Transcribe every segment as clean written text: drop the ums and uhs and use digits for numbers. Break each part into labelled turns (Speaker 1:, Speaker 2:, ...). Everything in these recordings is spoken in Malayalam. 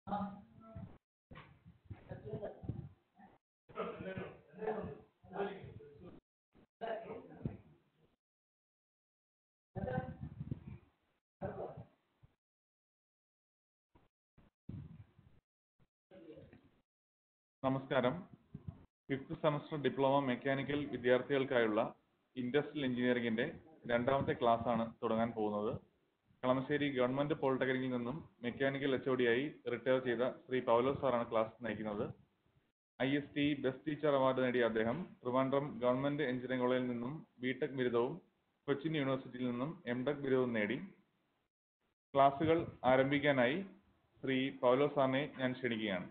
Speaker 1: നമസ്കാരം. 5th സെമസ്റ്റർ ഡിപ്ലോമ മെക്കാനിക്കൽ വിദ്യാർത്ഥികൾക്കായുള്ള ഇൻഡസ്ട്രിയൽ എഞ്ചിനീയറിംഗിന്റെ രണ്ടാമത്തെ ക്ലാസ്സാണ് തുടങ്ങാൻ പോകുന്നത്. കളമശ്ശേരി ഗവൺമെന്റ് പോളിടെക്നിക്കിൽ നിന്നും മെക്കാനിക്കൽ HOD ആയി റിട്ടയർ ചെയ്ത ശ്രീ പൗലോസ് സാറാണ് ക്ലാസ് നയിക്കുന്നത്. IST ബെസ്റ്റ് ടീച്ചർ അവാർഡ് നേടിയ അദ്ദേഹം ട്രിവാൻഡ്രം ഗവൺമെന്റ് എഞ്ചിനീയറിംഗ് കോളേജിൽ നിന്നും BTech ബിരുദവും കൊച്ചിൻ യൂണിവേഴ്സിറ്റിയിൽ നിന്നും MTech ബിരുദവും നേടി. ക്ലാസുകൾ ആരംഭിക്കാനായി ശ്രീ പൗലോസ് സാറിനെ ഞാൻ ക്ഷണിക്കുകയാണ്.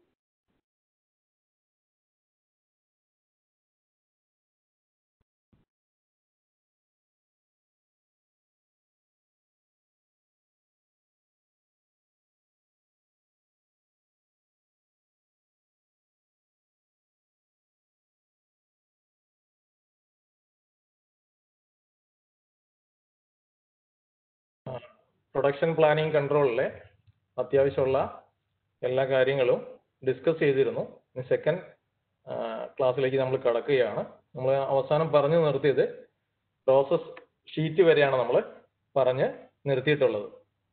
Speaker 2: പ്രൊഡക്ഷൻ പ്ലാനിംഗ് കൺട്രോളിലെ അത്യാവശ്യമുള്ള എല്ലാ കാര്യങ്ങളും ഡിസ്കസ് ചെയ്തിരുന്നു. സെക്കൻഡ് ക്ലാസ്സിലേക്ക് നമ്മൾ കടക്കുകയാണ്. നമ്മൾ അവസാനം പറഞ്ഞു നിർത്തിയത് പ്രോസസ് ഷീറ്റ് വരെയാണ് നമ്മൾ പറഞ്ഞ് നിർത്തിയിട്ടുള്ളത്.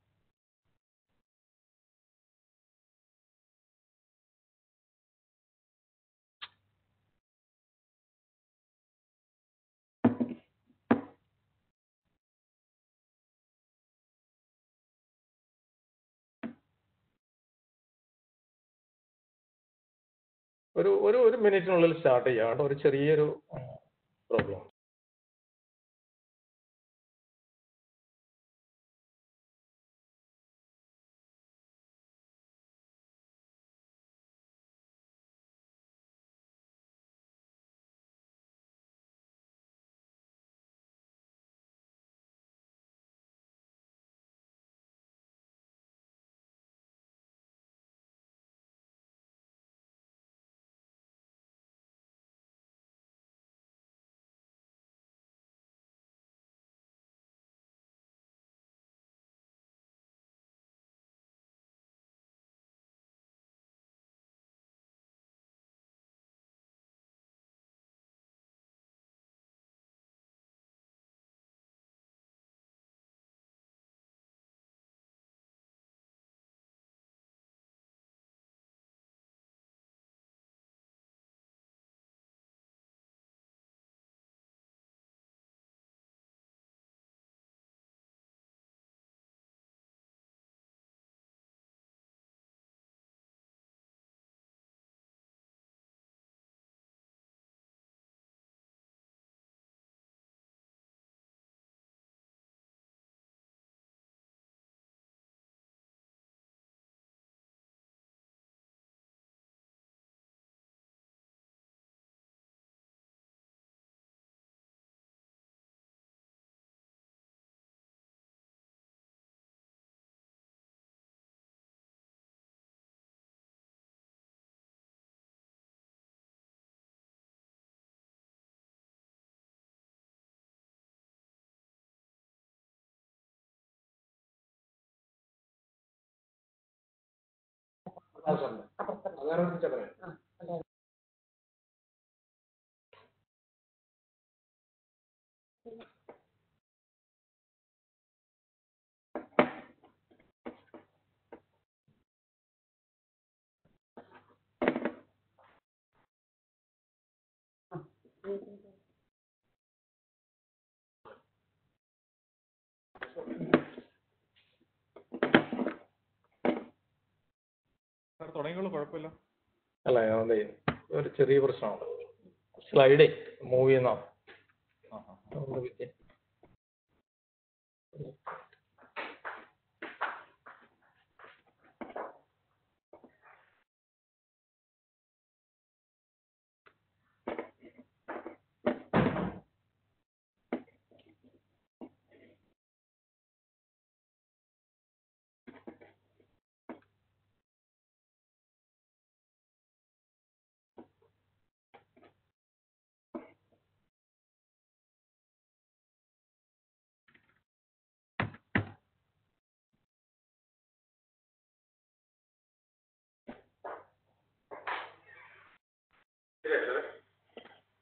Speaker 2: ഒരു മിനിറ്റിനുള്ളിൽ സ്റ്റാർട്ട് ചെയ്യാം കേട്ടോ. ഒരു ചെറിയൊരു പ്രോബ്ലം.
Speaker 1: തുടങ്ങിയോളൂ, കുഴപ്പമില്ല.
Speaker 2: അല്ല, ഒരു ചെറിയ പ്രശ്നമുണ്ട്. സ്ലൈഡേ മൂവ് ചെയ്യുന്ന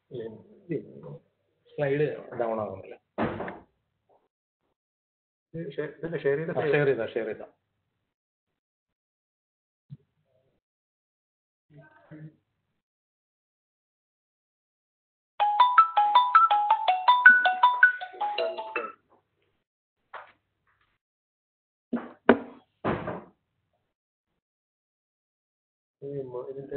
Speaker 2: സ്ലൈഡ് ഡൗൺ ആകുന്നില്ല.
Speaker 3: ഷെയർ
Speaker 2: ചെയ്താ
Speaker 3: ഇതിന്റെ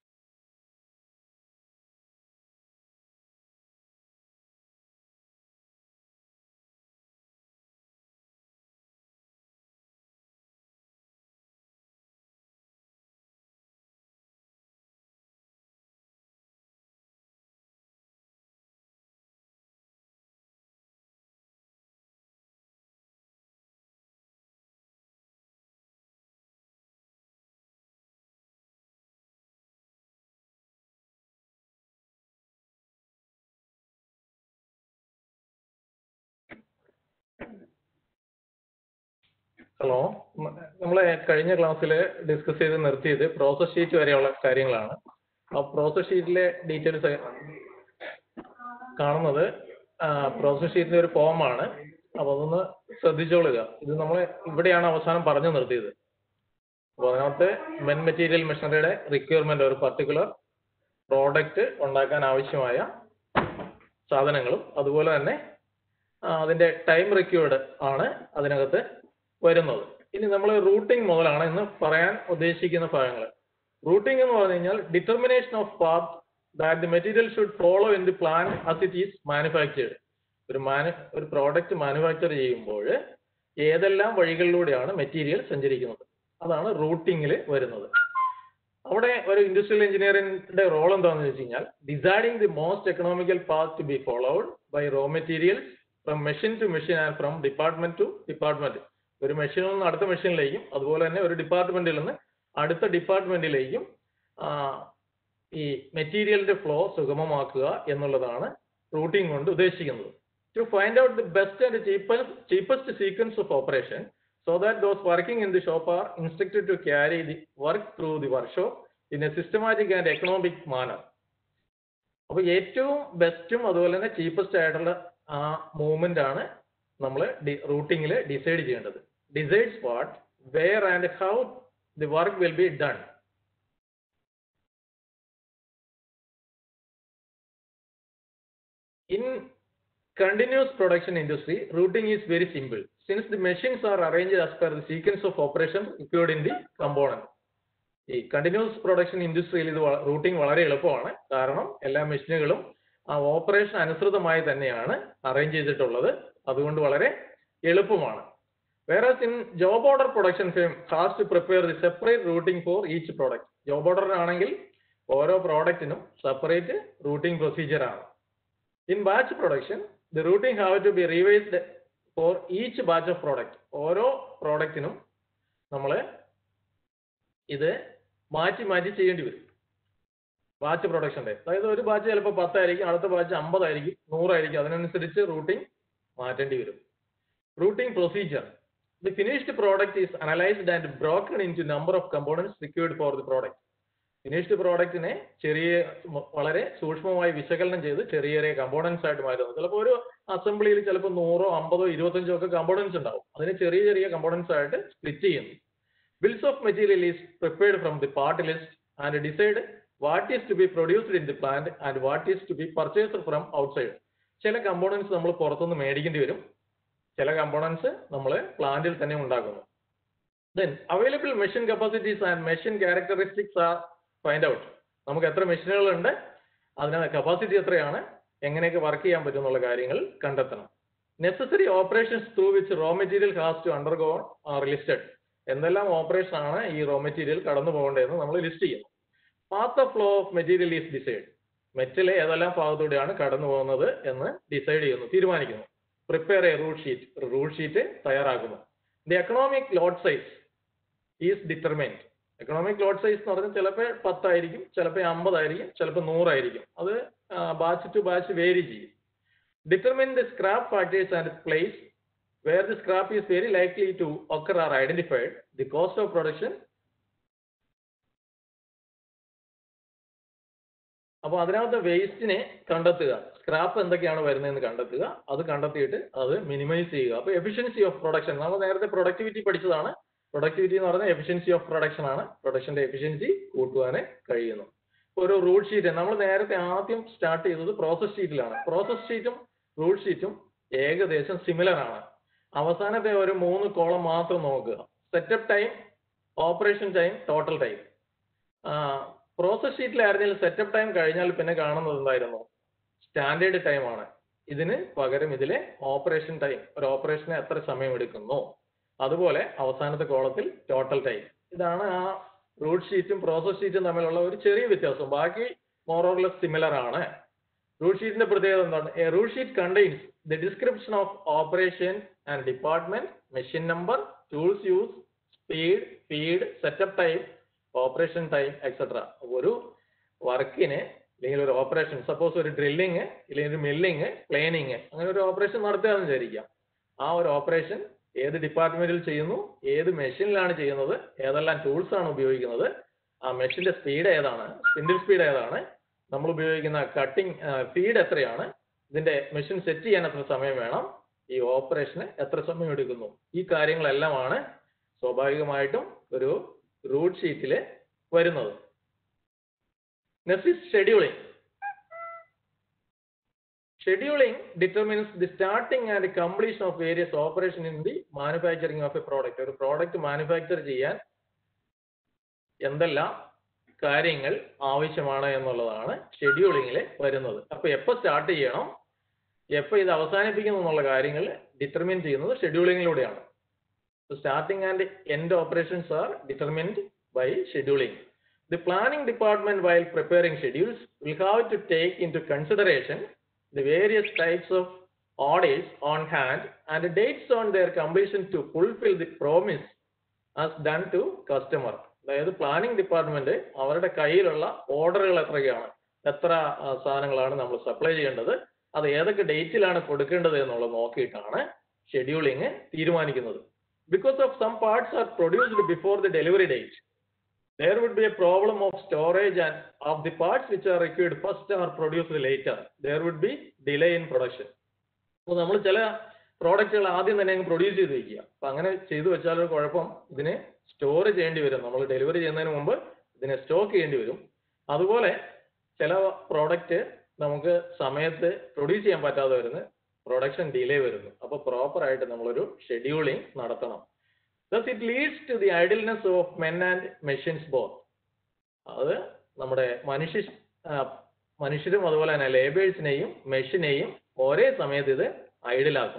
Speaker 2: ഹലോ, നമ്മളെ കഴിഞ്ഞ ക്ലാസ്സിൽ ഡിസ്കസ് ചെയ്ത് നിർത്തിയത് പ്രോസസ് ഷീറ്റ് വരെയുള്ള കാര്യങ്ങളാണ്. ആ പ്രോസസ് ഷീറ്റിലെ ഡീറ്റെയിൽസ് കാണുന്നത് പ്രോസസ് ഷീറ്റിന്റെ ഒരു ഫോമാണ്. അപ്പൊ അതൊന്ന് ശ്രദ്ധിച്ചോളുക. ഇത് നമ്മൾ ഇവിടെയാണ് അവസാനം പറഞ്ഞു നിർത്തിയത്. അപ്പോൾ അതിനകത്ത് മെൻ മെറ്റീരിയൽ മെഷീനറിയുടെ റിക്വയർമെന്റ്, ഒരു പർട്ടിക്കുലർ പ്രോഡക്റ്റ് ഉണ്ടാക്കാൻ ആവശ്യമായ സാധനങ്ങളും അതുപോലെ തന്നെ അതിന്റെ ടൈം റിക്വേർഡ് ആണ് അതിനകത്ത് വരുന്നത്. ഇനി നമ്മൾ റൂട്ടിംഗ് മുതലാണ് ഇന്ന് പറയാൻ ഉദ്ദേശിക്കുന്ന ഭാഗങ്ങൾ. റൂട്ടിംഗ് എന്ന് പറഞ്ഞു കഴിഞ്ഞാൽ determination of path that the material should follow in the plan as it is manufactured. ഒരു പ്രോഡക്റ്റ് മാനുഫാക്ചർ ചെയ്യുമ്പോൾ ഏതെല്ലാം വഴികളിലൂടെയാണ് മെറ്റീരിയൽ സഞ്ചരിക്കുന്നത്, അതാണ് റൂട്ടിങ്ങിൽ വരുന്നത്. അവിടെ ഒരു ഇൻഡസ്ട്രിയൽ എഞ്ചിനീയറിംഗിന്റെ റോൾ എന്താണെന്ന് വെച്ച് കഴിഞ്ഞാൽ deciding the most economical path to be followed by raw materials from machine to machine and from department to department. ഒരു മെഷീനിൽ നിന്ന് അടുത്ത മെഷീനിലേക്കും അതുപോലെ തന്നെ ഒരു ഡിപ്പാർട്ട്മെന്റിൽ നിന്ന് അടുത്ത ഡിപ്പാർട്ട്മെന്റിലേക്കും ഈ മെറ്റീരിയലിന്റെ ഫ്ലോ സുഗമമാക്കുക എന്നുള്ളതാണ് റൂട്ടിംഗ് കൊണ്ട് ഉദ്ദേശിക്കുന്നത്. To find out the best and cheapest sequence of operation so that those working in the shop are instructed to carry the work through the workshop in a systematic and economic manner. അപ്പോൾ ഏറ്റവും ബെസ്റ്റും അതുപോലെ തന്നെ ചീപ്പസ്റ്റ് ആയിട്ടുള്ള ആ മൂവ്മെന്റ് ആണ് നമ്മൾ റൂട്ടിങ്ങിൽ ഡിസൈഡ് ചെയ്യേണ്ടത്. Decides what, where and how the work will be done. In continuous production industry, routing is very simple since the machines are arranged as per the sequence of operation required in the component. ഈ കണ്ടിന്യൂസ് പ്രൊഡക്ഷൻ ഇൻഡസ്ട്രിയിൽ ഇത് റൂട്ടിംഗ് വളരെ എളുപ്പമാണ്. കാരണം എല്ലാ മെഷീനുകളും ആ ഓപ്പറേഷൻ അനുസൃതമായി തന്നെയാണ് അറേഞ്ച് ചെയ്തിട്ടുള്ളത്. അതുകൊണ്ട് വളരെ എളുപ്പമാണ്. Whereas in job order production firm has to prepare the separate routing for each product. Job ഓർഡറിനാണെങ്കിൽ ഓരോ പ്രോഡക്റ്റിനും സെപ്പറേറ്റ് റൂട്ടിംഗ് പ്രൊസീജിയർ ആണ്. In batch production, the routing have to be revised for each batch of product. ഓരോ പ്രോഡക്റ്റിനും നമ്മൾ ഇത് മാറ്റി മാറ്റി ചെയ്യേണ്ടി വരും. ബാച്ച് പ്രൊഡക്ഷൻ്റെ, അതായത് ഒരു ബാച്ച് ചിലപ്പോൾ 10 ആയിരിക്കും, അടുത്ത ബാച്ച് 50 ആയിരിക്കും, 100 ആയിരിക്കും. അതിനനുസരിച്ച് റൂട്ടിംഗ് മാറ്റേണ്ടി വരും. Routing procedure. The finished product is analyzed and broken into number of components required for the product. Finished പ്രോഡക്റ്റിനെ വളരെ സൂക്ഷ്മമായി വിശകലനം ചെയ്ത് ചെറിയ ചെറിയ കമ്പോണൻസ് ആയിട്ട് മാറ്റുന്നത്. ചിലപ്പോൾ ഒരു അസംബ്ലിയിൽ ചിലപ്പോൾ 100, 50, 25 ഒക്കെ കമ്പോണൻസ് ഉണ്ടാവും. അതിനെ ചെറിയ ചെറിയ കമ്പോണൻസ് ആയിട്ട് സ്പ്ലിറ്റ് ചെയ്യുന്നു. Bills of material is prepared from the part list and decide what is to be produced in the plant and what is to be purchased from outside. ചില കമ്പോണൻസ് നമ്മൾ പുറത്തുനിന്ന് മേടിക്കേണ്ടി വരും, ചില കമ്പോണൻസ് നമ്മൾ പ്ലാന്റിൽ തന്നെ ഉണ്ടാക്കുന്നു. Then available machine capacities and machine characteristics are find out. നമുക്ക് എത്ര മെഷീനുകളുണ്ട്, അതിന് കപ്പാസിറ്റി എത്രയാണ്, എങ്ങനെയൊക്കെ വർക്ക് ചെയ്യാൻ പറ്റും എന്നുള്ള കാര്യങ്ങൾ കണ്ടെത്തണം. Necessary operations through which raw material has to undergo are listed. എന്തെല്ലാം ഓപ്പറേഷൻ ആണ് ഈ റോ മെറ്റീരിയൽ കടന്നു പോകേണ്ടതെന്ന് നമ്മൾ ലിസ്റ്റ് ചെയ്യുന്നു. Path of flow of material is decide. Metal ഏതെല്ലാം ഭാഗത്തൂടെയാണ് കടന്നു പോകുന്നത് എന്ന് ഡിസൈഡ് ചെയ്യുന്നു, തീരുമാനിക്കുന്നു. പ്രിപ്പയർ എ റൂട്ട് ഷീറ്റ് തയ്യാറാക്കുന്നു. The economic load size is determined. Economic load size എന്ന് പറഞ്ഞാൽ ചിലപ്പോൾ 10 ആയിരിക്കും, ചിലപ്പോൾ 50 ആയിരിക്കും, ചിലപ്പോൾ 100 ആയിരിക്കും. അത് ബാച്ച് ടു ബാച്ച് വേരി ചെയ്യും. Determine the scrap factors and place where the scrap is very likely to occur are identified. The cost of production അപ്പോൾ അതിനകത്ത് വേസ്റ്റിനെ കണ്ടെത്തുക, സ്ക്രാപ്പ് എന്തൊക്കെയാണ് വരുന്നതെന്ന് കണ്ടെത്തുക, അത് കണ്ടെത്തിയിട്ട് അത് മിനിമൈസ് ചെയ്യുക. അപ്പോൾ എഫിഷ്യൻസി ഓഫ് പ്രൊഡക്ഷൻ, നമ്മൾ നേരത്തെ പ്രൊഡക്ടിവിറ്റി പഠിച്ചതാണ്. പ്രൊഡക്ടിവിറ്റി എന്ന് പറയുന്നത് എഫിഷ്യൻസി ഓഫ് പ്രൊഡക്ഷൻ ആണ്. പ്രൊഡക്ഷന്റെ എഫിഷ്യൻസി കൂട്ടുവാൻ കഴിയുന്നു. ഒരു റൂൾ ഷീറ്റ് നമ്മൾ നേരത്തെ ആദ്യം സ്റ്റാർട്ട് ചെയ്തത് പ്രോസസ് ഷീറ്റിലാണ്. പ്രോസസ് ഷീറ്റും റൂൾ ഷീറ്റും ഏകദേശം സിമിലർ ആണ്. അവസാനത്തെ ഒരു 3 കോളം മാത്രം നോക്കുക. Setup time, operation time, total time. Process ഷീറ്റിലായിരുന്നെങ്കിൽ സെറ്റപ്പ് ടൈം കഴിഞ്ഞാൽ പിന്നെ കാണുന്നത് എന്തായിരുന്നു? സ്റ്റാൻഡേർഡ് ടൈം ആണ്. ഇതിന് പകരം ഇതിലെ ഓപ്പറേഷൻ ടൈം, ഒരു ഓപ്പറേഷന് എത്ര സമയം എടുക്കുന്നു, അതുപോലെ അവസാനത്തെ കോളത്തിൽ ടോട്ടൽ ടൈം. ഇതാണ് ആ റൂൾ ഷീറ്റും പ്രോസസ് ഷീറ്റും തമ്മിലുള്ള ഒരു ചെറിയ വ്യത്യാസം. ബാക്കി മോർ ഓർ ലെസ് സിമിലർ ആണ്. റൂൾ ഷീറ്റിന്റെ പ്രത്യേകത എന്താണ്? A rule sheet contains the description of operation and department, machine number, tools use, speed, feed, setup time, operation time etcetera. ഒരു വർക്കിന് അല്ലെങ്കിൽ ഒരു ഓപ്പറേഷൻ, സപ്പോസ് ഒരു ഡ്രില്ലിങ് അല്ലെങ്കിൽ ഒരു മില്ലിങ്, പ്ലേനിങ്, അങ്ങനെ ഒരു ഓപ്പറേഷൻ നടത്തുകയെന്ന് വിചാരിക്കാം. ആ ഒരു ഓപ്പറേഷൻ ഏത് ഡിപ്പാർട്ട്മെന്റിൽ ചെയ്യുന്നു, ഏത് മെഷീനിലാണ് ചെയ്യുന്നത്, ഏതെല്ലാം ടൂൾസ് ആണ് ഉപയോഗിക്കുന്നത്, ആ മെഷീന്റെ സ്പീഡ് ഏതാണ്, സ്പിൻഡിൽ സ്പീഡ് ഏതാണ്, നമ്മൾ ഉപയോഗിക്കുന്ന കട്ടിംഗ് ഫീഡ് എത്രയാണ്, ഇതിന്റെ മെഷീൻ സെറ്റ് ചെയ്യാൻ എത്ര സമയം വേണം, ഈ ഓപ്പറേഷന് എത്ര സമയം എടുക്കുന്നു, ഈ കാര്യങ്ങളെല്ലാമാണ് സ്വാഭാവികമായിട്ടും ഒരു റൂൾ ഷീറ്റിൽ വരുന്നത്. Next is scheduling. Scheduling determines the starting and completion of various operations in the manufacturing of a product. ഒരു പ്രോഡക്റ്റ് മാനുഫാക്ചർ ചെയ്യാൻ എന്തെല്ലാം കാര്യങ്ങൾ ആവശ്യമാണ് എന്നുള്ളതാണ് ഷെഡ്യൂളിങ്ങിൽ വരുന്നത്. അപ്പോൾ എപ്പോൾ സ്റ്റാർട്ട് ചെയ്യണം, എപ്പോൾ ഇത് അവസാനിപ്പിക്കണം എന്നുള്ള കാര്യങ്ങൾ ഡിറ്റർമിൻ ചെയ്യുന്നത് ഷെഡ്യൂളിങ്ങിലൂടെയാണ്. Starting and end operations are determined by scheduling. The planning department, while preparing schedules, will have to take into consideration the various types of orders on hand and dates on their completion to fulfill the promise as done to customer. അതായത് പ്ലാനിംഗ് ഡിപ്പാർട്ട്മെന്റ് അവരുടെ കയ്യിലുള്ള ഓർഡറുകൾ എത്രയാണ്, എത്ര സാധനങ്ങളാണ് നമ്മൾ സപ്ലൈ ചെയ്യേണ്ടത്, അത് ഏതൊക്കെ ഡേറ്റിലാണ് കൊടുക്കേണ്ടത് എന്നുള്ളത് നോക്കിയിട്ടാണ് ഷെഡ്യൂളിംഗ് തീരുമാനിക്കുന്നത്. Because of some parts are produced before the delivery date, there would be a problem of storage and of the parts which are required first are produced later. There would be delay in production. അപ്പോൾ നമ്മൾ ചില പ്രോഡക്റ്റുകൾ ആദ്യം തന്നെ പ്രൊഡ്യൂസ് ചെയ്ത് വയ്ക്കുക. അപ്പം അങ്ങനെ ചെയ്തു വെച്ചാൽ ഒരു കുഴപ്പം, ഇതിനെ സ്റ്റോർ ചെയ്യേണ്ടി വരും. നമ്മൾ ഡെലിവറി ചെയ്യുന്നതിന് മുമ്പ് ഇതിനെ സ്റ്റോക്ക് ചെയ്യേണ്ടി വരും. അതുപോലെ ചില പ്രോഡക്റ്റ് നമുക്ക് സമയത്ത് പ്രൊഡ്യൂസ് ചെയ്യാൻ പറ്റാതെ വരുന്ന പ്രൊഡക്ഷൻ ഡിലേ വരുന്നു. അപ്പോൾ പ്രോപ്പറായിട്ട് നമ്മളൊരു ഷെഡ്യൂളിംഗ് നടത്തണം. Thus it leads to the idleness of men and machines both. അത് നമ്മുടെ മനുഷ്യരും അതുപോലെ തന്നെ ലേബേഴ്സിനെയും മെഷീനെയും ഒരേ സമയത്ത് ഇത് ഐഡിലാക്കും.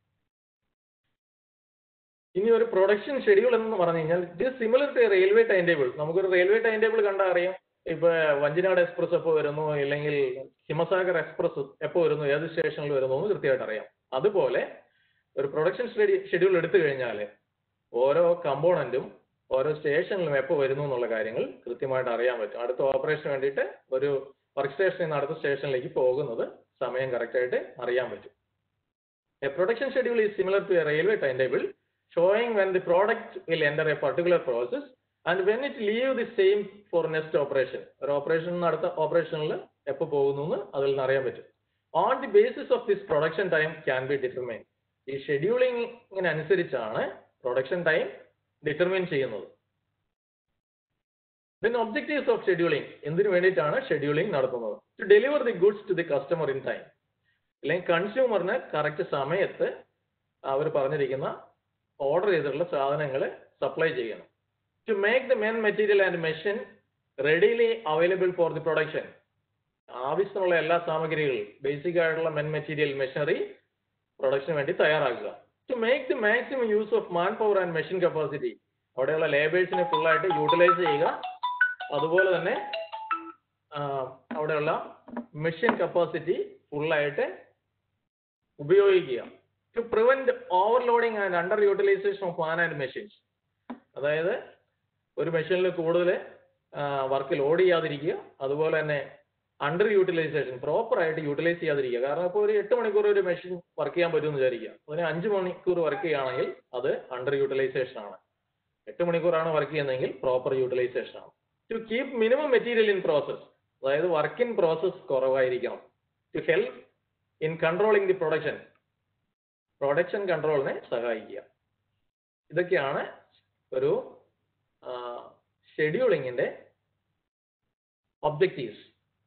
Speaker 2: ഇനി ഒരു പ്രൊഡക്ഷൻ ഷെഡ്യൂൾ എന്ന് പറഞ്ഞു കഴിഞ്ഞാൽ ഇത് similar to railway time table. നമുക്കൊരു റെയിൽവേ ടൈം ടേബിൾ കണ്ടാൽ അറിയാം, ഇപ്പൊ വഞ്ചിനാട് എക്സ്പ്രസ് എപ്പോൾ വരുന്നു, അല്ലെങ്കിൽ ഹിമസാഗർ എക്സ്പ്രസ് എപ്പോൾ വരുന്നു, ഏത് സ്റ്റേഷനിൽ വരുന്നു എന്ന് കൃത്യമായിട്ട് അറിയാം. അതുപോലെ ഒരു പ്രൊഡക്ഷൻ ഷെഡ്യൂൾ എടുത്തു കഴിഞ്ഞാൽ ഓരോ കമ്പോണന്റും ഓരോ സ്റ്റേഷനിലും എപ്പോൾ വരുന്നു എന്നുള്ള കാര്യങ്ങൾ കൃത്യമായിട്ട് അറിയാൻ പറ്റും. അടുത്ത ഓപ്പറേഷന് വേണ്ടിയിട്ട് ഒരു വർക്ക് സ്റ്റേഷനിൽ നിന്ന് അടുത്ത സ്റ്റേഷനിലേക്ക് പോകുന്നത് സമയം കറക്റ്റായിട്ട് അറിയാൻ പറ്റും. A production schedule is similar to a railway time table, showing when the product will enter a particular process and when it leave the same for next operation. ഒരു ഓപ്പറേഷൻ അടുത്ത ഓപ്പറേഷനിൽ എപ്പോൾ പോകുന്നു എന്ന് അതിൽ നിന്ന് അറിയാൻ പറ്റും. On the basis of this production time can be determine. ഈ ഷെഡ്യൂളിങ്ങിനനുസരിച്ചാണ് പ്രൊഡക്ഷൻ ടൈം ഡിറ്റർമിൻ ചെയ്യുന്നത്. Then objectives of scheduling. എന്തിനു വേണ്ടിയിട്ടാണ് ഷെഡ്യൂളിംഗ് നടത്തുന്നത്? To deliver the goods to the customer in time. അല്ലെങ്കിൽ കൺസ്യൂമറിന് കറക്റ്റ് സമയത്ത് അവർ പറഞ്ഞിരിക്കുന്ന ഓർഡർ ചെയ്തിട്ടുള്ള സാധനങ്ങൾ സപ്ലൈ ചെയ്യണം. To make the men material and machine readily available for the production. ആവശ്യമുള്ള എല്ലാ സാമഗ്രികളും, ബേസിക് ആയിട്ടുള്ള മെൻ മെറ്റീരിയൽ, മെഷീനറി പ്രൊഡക്ഷന് വേണ്ടി തയ്യാറാക്കുക. To make the maximum use of man power and machine capacity. അവിടെയുള്ള ലേബേഴ്സിനെ ഫുള്ളായിട്ട് യൂട്ടിലൈസ് ചെയ്യുക. അതുപോലെ തന്നെ അവിടെയുള്ള മെഷീൻ കപ്പാസിറ്റി ഫുള്ളായിട്ട് ഉപയോഗിക്കുക. To prevent overloading and under utilization of man and machines. അതായത് ഒരു മെഷീനിൽ കൂടുതൽ വർക്ക് ലോഡ് ചെയ്യാതിരിക്കുക, അതുപോലെ തന്നെ അണ്ടർ യൂട്ടിലൈസേഷൻ പ്രോപ്പറായിട്ട് യൂട്ടിലൈസ് ചെയ്യാതിരിക്കുക. കാരണം ഇപ്പോൾ ഒരു 8 മണിക്കൂർ ഒരു മെഷീൻ വർക്ക് ചെയ്യാൻ പറ്റുമെന്ന് വിചാരിക്കുക, അതിന് 5 മണിക്കൂർ വർക്ക് ചെയ്യുകയാണെങ്കിൽ അത് അണ്ടർ യൂട്ടിലൈസേഷൻ ആണ്. 8 മണിക്കൂറാണ് വർക്ക് ചെയ്യുന്നതെങ്കിൽ പ്രോപ്പർ യൂട്ടിലൈസേഷൻ ആണ്. To keep minimum material in process. അതായത് വർക്ക് ഇൻ പ്രോസസ് കുറവായിരിക്കണം. To help in controlling the production കൺട്രോളിനെ സഹായിക്കുക. ഇതൊക്കെയാണ് ഒരു ഷെഡ്യൂളിങ്ങിന്റെ objectives.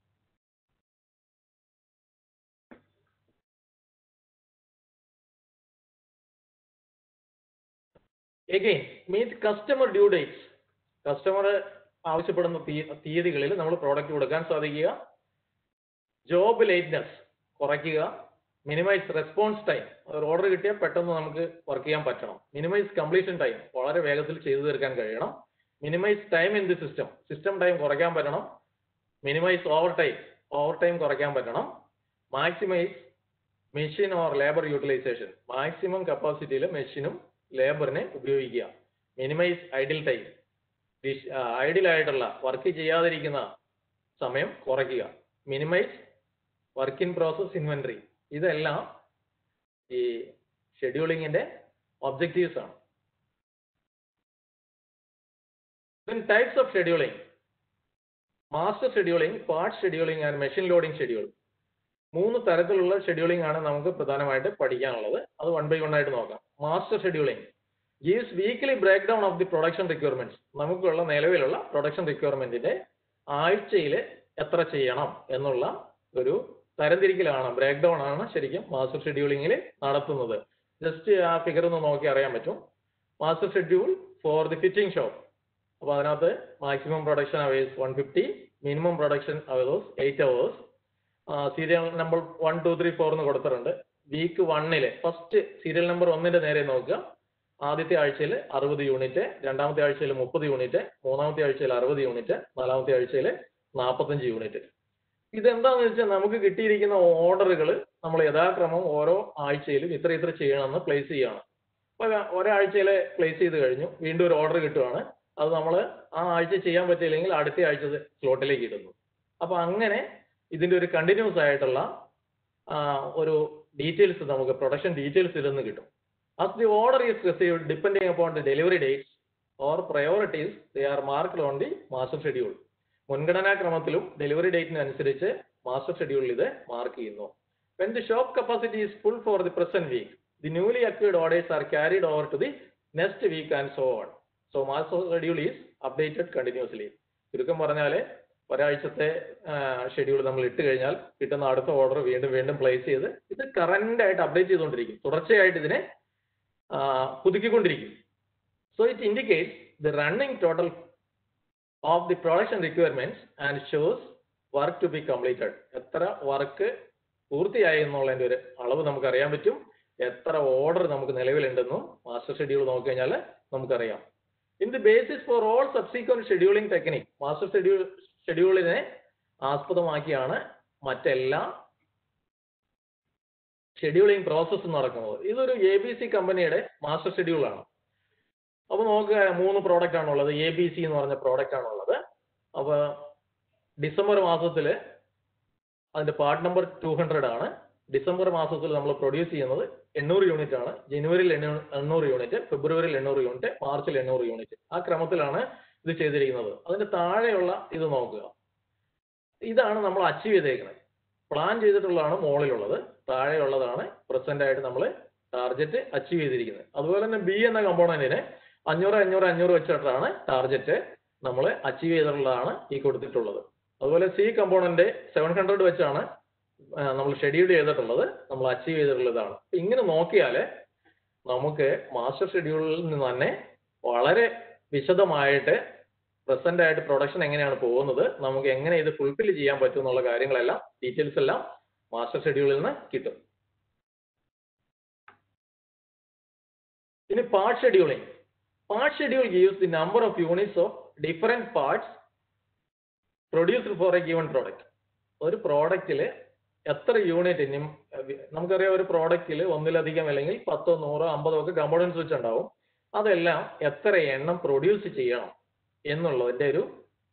Speaker 2: Again, meet customer due dates. Customer ആവശ്യപ്പെടുന്ന തീയതികളിൽ നമ്മൾ പ്രോഡക്റ്റ് കൊടുക്കാൻ സാധിക്കുക. ജോബ് ലേറ്റ്നെസ് കുറയ്ക്കുക. Minimize response time. ഒരു ഓർഡർ കിട്ടിയാൽ പെട്ടെന്ന് നമുക്ക് വർക്ക് ചെയ്യാൻ പറ്റണം. Minimize completion time. വളരെ വേഗത്തിൽ ചെയ്തു തീർക്കാൻ കഴിയണം. Minimize time in the system time കുറയ്ക്കാൻ പറ്റണം. മിനിമൈസ് ഓവർ ടൈം കുറയ്ക്കാൻ പറ്റണം. Maximize machine or labour utilization. Maximum കപ്പാസിറ്റിയിൽ മെഷീനും ലേബറിനെ ഉപയോഗിക്കുക. Minimize idle time. ഐഡിലായിട്ടുള്ള വർക്ക് ചെയ്യാതിരിക്കുന്ന സമയം കുറയ്ക്കുക. Minimize work in process inventory. ഇതെല്ലാം ഈ ഷെഡ്യൂളിങ്ങിന്റെ ഒബ്ജക്റ്റീവ്സ് ആണ്. Types of scheduling: master scheduling, part scheduling and machine loading schedule. 3 തരത്തിലുള്ള ഷെഡ്യൂളിംഗ് ആണ് നമുക്ക് പ്രധാനമായിട്ട് പഠിക്കാനുള്ളത്. അത് 1 by 1 ആയിട്ട് നോക്കാം. Master scheduling gives weekly breakdown of the production requirements. നമുക്കുള്ള നിലവിലുള്ള പ്രൊഡക്ഷൻ റിക്വയർമെന്റിന്റെ ആഴ്ചയിൽ എത്ര ചെയ്യണം എന്നുള്ള ഒരു തരംതിരിക്കലാണ്, ബ്രേക്ക് ഡൗൺ ആണ് ശരിക്കും മാസ്റ്റർ ഷെഡ്യൂളിംഗിൽ നടത്തുന്നത്. ജസ്റ്റ് ആ ഫിഗർ ഒന്ന് നോക്കി അറിയാൻ പറ്റും. Master schedule for the fitting shop. അപ്പോൾ അതിനകത്ത് maximum production hours 150, minimum production hours 8 hours. Serial number 1, 2, 3, 4 എന്ന് കൊടുത്തിട്ടുണ്ട്. വീക്ക് 1 ഫസ്റ്റ് സീരിയൽ നമ്പർ 1 നേരെ നോക്കുക. ആദ്യത്തെ ആഴ്ചയിൽ 60 യൂണിറ്റ്, രണ്ടാമത്തെ ആഴ്ചയിൽ 30 യൂണിറ്റ്, മൂന്നാമത്തെ ആഴ്ചയിൽ 60 യൂണിറ്റ്, നാലാമത്തെ ആഴ്ചയിൽ 45 യൂണിറ്റ്. ഇതെന്താണെന്ന് വെച്ചാൽ നമുക്ക് കിട്ടിയിരിക്കുന്ന ഓർഡറുകൾ നമ്മൾ യഥാക്രമം ഓരോ ആഴ്ചയിലും ഇത്ര ചെയ്യണമെന്ന് പ്ലേസ് ചെയ്യുകയാണ്. അപ്പോൾ ഒരാഴ്ചയിൽ പ്ലേസ് ചെയ്ത് കഴിഞ്ഞു, വീണ്ടും ഒരു ഓർഡർ കിട്ടുവാണ്. അത് നമ്മൾ ആ ആഴ്ച ചെയ്യാൻ പറ്റിയില്ലെങ്കിൽ അടുത്ത ആഴ്ച സ്ലോട്ടിലേക്ക് ഇടുന്നു. അപ്പോൾ അങ്ങനെ ഇതിന്റെ ഒരു കണ്ടിന്യൂസ് ആയിട്ടുള്ള ഒരു ഡീറ്റെയിൽസ് നമുക്ക് പ്രൊഡക്ഷൻ ഡീറ്റെയിൽസ് ഇതിൽ നിന്ന് കിട്ടും. As the order is received, depending upon the delivery dates or priorities, they are marked on the master schedule. മുൻഗണനാ ക്രമത്തിലും ഡെലിവറി ഡേറ്റിന് അനുസരിച്ച് മാസ്റ്റർ ഷെഡ്യൂളിൽ ഇത് മാർക്ക് ചെയ്യുന്നു. When the shop capacity is full for the present week, the newly acquired orders are carried over to the next week and so on. So master schedule is updated continuously. ചുരുക്കം പറഞ്ഞാൽ ഒരാഴ്ചത്തെ ഷെഡ്യൂൾ നമ്മൾ ഇട്ട് കഴിഞ്ഞാൽ കിട്ടുന്ന അടുത്ത ഓർഡർ വീണ്ടും പ്ലേസ് ചെയ്ത് ഇത് കറന്റ് ആയിട്ട് അപ്ഡേറ്റ് ചെയ്തുകൊണ്ടിരിക്കും. തുടർച്ചയായിട്ട് ഇതിനെ പുതുക്കിക്കൊണ്ടിരിക്കും. So it indicates the running total of the production requirements and shows work to be completed. എത്ര വർക്ക് പൂർത്തിയായി എന്നുള്ളതിന്റെ ഒരു അളവ് നമുക്ക് അറിയാൻ പറ്റും. എത്ര ഓർഡർ നമുക്ക് നിലവിലുണ്ടെന്നും മാസ്റ്റർ ഷെഡ്യൂൾ നോക്കിക്കഴിഞ്ഞാൽ നമുക്കറിയാം. In the basis for all subsequent scheduling technique, master ഷെഡ്യൂളിനെ ആസ്പദമാക്കിയാണ് മറ്റെല്ലാ ഷെഡ്യൂളിംഗ് പ്രോസസ്സ് നടക്കുന്നത്. ഇതൊരു ABC കമ്പനിയുടെ മാസ്റ്റർ ഷെഡ്യൂളാണ്. അപ്പോൾ നോക്കുക, 3 പ്രോഡക്റ്റ് ആണുള്ളത്. ABC എന്ന് പറഞ്ഞ പ്രോഡക്റ്റ് ആണുള്ളത്. അപ്പോൾ ഡിസംബർ മാസത്തിൽ അതിന്റെ പാർട്ട് നമ്പർ 200 ആണ്. ഡിസംബർ മാസത്തിൽ നമ്മൾ പ്രൊഡ്യൂസ് ചെയ്യുന്നത് 800 യൂണിറ്റ് ആണ്. ജനുവരിയിൽ 800 യൂണിറ്റ്, ഫെബ്രുവരിയിൽ 800 യൂണിറ്റ്, മാർച്ചിൽ 800 യൂണിറ്റ്. ആ ക്രമത്തിലാണ് ഇത് ചെയ്തിരിക്കുന്നത്. അതിന്റെ താഴെയുള്ള ഇത് നോക്കുക. ഇതാണ് നമ്മൾ അച്ചീവ് ചെയ്തേക്കുന്നത്. പ്ലാൻ ചെയ്തിട്ടുള്ളതാണ് മുകളിലുള്ളത്, താഴെയുള്ളതാണ് പ്രസന്റ് ആയിട്ട് നമ്മൾ ടാർഗറ്റ് അച്ചീവ് ചെയ്തിരിക്കുന്നത്. അതുപോലെ തന്നെ B എന്ന കമ്പോണന്റിന് 500, 500, 500 വെച്ചിട്ടാണ് ടാർഗറ്റ് നമ്മൾ അച്ചീവ് ചെയ്തിട്ടുള്ളതാണ് ഈ കൊടുത്തിട്ടുള്ളത്. അതുപോലെ C കമ്പോണന്റ് 700 വെച്ചാണ് നമ്മൾ ഷെഡ്യൂൾ ചെയ്തിട്ടുള്ളത്, നമ്മൾ അച്ചീവ് ചെയ്തിട്ടുള്ളതാണ്. ഇങ്ങനെ നോക്കിയാൽ നമുക്ക് മാസ്റ്റർ ഷെഡ്യൂളിൽ നിന്ന് തന്നെ വളരെ വിശദമായിട്ട് പ്രസന്റ് ആയിട്ട് പ്രൊഡക്ഷൻ എങ്ങനെയാണ് പോകുന്നത്, നമുക്ക് എങ്ങനെ ഇത് ഫുൾഫിൽ ചെയ്യാൻ പറ്റും എന്നുള്ള കാര്യങ്ങളെല്ലാം ഡീറ്റെയിൽസ് എല്ലാം മാസ്റ്റർ ഷെഡ്യൂളിൽ നിന്ന് കിട്ടും. ഇനി part scheduling. Part schedule gives the number of units of different parts produced for a given product. ഒരു പ്രോഡക്റ്റിൽ എത്ര യൂണിറ്റ്, നമുക്കറിയാം ഒരു പ്രോഡക്റ്റിൽ ഒന്നിലധികം അല്ലെങ്കിൽ 10, 100, 50 ഒക്കെ കമ്പോണൻസ് വെച്ചുണ്ടാവും. അതെല്ലാം എത്ര എണ്ണം പ്രൊഡ്യൂസ് ചെയ്യണം എന്നുള്ളതിന്റെ ഒരു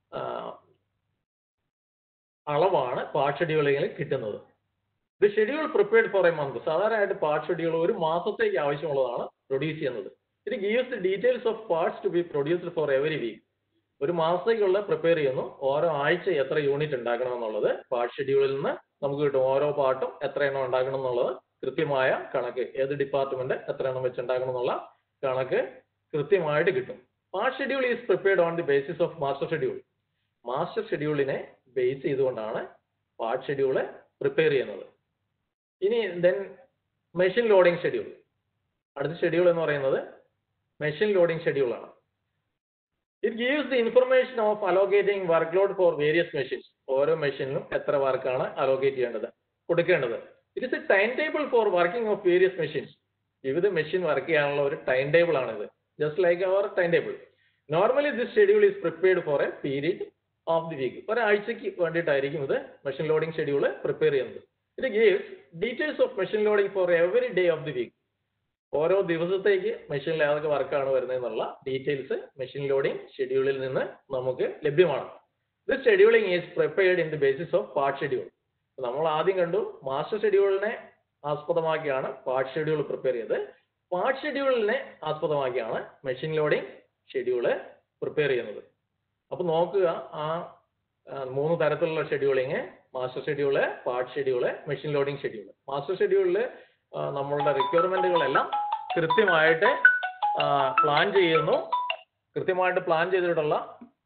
Speaker 2: അളവാണ് പാർട്ട് ഷെഡ്യൂളിങ്ങിൽ കിട്ടുന്നത്. The schedule prepared for a month. സാധാരണയായിട്ട് പാർട്ട് ഷെഡ്യൂൾ ഒരു മാസത്തേക്ക് ആവശ്യമുള്ളതാണ് പ്രൊഡ്യൂസ് ചെയ്യുന്നത്. It gives the details of parts to be produced for every week. ഒരു മാസത്തേക്കുള്ള പ്രിപ്പയർ ചെയ്യുന്നു. ഓരോ ആഴ്ച എത്ര യൂണിറ്റ് ഉണ്ടാക്കണം എന്നുള്ളത് പാർട്ട് ഷെഡ്യൂളിൽ നിന്ന് നമുക്ക് കിട്ടും. ഓരോ പാർട്ടും എത്ര എണ്ണം ഉണ്ടാക്കണം എന്നുള്ളത് കൃത്യമായ കണക്ക്, ഏത് ഡിപ്പാർട്ട്മെന്റ് എത്ര എണ്ണം വെച്ച് ഉണ്ടാക്കണം എന്നുള്ള കണക്ക് കൃത്യമായിട്ട് കിട്ടും. Part schedule is prepared on the basis of master schedule. Master ഷെഡ്യൂളിനെ ബേസ് ചെയ്തുകൊണ്ടാണ് പാർട്ട് ഷെഡ്യൂൾ പ്രിപ്പയർ ചെയ്യുന്നത്. ഇനി ദെൻ മെഷീൻ ലോഡിംഗ് ഷെഡ്യൂൾ. അടുത്ത ഷെഡ്യൂൾ എന്ന് പറയുന്നത് മെഷീൻ ലോഡിംഗ് ഷെഡ്യൂളാണ്. It gives the information of allocating work load for various machines. ഓരോ മെഷീനിലും എത്ര വർക്കാണ് അലോക്കേറ്റ് ചെയ്യേണ്ടത്, കൊടുക്കേണ്ടത്. It is a time table for working of various machines. വിവിധ മെഷീൻ വർക്ക് ചെയ്യാനുള്ള ഒരു ടൈം ടേബിൾ ആണിത്. Just like our time table. Normally this schedule is prepared for a period of the week. ഒരാഴ്ചയ്ക്ക് വേണ്ടിയിട്ടായിരിക്കും ഇത് മെഷീൻ ലോഡിംഗ് ഷെഡ്യൂൾ പ്രിപ്പയർ ചെയ്യുന്നത്. It gives details of machine loading for every day of the week. ഓരോ ദിവസത്തേക്ക് മെഷീനിൽ ഏതൊക്കെ വർക്കാണ് വരുന്നതെന്നുള്ള ഡീറ്റെയിൽസ് മെഷീൻ ലോഡിംഗ് ഷെഡ്യൂളിൽ നിന്ന് നമുക്ക് ലഭ്യമാണ്. This scheduling is prepared in the basis of part schedule. നമ്മൾ ആദ്യം കണ്ടു മാസ്റ്റർ ഷെഡ്യൂളിനെ ആസ്പദമാക്കിയാണ് പാർട്ട് ഷെഡ്യൂൾ പ്രിപ്പയർ ചെയ്തത്. പാർട്ട് ഷെഡ്യൂളിനെ ആസ്പദമാക്കിയാണ് മെഷീൻ ലോഡിംഗ് ഷെഡ്യൂൾ പ്രിപ്പയർ ചെയ്യുന്നത്. അപ്പോൾ നോക്കുക, ആ 3 തരത്തിലുള്ള scheduling: master schedule, part schedule, machine loading schedule. Master ഷെഡ്യൂളിൽ നമ്മളുടെ റിക്വയർമെന്റുകളെല്ലാം കൃത്യമായിട്ട് പ്ലാൻ ചെയ്യുന്നു. കൃത്യമായിട്ട് പ്ലാൻ ചെയ്തിട്ടുള്ള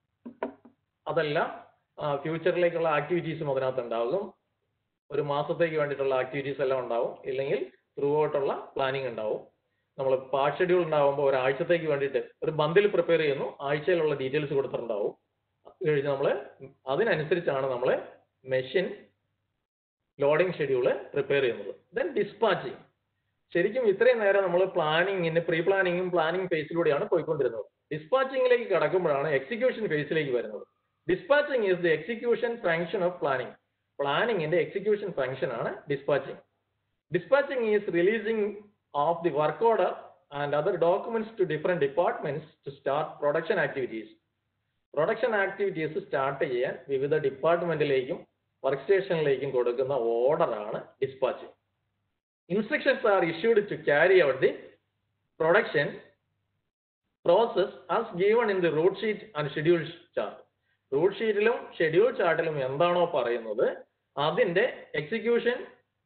Speaker 2: അതെല്ലാം ഫ്യൂച്ചറിലേക്കുള്ള ആക്ടിവിറ്റീസും അതിനകത്ത് ഉണ്ടാകും. ഒരു മാസത്തേക്ക് വേണ്ടിയിട്ടുള്ള ആക്ടിവിറ്റീസ് എല്ലാം ഉണ്ടാവും, ഇല്ലെങ്കിൽ ത്രൂ ഔട്ടുള്ള പ്ലാനിങ് ഉണ്ടാവും. നമ്മൾ പാർട്ട് ഷെഡ്യൂൾ ഉണ്ടാകുമ്പോൾ ഒരാഴ്ചത്തേക്ക് വേണ്ടിയിട്ട് ഒരു ബണ്ടിൽ പ്രിപ്പയർ ചെയ്യുന്നു, ആഴ്ചയിലുള്ള ഡീറ്റെയിൽസ് കൊടുത്തിട്ടുണ്ടാവും. കഴിഞ്ഞ് നമ്മൾ അതിനനുസരിച്ചാണ് നമ്മൾ മെഷീൻ ലോഡിംഗ് ഷെഡ്യൂൾ പ്രിപ്പയർ ചെയ്യുന്നത്. Then dispatching. ശരിക്കും ഇത്രയും നേരം നമ്മൾ പ്ലാനിങ്ങിന് പ്രീ പ്ലാനിങ്ങും പ്ലാനിങ് ഫേസിലൂടെയാണ് പോയിക്കൊണ്ടിരുന്നത്. ഡിസ്പാച്ചിങ്ങിലേക്ക് കടക്കുമ്പോഴാണ് എക്സിക്യൂഷൻ ഫേസിലേക്ക് വരുന്നത്. Dispatching is the execution function of planning. പ്ലാനിങ്ങിന്റെ എക്സിക്യൂഷൻ ഫംഗ്ഷൻ ആണ് dispatching. Dispatching is releasing of the work order and other documents to different departments to start production activities. Production activities start ചെയ്യാൻ വിവിധ ഡിപ്പാർട്ട്മെന്റിലേക്കും വർക്ക് സ്റ്റേഷനിലേക്കും കൊടുക്കുന്ന ഓർഡറാണ് dispatching. Instructions are issued to carry out the production process as given in the route sheet and schedule chart. Route ഷീറ്റിലും ഷെഡ്യൂൾ ചാർട്ടിലും എന്താണോ പറയുന്നത് അതിന്റെ എക്സിക്യൂഷൻ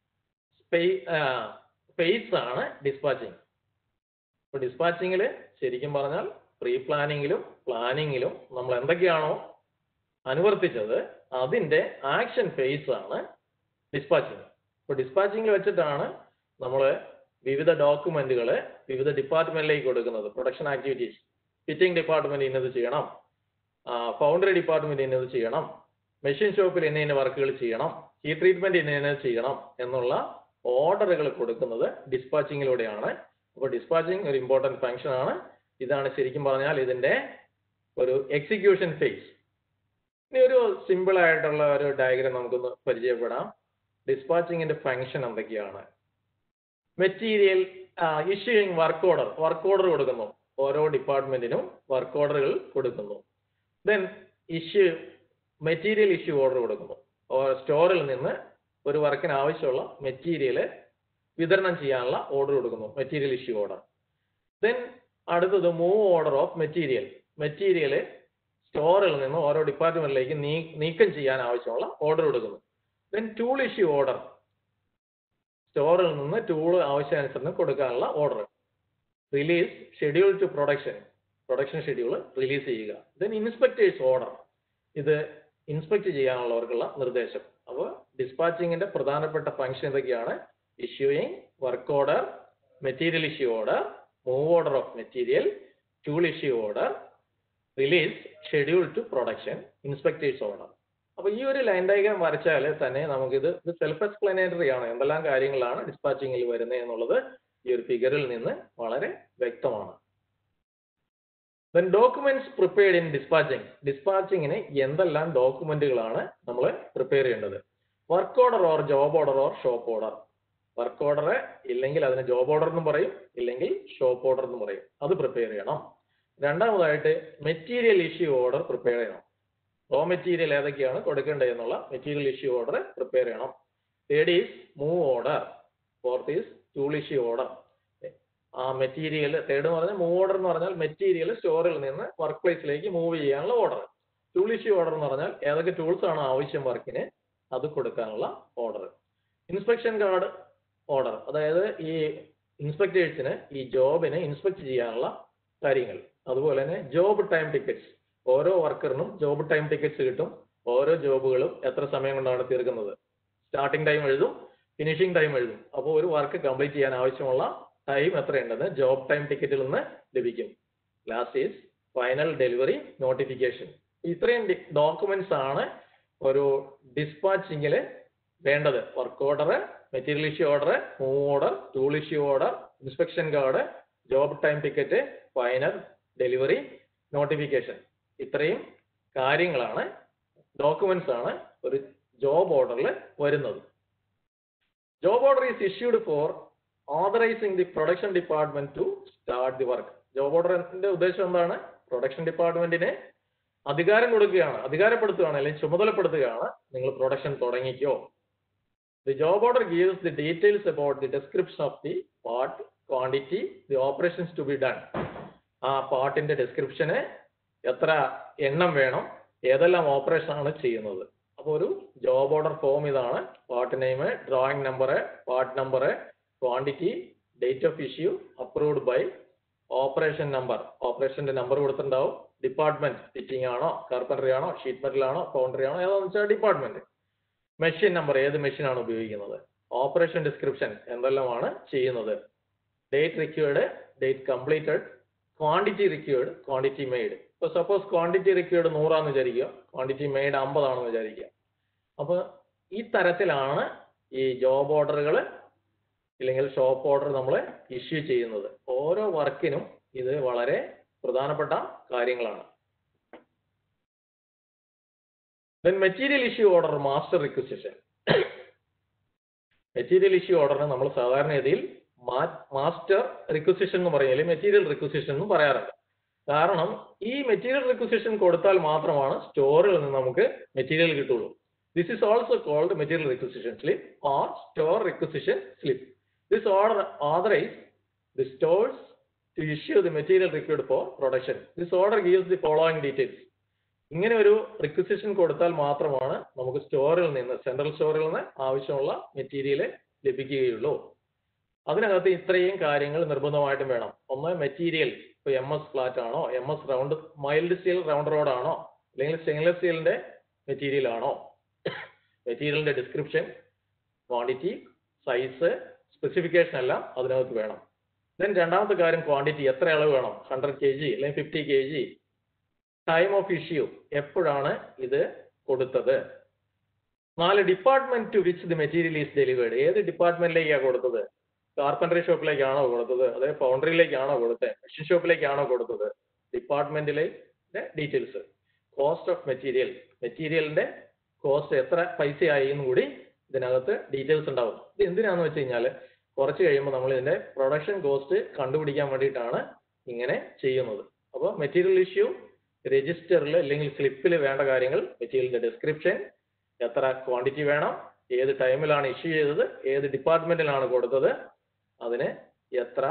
Speaker 2: ഫേസ് ആണ് ഡിസ്പാച്ചിങ്. ഇപ്പൊ ഡിസ്പാച്ചിങ്ങിൽ ശരിക്കും പറഞ്ഞാൽ പ്രീ പ്ലാനിങ്ങിലും പ്ലാനിങ്ങിലും നമ്മൾ എന്തൊക്കെയാണോ അനുവർത്തിച്ചത് അതിന്റെ ആക്ഷൻ ഫേസ് ആണ് ഡിസ്പാച്ചിങ്. ഇപ്പൊ ഡിസ്പാച്ചിങ്ങിൽ വെച്ചിട്ടാണ് നമ്മൾ വിവിധ ഡോക്യുമെന്റുകൾ വിവിധ ഡിപ്പാർട്ട്മെന്റിലേക്ക് കൊടുക്കുന്നത്. പ്രൊഡക്ഷൻ ആക്ടിവിറ്റീസ്, ഫിറ്റിംഗ് ഡിപ്പാർട്ട്മെന്റ് ഇന്നത് ചെയ്യണം, ഫൗണ്ടറി ഡിപ്പാർട്ട്മെന്റ് ഇന്നത് ചെയ്യണം, മെഷീൻ ഷോപ്പിൽ ഇന്ന വർക്കുകൾ ചെയ്യണം, ഹീറ്റ് ട്രീറ്റ്മെന്റ് ഇന്നത് ചെയ്യണം എന്നുള്ള ഓർഡറുകൾ കൊടുക്കുന്നത് ഡിസ്പാച്ചിങ്ങിലൂടെയാണ്. അപ്പോൾ ഡിസ്പാച്ചിങ് ഒരു ഇമ്പോർട്ടന്റ് ഫംഗ്ഷൻ ആണ്. ഇതാണ് ശരിക്കും പറഞ്ഞാൽ ഇതിന്റെ ഒരു എക്സിക്യൂഷൻ ഫേസ്. ഇനി ഒരു സിമ്പിൾ ആയിട്ടുള്ള ഒരു ഡയഗ്രാം നമുക്കൊന്ന് പരിചയപ്പെടാം. ഡിസ്പാച്ചിങ്ങിന്റെ ഫംഗ്ഷൻ എന്തൊക്കെയാണ്? മെറ്റീരിയൽ ഇഷ്യൂയിങ് വർക്ക് ഓർഡർ കൊടുക്കുന്നു. ഓരോ ഡിപ്പാർട്ട്മെന്റിനും വർക്ക് ഓർഡറുകൾ കൊടുക്കുന്നു. ദെൻ മെറ്റീരിയൽ ഇഷ്യൂ ഓർഡർ കൊടുക്കുന്നു. സ്റ്റോറിൽ നിന്ന് ഒരു വർക്കിന് ആവശ്യമുള്ള മെറ്റീരിയൽ വിതരണം ചെയ്യാനുള്ള ഓർഡർ കൊടുക്കുന്നു, മെറ്റീരിയൽ ഇഷ്യൂ ഓർഡർ. ദെൻ അടുത്തത് മൂവ് ഓർഡർ ഓഫ് മെറ്റീരിയൽ സ്റ്റോറിൽ നിന്ന് ഓരോ ഡിപ്പാർട്ട്മെന്റിലേക്ക് നീക്കം ചെയ്യാൻ ആവശ്യമുള്ള ഓർഡർ കൊടുക്കുന്നു. ദെൻ ടൂൾ ഇഷ്യൂ ഓർഡർ, സ്റ്റോറിൽ നിന്ന് ടൂൾ ആവശ്യാനുസരണം കൊടുക്കാനുള്ള order. Release schedule to production schedule release ചെയ്യുക. ദെൻ ഇൻസ്പെക്ടേഴ്സ് ഓർഡർ, ഇത് ഇൻസ്പെക്ട് ചെയ്യാനുള്ളവർക്കുള്ള നിർദ്ദേശം. അപ്പോൾ ഡിസ്പാച്ചിങ്ങിന്റെ പ്രധാനപ്പെട്ട ഫംഗ്ഷൻ എന്തൊക്കെയാണ്? Issuing work order, material issue order, move order of material, tool issue order, release schedule to production, inspectors order. അപ്പൊ ഈ ഒരു ലൈൻ ഡയഗ്രാം വരച്ചാൽ തന്നെ നമുക്കിത് സെൽഫ് എക്സ്പ്ലനേറ്ററി ആണ്. എന്തെല്ലാം കാര്യങ്ങളാണ് ഡിസ്പാച്ചിങ്ങിൽ വരുന്നത് എന്നുള്ളത് ഈ ഒരു ഫിഗറിൽ നിന്ന് വളരെ വ്യക്തമാണ്. Then documents prepared in dispatching. ഡിസ്പാച്ചിങ്ങിന് എന്തെല്ലാം ഡോക്യുമെന്റുകളാണ് നമ്മൾ പ്രിപ്പയർ ചെയ്യേണ്ടത്? Work order or job order or shop order. Work order ഇല്ലെങ്കിൽ അതിന് ജോബ് ഓർഡർ എന്നും പറയും, ഇല്ലെങ്കിൽ ഷോപ്പ് ഓർഡർ എന്നും പറയും. അത് പ്രിപ്പയർ ചെയ്യണം. രണ്ടാമതായിട്ട് മെറ്റീരിയൽ ഇഷ്യൂ ഓർഡർ പ്രിപ്പയർ ചെയ്യണം. റോ മെറ്റീരിയൽ ഏതൊക്കെയാണ് കൊടുക്കേണ്ടത് എന്നുള്ള മെറ്റീരിയൽ ഇഷ്യൂ ഓർഡർ പ്രിപ്പയർ ചെയ്യണം. Third is move order. Fourth is tool issue order. ആ മെറ്റീരിയൽ, തേർഡ് എന്ന് പറഞ്ഞാൽ മൂവ് ഓർഡർ എന്ന് പറഞ്ഞാൽ മെറ്റീരിയൽ സ്റ്റോറിൽ നിന്ന് വർക്ക് പ്ലേസിലേക്ക് മൂവ് ചെയ്യാനുള്ള ഓർഡർ. ടൂൾ ഇഷ്യൂ ഓർഡർ എന്ന് പറഞ്ഞാൽ ഏതൊക്കെ ടൂൾസ് ആണ് ആവശ്യം വർക്കിന് അത് കൊടുക്കാനുള്ള ഓർഡർ. ഇൻസ്പെക്ഷൻ കാർഡ് ഓർഡർ, അതായത് ഈ ഇൻസ്പെക്ടേഴ്സിന് ഈ ജോബിനെ ഇൻസ്പെക്ട് ചെയ്യാനുള്ള കാര്യങ്ങൾ. അതുപോലെ തന്നെ ജോബ് ടൈം ടിക്കറ്റ്സ്, ഓരോ വർക്കറിനും ജോബ് ടൈം ടിക്കറ്റ്സ് കിട്ടും. ഓരോ ജോബുകളും എത്ര സമയം കൊണ്ടാണ് തീർക്കുന്നത്, സ്റ്റാർട്ടിംഗ് ടൈം എഴുതും, ഫിനിഷിംഗ് ടൈം എഴുതും. അപ്പോൾ ഒരു വർക്ക് കംപ്ലീറ്റ് ചെയ്യാൻ ആവശ്യമുള്ള ടൈം എത്രയുണ്ടെന്ന് ജോബ് ടൈം ടിക്കറ്റിൽ നിന്ന് ലഭിക്കും. Last is final delivery notification. ഇത്രയും ഡോക്യുമെന്റ്സ് ആണ് ഒരു ഡിസ്പാച്ചിങ്ങിൽ വേണ്ടത്. Work order, material issue order, move order, tool issue order, inspection card, job time ticket, final delivery notification. ഇത്രയും കാര്യങ്ങളാണ്, ഡോക്യുമെന്റ്സ് ആണ് ഒരു ജോബ് ഓർഡറിൽ വരുന്നത്. Job order is issued for authorising the production department to start the work. Job ഓർഡറിന്റെ ഉദ്ദേശം എന്താണ്? പ്രൊഡക്ഷൻ ഡിപ്പാർട്ട്മെന്റിനെ അധികാരം കൊടുക്കുകയാണ്, അധികാരപ്പെടുത്തുകയാണ്, അല്ലെങ്കിൽ ചുമതലപ്പെടുത്തുകയാണ്, നിങ്ങൾ പ്രൊഡക്ഷൻ തുടങ്ങിക്കോ. The job order gives the details about the description of the part, quantity, the operations to be done. ആ പാർട്ടിന്റെ ഡിസ്ക്രിപ്ഷന് എത്ര എണ്ണം വേണം, ഏതെല്ലാം ഓപ്പറേഷൻ ആണ് ചെയ്യുന്നത്. അപ്പോൾ ഒരു ജോബ് ഓർഡർ ഫോം ഇതാണ്. Part name, drawing number, part number, quantity, date of issue, approved by, operation number, ഓപ്പറേഷന്റെ നമ്പർ കൊടുത്തിട്ടുണ്ടാവും, ഡിപ്പാർട്ട്മെന്റ്, ഫിറ്റിംഗ് ആണോ, കാർപ്പൻട്രി ആണോ, ഷീറ്റ് മെറ്റൽ ആണോ, ഫൗണ്ടറി ആണോ, ഏതാണെന്ന് വെച്ചാൽ ഡിപ്പാർട്ട്മെന്റ്, മെഷീൻ നമ്പർ, ഏത് മെഷീൻ ആണ് ഉപയോഗിക്കുന്നത്, ഓപ്പറേഷൻ ഡിസ്ക്രിപ്ഷൻ, എന്തെല്ലാമാണ് ചെയ്യുന്നത്, date required, date completed, quantity required, quantity made. ഇപ്പോൾ സപ്പോസ് ക്വാണ്ടിറ്റി റിക്വേർഡ് 100 ആണെന്ന് വിചാരിക്കുക, ക്വാണ്ടിറ്റി മെയ്ഡ് 50 ആണെന്ന് വിചാരിക്കുക. അപ്പോൾ ഈ തരത്തിലാണ് ഈ ജോബ് ഓർഡറുകൾ ഇല്ലെങ്കിൽ ഷോപ്പ് ഓർഡർ നമ്മൾ ഇഷ്യൂ ചെയ്യുന്നത്. ഓരോ വർക്കിനും ഇത് വളരെ പ്രധാനപ്പെട്ട കാര്യങ്ങളാണ്. Then material issue order, master requisition. Material issue ഓർഡറിന് നമ്മൾ സാധാരണഗതിയിൽ മാസ്റ്റർ റിക്വസിഷൻ എന്ന് പറയുന്നത് മെറ്റീരിയൽ റിക്വസിഷൻ എന്ന് പറയാറുണ്ട്. കാരണം ഈ മെറ്റീരിയൽ റിക്വസിഷൻ കൊടുത്താൽ മാത്രമാണ് സ്റ്റോറിൽ നിന്ന് നമുക്ക് മെറ്റീരിയൽ കിട്ടുള്ളൂ. This is also called material requisition slip or store requisition slip. This order authorise the stores to issue the material required for production. This order gives the following details. ഇങ്ങനെ ഒരു റിക്വസിഷൻ കൊടുത്താൽ മാത്രമാണ് നമുക്ക് സ്റ്റോറിൽ നിന്ന്, സെൻട്രൽ സ്റ്റോറിൽ നിന്ന് ആവശ്യമുള്ള മെറ്റീരിയൽ ലഭിക്കുകയുള്ളൂ. അതിനകത്ത് ഇത്രയും കാര്യങ്ങൾ നിർബന്ധമായിട്ടും വേണം. ഒന്ന്, മെറ്റീരിയൽ, ഇപ്പോൾ MS ഫ്ലാറ്റ് ആണോ, MS round mild steel round rod ആണോ, അല്ലെങ്കിൽ സ്റ്റെയിൻലെസ് സ്റ്റീലിന്റെ മെറ്റീരിയൽ ആണോ, മെറ്റീരിയലിന്റെ ഡിസ്ക്രിപ്ഷൻ, ക്വാണ്ടിറ്റി, സൈസ്, സ്പെസിഫിക്കേഷൻ എല്ലാം അതിനകത്ത് വേണം. ദെൻ രണ്ടാമത്തെ കാര്യം ക്വാണ്ടിറ്റി, എത്ര അളവ് വേണം, 100 kg അല്ലെങ്കിൽ 50 kg, ടൈം ഓഫ് ഇഷ്യൂ, എപ്പോഴാണ് ഇത് കൊടുത്തത്. 4, department to which the material is delivered, ഏത് ഡിപ്പാർട്ട്മെന്റിലേക്കാണ് കൊടുത്തത്, കാർപ്പൻട്രി ഷോപ്പിലേക്കാണോ കൊടുത്തത്, അതായത് ഫൗണ്ടറിയിലേക്കാണോ കൊടുത്തത്, മെഷീൻ ഷോപ്പിലേക്കാണോ കൊടുത്തത്, ഡിപ്പാർട്ട്മെന്റിലെ ഡീറ്റെയിൽസ്. കോസ്റ്റ് ഓഫ് മെറ്റീരിയൽ, മെറ്റീരിയലിന്റെ കോസ്റ്റ് എത്ര പൈസയായി എന്നും കൂടി ഇതിനകത്ത് ഡീറ്റെയിൽസ് ഉണ്ടാവും. ഇത് എന്തിനാന്ന് വെച്ച് കഴിഞ്ഞാൽ കുറച്ച് കഴിയുമ്പോൾ നമ്മൾ ഇതിന്റെ പ്രൊഡക്ഷൻ കോസ്റ്റ് കണ്ടുപിടിക്കാൻ വേണ്ടിയിട്ടാണ് ഇങ്ങനെ ചെയ്യുന്നത്. അപ്പോൾ മെറ്റീരിയൽ ഇഷ്യൂ രജിസ്റ്ററിൽ അല്ലെങ്കിൽ സ്ലിപ്പിൽ വേണ്ട കാര്യങ്ങൾ, മെറ്റീരിയലിന്റെ ഡിസ്ക്രിപ്ഷൻ, എത്ര ക്വാണ്ടിറ്റി വേണം, ഏത് ടൈമിലാണ് ഇഷ്യൂ ചെയ്തത്, ഏത് ഡിപ്പാർട്ട്മെന്റിലാണ് കൊടുത്തത്, അതിന് എത്ര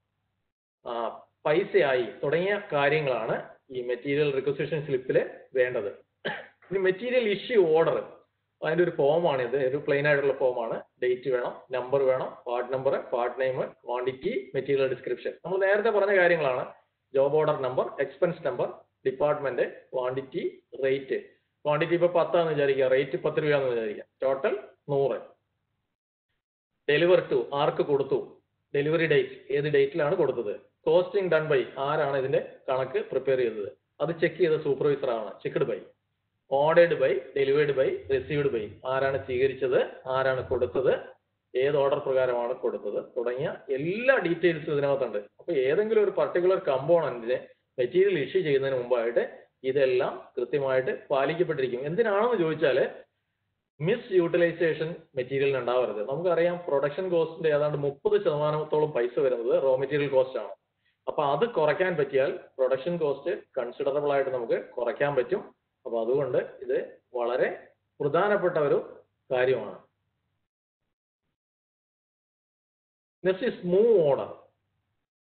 Speaker 2: പൈസയായി തുടങ്ങിയ കാര്യങ്ങളാണ് ഈ മെറ്റീരിയൽ റിക്വസിഷൻ സ്ലിപ്പിൽ വേണ്ടത്. ഇനി മെറ്റീരിയൽ ഇഷ്യൂ ഓർഡർ, അതിന്റെ ഒരു ഫോമാണിത്, ഒരു പ്ലെയിൻ ആയിട്ടുള്ള ഫോമാണ്. ഡേറ്റ് വേണം, നമ്പർ വേണം, part number, part name, quantity, material description. നമ്മൾ നേരത്തെ പറഞ്ഞ കാര്യങ്ങളാണ്. Job order number, expense number, department, quantity, rate. Quantity ഇപ്പോൾ 10 ആണെന്ന് വിചാരിക്കുക, റേറ്റ് 10 രൂപയാണെന്ന് വിചാരിക്കുക, ടോട്ടൽ 100. ഡെലിവർ ടു, ആർക്ക് കൊടുത്തു, ഡെലിവറി ഡേറ്റ്, ഏത് ഡേറ്റിലാണ് കൊടുത്തത്, കോസ്റ്റിംഗ് ഡൺ ബൈ, ആരാണ് ഇതിന്റെ കണക്ക് പ്രിപ്പയർ ചെയ്തത്, അത് ചെക്ക് ചെയ്ത സൂപ്പർവൈസർ ആണ്, checked by, ordered by, delivered by, received by, ആരാണ് സ്വീകരിച്ചത്, ആരാണ് കൊടുത്തത്, ഏത് ഓർഡർ പ്രകാരമാണ് കൊടുത്തത് തുടങ്ങിയ എല്ലാ ഡീറ്റെയിൽസും ഇതിനകത്തുണ്ട്. അപ്പോൾ ഏതെങ്കിലും ഒരു പർട്ടിക്കുലർ കമ്പോണന്റിനെ മെറ്റീരിയൽ ഇഷ്യൂ ചെയ്യുന്നതിന് മുമ്പായിട്ട് ഇതെല്ലാം കൃത്യമായിട്ട് പാലിക്കപ്പെട്ടിരിക്കും. എന്തിനാണെന്ന് ചോദിച്ചാൽ മിസ് യൂട്ടിലൈസേഷൻ മെറ്റീരിയലിന് ഉണ്ടാവരുത്. നമുക്കറിയാം പ്രൊഡക്ഷൻ കോസ്റ്റിന്റെ ഏതാണ്ട് 30% പൈസ വരുന്നത് റോ മെറ്റീരിയൽ കോസ്റ്റ് ആണ്. അപ്പൊ അത് കുറയ്ക്കാൻ പറ്റിയാൽ പ്രൊഡക്ഷൻ കോസ്റ്റ് കൺസിഡറബിൾ ആയിട്ട് നമുക്ക് കുറയ്ക്കാൻ പറ്റും. അപ്പൊ അതുകൊണ്ട് ഇത് വളരെ പ്രധാനപ്പെട്ട ഒരു കാര്യമാണ്. Next is move order.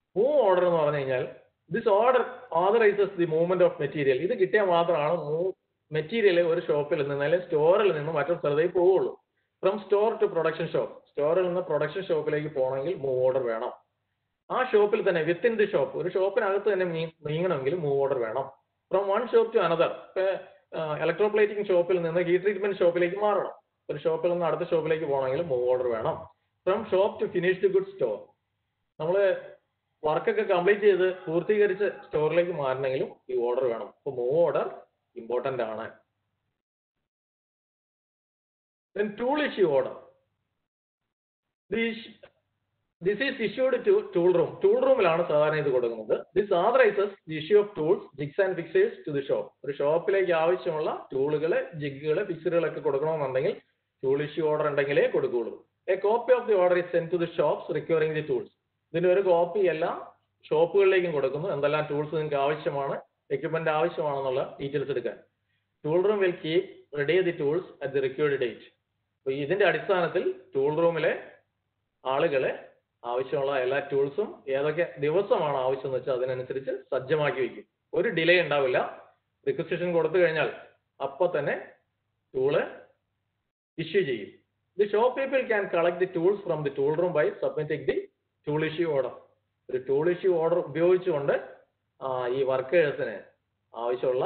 Speaker 2: Move order എന്ന് പറഞ്ഞു കഴിഞ്ഞാൽ this order authorises the movement of material. ഇത് കിട്ടിയാൽ മാത്രമാണ് മെറ്റീരിയൽ ഒരു ഷോപ്പിൽ നിന്ന് അല്ലെങ്കിൽ സ്റ്റോറിൽ നിന്ന് മറ്റൊരു സ്ഥലത്തേക്ക് പോവുള്ളൂ. From store to production shop, സ്റ്റോറിൽ നിന്ന് പ്രൊഡക്ഷൻ ഷോപ്പിലേക്ക് പോകണമെങ്കിൽ മൂവ് ഓർഡർ വേണം. ആ ഷോപ്പിൽ തന്നെ വിത്തിൻ ദി ഷോപ്പ്, ഒരു ഷോപ്പിനകത്ത് തന്നെ നീങ്ങണമെങ്കിൽ മൂവ് ഓർഡർ വേണം. From one shop to another, electroplating ഷോപ്പിൽ നിന്ന് ഹീറ്റ് ട്രീറ്റ്മെന്റ് ഷോപ്പിലേക്ക് മാറണം. ഒരു ഷോപ്പിൽ നിന്ന് അടുത്ത ഷോപ്പിലേക്ക് പോകണമെങ്കിൽ മൂവ് ഓർഡർ വേണം. From shop to finished good store, നമ്മൾ വർക്കൊക്കെ കംപ്ലീറ്റ് ചെയ്ത് പൂർത്തീകരിച്ച് സ്റ്റോറിലേക്ക് മാറണമെങ്കിലും ഈ ഓർഡർ വേണം. അപ്പോൾ മൂവ് ഓർഡർ ഇമ്പോർട്ടന്റ് ആണ്. Then tool issue order. This is issued to tool room. Tool roomലാണ് സാധാരണ ഇത് കൊടുക്കുന്നത്. This authorizes the issue of tools, jigs and fixtures to the shop. ഒരു ഷോപ്പിലേക്ക് ആവശ്യമുള്ള ടൂളുകള്, ജിഗുകള്, ഫിക്സറുകളൊക്കെ കൊടുക്കണമെന്നുണ്ടെങ്കിൽ ടൂൾ ഇഷ്യൂ ഓർഡർ ഉണ്ടെങ്കിലേ കൊടുക്കുകയുള്ളൂ. A copy of the order is sent to the shops requiring the tools. ഇതിന്റെ ഒരു കോപ്പി എല്ലാ ഷോപ്പുകളിലേക്കും കൊടുക്കുന്നു. എന്തെല്ലാം ടൂൾസ് നിങ്ങൾക്ക് ആവശ്യമാണ്, എക്യുപ്മെന്റ് ആവശ്യമാണെന്നുള്ള ഡീറ്റെയിൽസ് എടുക്കാൻ. Tool room will keep ready the tools at the required date. അപ്പോൾ ഇതിന്റെ അടിസ്ഥാനത്തിൽ ടൂൾ റൂമിലെ ആളുകളെ ആവശ്യമുള്ള എല്ലാ ടൂൾസും ഏതൊക്കെ ദിവസമാണ് ആവശ്യം എന്ന് വെച്ചാൽ അതിനനുസരിച്ച് സജ്ജമാക്കി വയ്ക്കും. ഒരു ഡിലേ ഉണ്ടാവില്ല. റിക്വസിഷൻ കൊടുത്തു കഴിഞ്ഞാൽ അപ്പോൾ തന്നെ ടൂള് ഇഷ്യൂ ചെയ്യും. The shop people can collect the tools from the tool room by submitting the tool issue order. ഒരു ടൂൾ ഇഷ്യൂ ഓർഡർ ഉപയോഗിച്ചുകൊണ്ട് ഈ വർക്കേഴ്സിന് ആവശ്യമുള്ള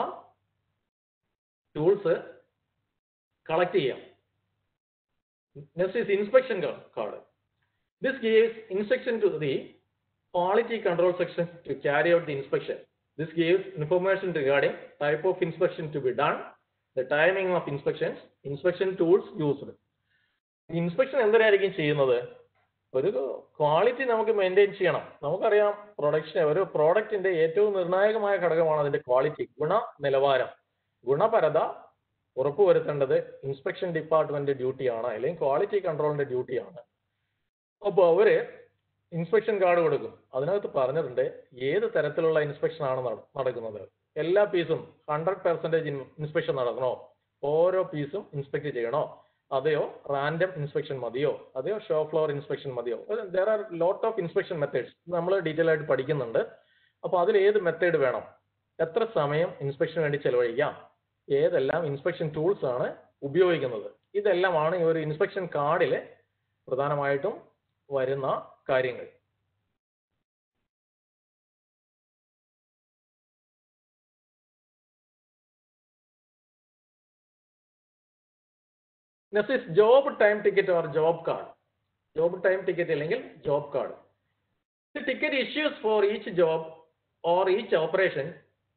Speaker 2: ടൂൾസ് കളക്ട് ചെയ്യാം. Next is inspection card. This gives instruction to the quality control section to carry out the inspection. This gives information regarding type of inspection to be done, the timing of inspections, inspection tools used. Inspection എന്തിനായിരിക്കും ചെയ്യുന്നത്? ഒരു ക്വാളിറ്റി നമുക്ക് മെയിൻറ്റെയിൻ ചെയ്യണം. നമുക്കറിയാം ഒരു പ്രോഡക്റ്റിന്റെ ഏറ്റവും നിർണായകമായ ഘടകമാണ് അതിന്റെ ക്വാളിറ്റി, ഗുണനിലവാരം, ഗുണപരത ഉറപ്പുവരുത്തേണ്ടത് ഇൻസ്പെക്ഷൻ ഡിപ്പാർട്ട്മെന്റ് ഡ്യൂട്ടിയാണ്, അല്ലെങ്കിൽ ക്വാളിറ്റി കൺട്രോളിന്റെ ഡ്യൂട്ടിയാണ്. അപ്പോൾ അവര് ഇൻസ്പെക്ഷൻ കാർഡ് കൊടുക്കും. അതിനകത്ത് പറഞ്ഞിട്ടുണ്ട് ഏത് തരത്തിലുള്ള ഇൻസ്പെക്ഷൻ ആണ് നടക്കുന്നത്. എല്ലാ പീസും 100% ഇൻസ്പെക്ഷൻ നടക്കണോ, ഓരോ പീസും ഇൻസ്പെക്ട് ചെയ്യണോ, അതെയോ റാൻഡം ഇൻസ്പെക്ഷൻ മതിയോ, അതെയോ ഷോ ഫ്ലോർ ഇൻസ്പെക്ഷൻ മതിയോ. There are lot of inspection methods നമ്മൾ ഡീറ്റെയിൽ ആയിട്ട് പഠിക്കുന്നുണ്ട്. അപ്പോൾ അതിൽ ഏത് മെത്തേഡ് വേണം, എത്ര സമയം ഇൻസ്പെക്ഷന് വേണ്ടി ചെലവഴിക്കാം, ഏതെല്ലാം ഇൻസ്പെക്ഷൻ ടൂൾസ് ആണ് ഉപയോഗിക്കുന്നത്, ഇതെല്ലാമാണ് ഈ ഒരു ഇൻസ്പെക്ഷൻ കാർഡിൽ പ്രധാനമായിട്ടും വരുന്ന കാര്യങ്ങൾ. Next is job time ticket or job card. Job time ticket അല്ലെങ്കിൽ job card. The ticket issues for each job or each operation.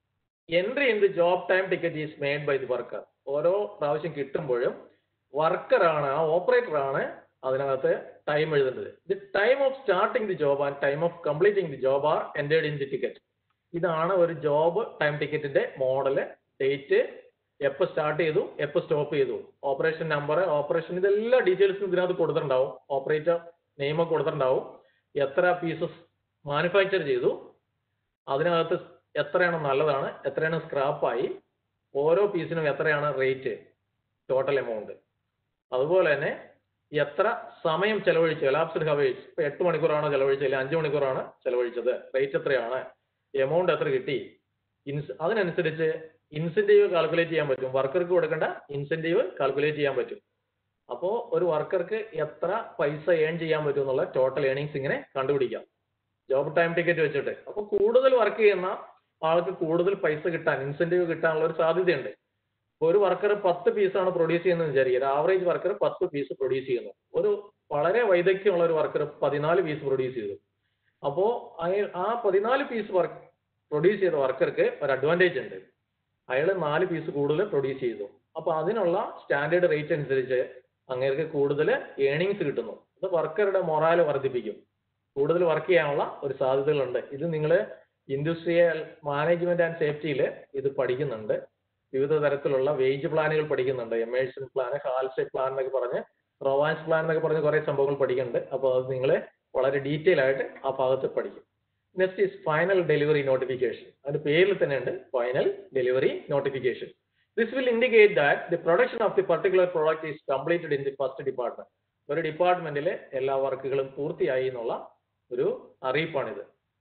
Speaker 2: Entry in the job time ticket is made by the worker. ഓരോ പ്രാവശ്യം കിട്ടുമ്പോഴും വർക്കറാണ്, ആ ഓപ്പറേറ്റർ ആണ് അതിനകത്ത് ടൈം എഴുതേണ്ടത്. The time of starting the job and time of completing the job are entered in the ticket. ഇതാണ് ഒരു ജോബ് ടൈം ടിക്കറ്റിന്റെ മോഡല്. ഡേറ്റ്, എപ്പോൾ സ്റ്റാർട്ട് ചെയ്തു, എപ്പോൾ സ്റ്റോപ്പ് ചെയ്തു, ഓപ്പറേഷൻ നമ്പർ, ഓപ്പറേഷൻ, ഇതെല്ലാം ഡീറ്റെയിൽസും ഇതിനകത്ത് കൊടുത്തിട്ടുണ്ടാവും. ഓപ്പറേറ്റർ നെയിമൊക്കെ കൊടുത്തിട്ടുണ്ടാവും. എത്ര പീസസ് മാനുഫാക്ചർ ചെയ്തു, അതിനകത്ത് എത്രയാണ് നല്ലതാണ്, എത്രയാണ് സ്ക്രാപ്പായി, ഓരോ പീസിനും എത്രയാണ് റേറ്റ്, ടോട്ടൽ എമൗണ്ട്. അതുപോലെ തന്നെ എത്ര സമയം ചെലവഴിച്ചു, എലാപ്സ്ഡ് ഹവേഴ്സ്, ഇപ്പോൾ 8 മണിക്കൂറാണോ ചെലവഴിച്ചത്, അല്ലെങ്കിൽ 5 മണിക്കൂറാണ് ചെലവഴിച്ചത്, റേറ്റ് എത്രയാണ്, എമൗണ്ട് എത്ര കിട്ടി, അതിനനുസരിച്ച് ഇൻസെന്റീവ് കാൽക്കുലേറ്റ് ചെയ്യാൻ പറ്റും. വർക്കർക്ക് കൊടുക്കേണ്ട ഇൻസെന്റീവ് കാൽക്കുലേറ്റ് ചെയ്യാൻ പറ്റും. അപ്പോൾ ഒരു വർക്കർക്ക് എത്ര പൈസ ഏൺ ചെയ്യാൻ പറ്റും എന്നുള്ള ടോട്ടൽ ഏണിങ്സ് ഇങ്ങനെ കണ്ടുപിടിക്കാം ജോബ് ടൈം ടിക്കറ്റ് വെച്ചിട്ട്. അപ്പോൾ കൂടുതൽ വർക്ക് ചെയ്യുന്ന ആൾക്ക് കൂടുതൽ പൈസ കിട്ടാൻ, ഇൻസെന്റീവ് കിട്ടാനുള്ള ഒരു സാധ്യതയുണ്ട്. ഒരു വർക്കർ 10 പീസാണ് പ്രൊഡ്യൂസ് ചെയ്യുന്നത് വിചാരിക്കുക. ഒരു ആവറേജ് വർക്കർ 10 പീസ് പ്രൊഡ്യൂസ് ചെയ്യുന്നു. ഒരു വളരെ വൈദഗ്ധ്യമുള്ള ഒരു വർക്കർ 14 പീസ് പ്രൊഡ്യൂസ് ചെയ്തു. അപ്പോൾ ആ 14 പീസ് പ്രൊഡ്യൂസ് ചെയ്ത വർക്കർക്ക് ഒരു അഡ്വാൻറ്റേജ് ഉണ്ട്. അയാൾ 4 പീസ് കൂടുതൽ പ്രൊഡ്യൂസ് ചെയ്തു. അപ്പോൾ അതിനുള്ള സ്റ്റാൻഡേർഡ് റേറ്റ് അനുസരിച്ച് അങ്ങേർക്ക് കൂടുതൽ ഏണിങ്സ് കിട്ടുന്നു. അത് വർക്കറുടെ മൊറാൽ വർദ്ധിപ്പിക്കും. കൂടുതൽ വർക്ക് ചെയ്യാനുള്ള ഒരു സാധ്യതകളുണ്ട്. ഇത് നിങ്ങൾ ഇൻഡസ്ട്രിയൽ മാനേജ്മെന്റ് ആൻഡ് സേഫ്റ്റിയിൽ ഇത് പഠിക്കുന്നുണ്ട്. വിവിധ തരത്തിലുള്ള വേജ് പ്ലാനുകൾ പഠിക്കുന്നുണ്ട്. എമേഴ്സൺ പ്ലാൻ, ഹാൽസ്റ്റെഡ് പ്ലാൻ എന്നൊക്കെ പറഞ്ഞ്, റൊവാൻസ് പ്ലാൻ എന്നൊക്കെ പറഞ്ഞ് കുറേ സംഭവങ്ങൾ പഠിക്കുന്നുണ്ട്. അപ്പോൾ അത് നിങ്ങൾ വളരെ ഡീറ്റെയിൽ ആയിട്ട് ആ ഭാഗത്ത് പഠിക്കും. Next is final delivery notification. അതിന്റെ പേരിൽ തന്നെ ഉണ്ട് final delivery notification. This will indicate that the production of the particular product is completed in the first department. ഒരു ഡിപ്പാർട്ട്മെന്റിലെ എല്ലാ വർക്കുകളും പൂർത്തിയായി എന്നുള്ള ഒരു അറിയിപ്പാണിത്.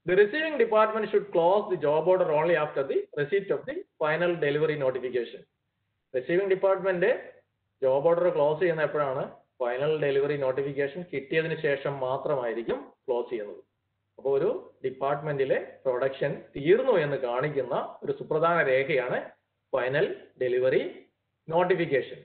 Speaker 2: The receiving department should close the job order only after the receipt of the final delivery notification. Receiving department job order close ചെയ്യുന്ന എപ്പോഴാണ്? ഫൈനൽ ഡെലിവറി നോട്ടിഫിക്കേഷൻ കിട്ടിയതിന് ശേഷം മാത്രമായിരിക്കും ക്ലോസ് ചെയ്യുന്നത്. അപ്പോൾ ഒരു ഡിപ്പാർട്ട്മെന്റിലെ പ്രൊഡക്ഷൻ തീർന്നു എന്ന് കാണിക്കുന്ന ഒരു സുപ്രധാന രേഖയാണ് final delivery notification.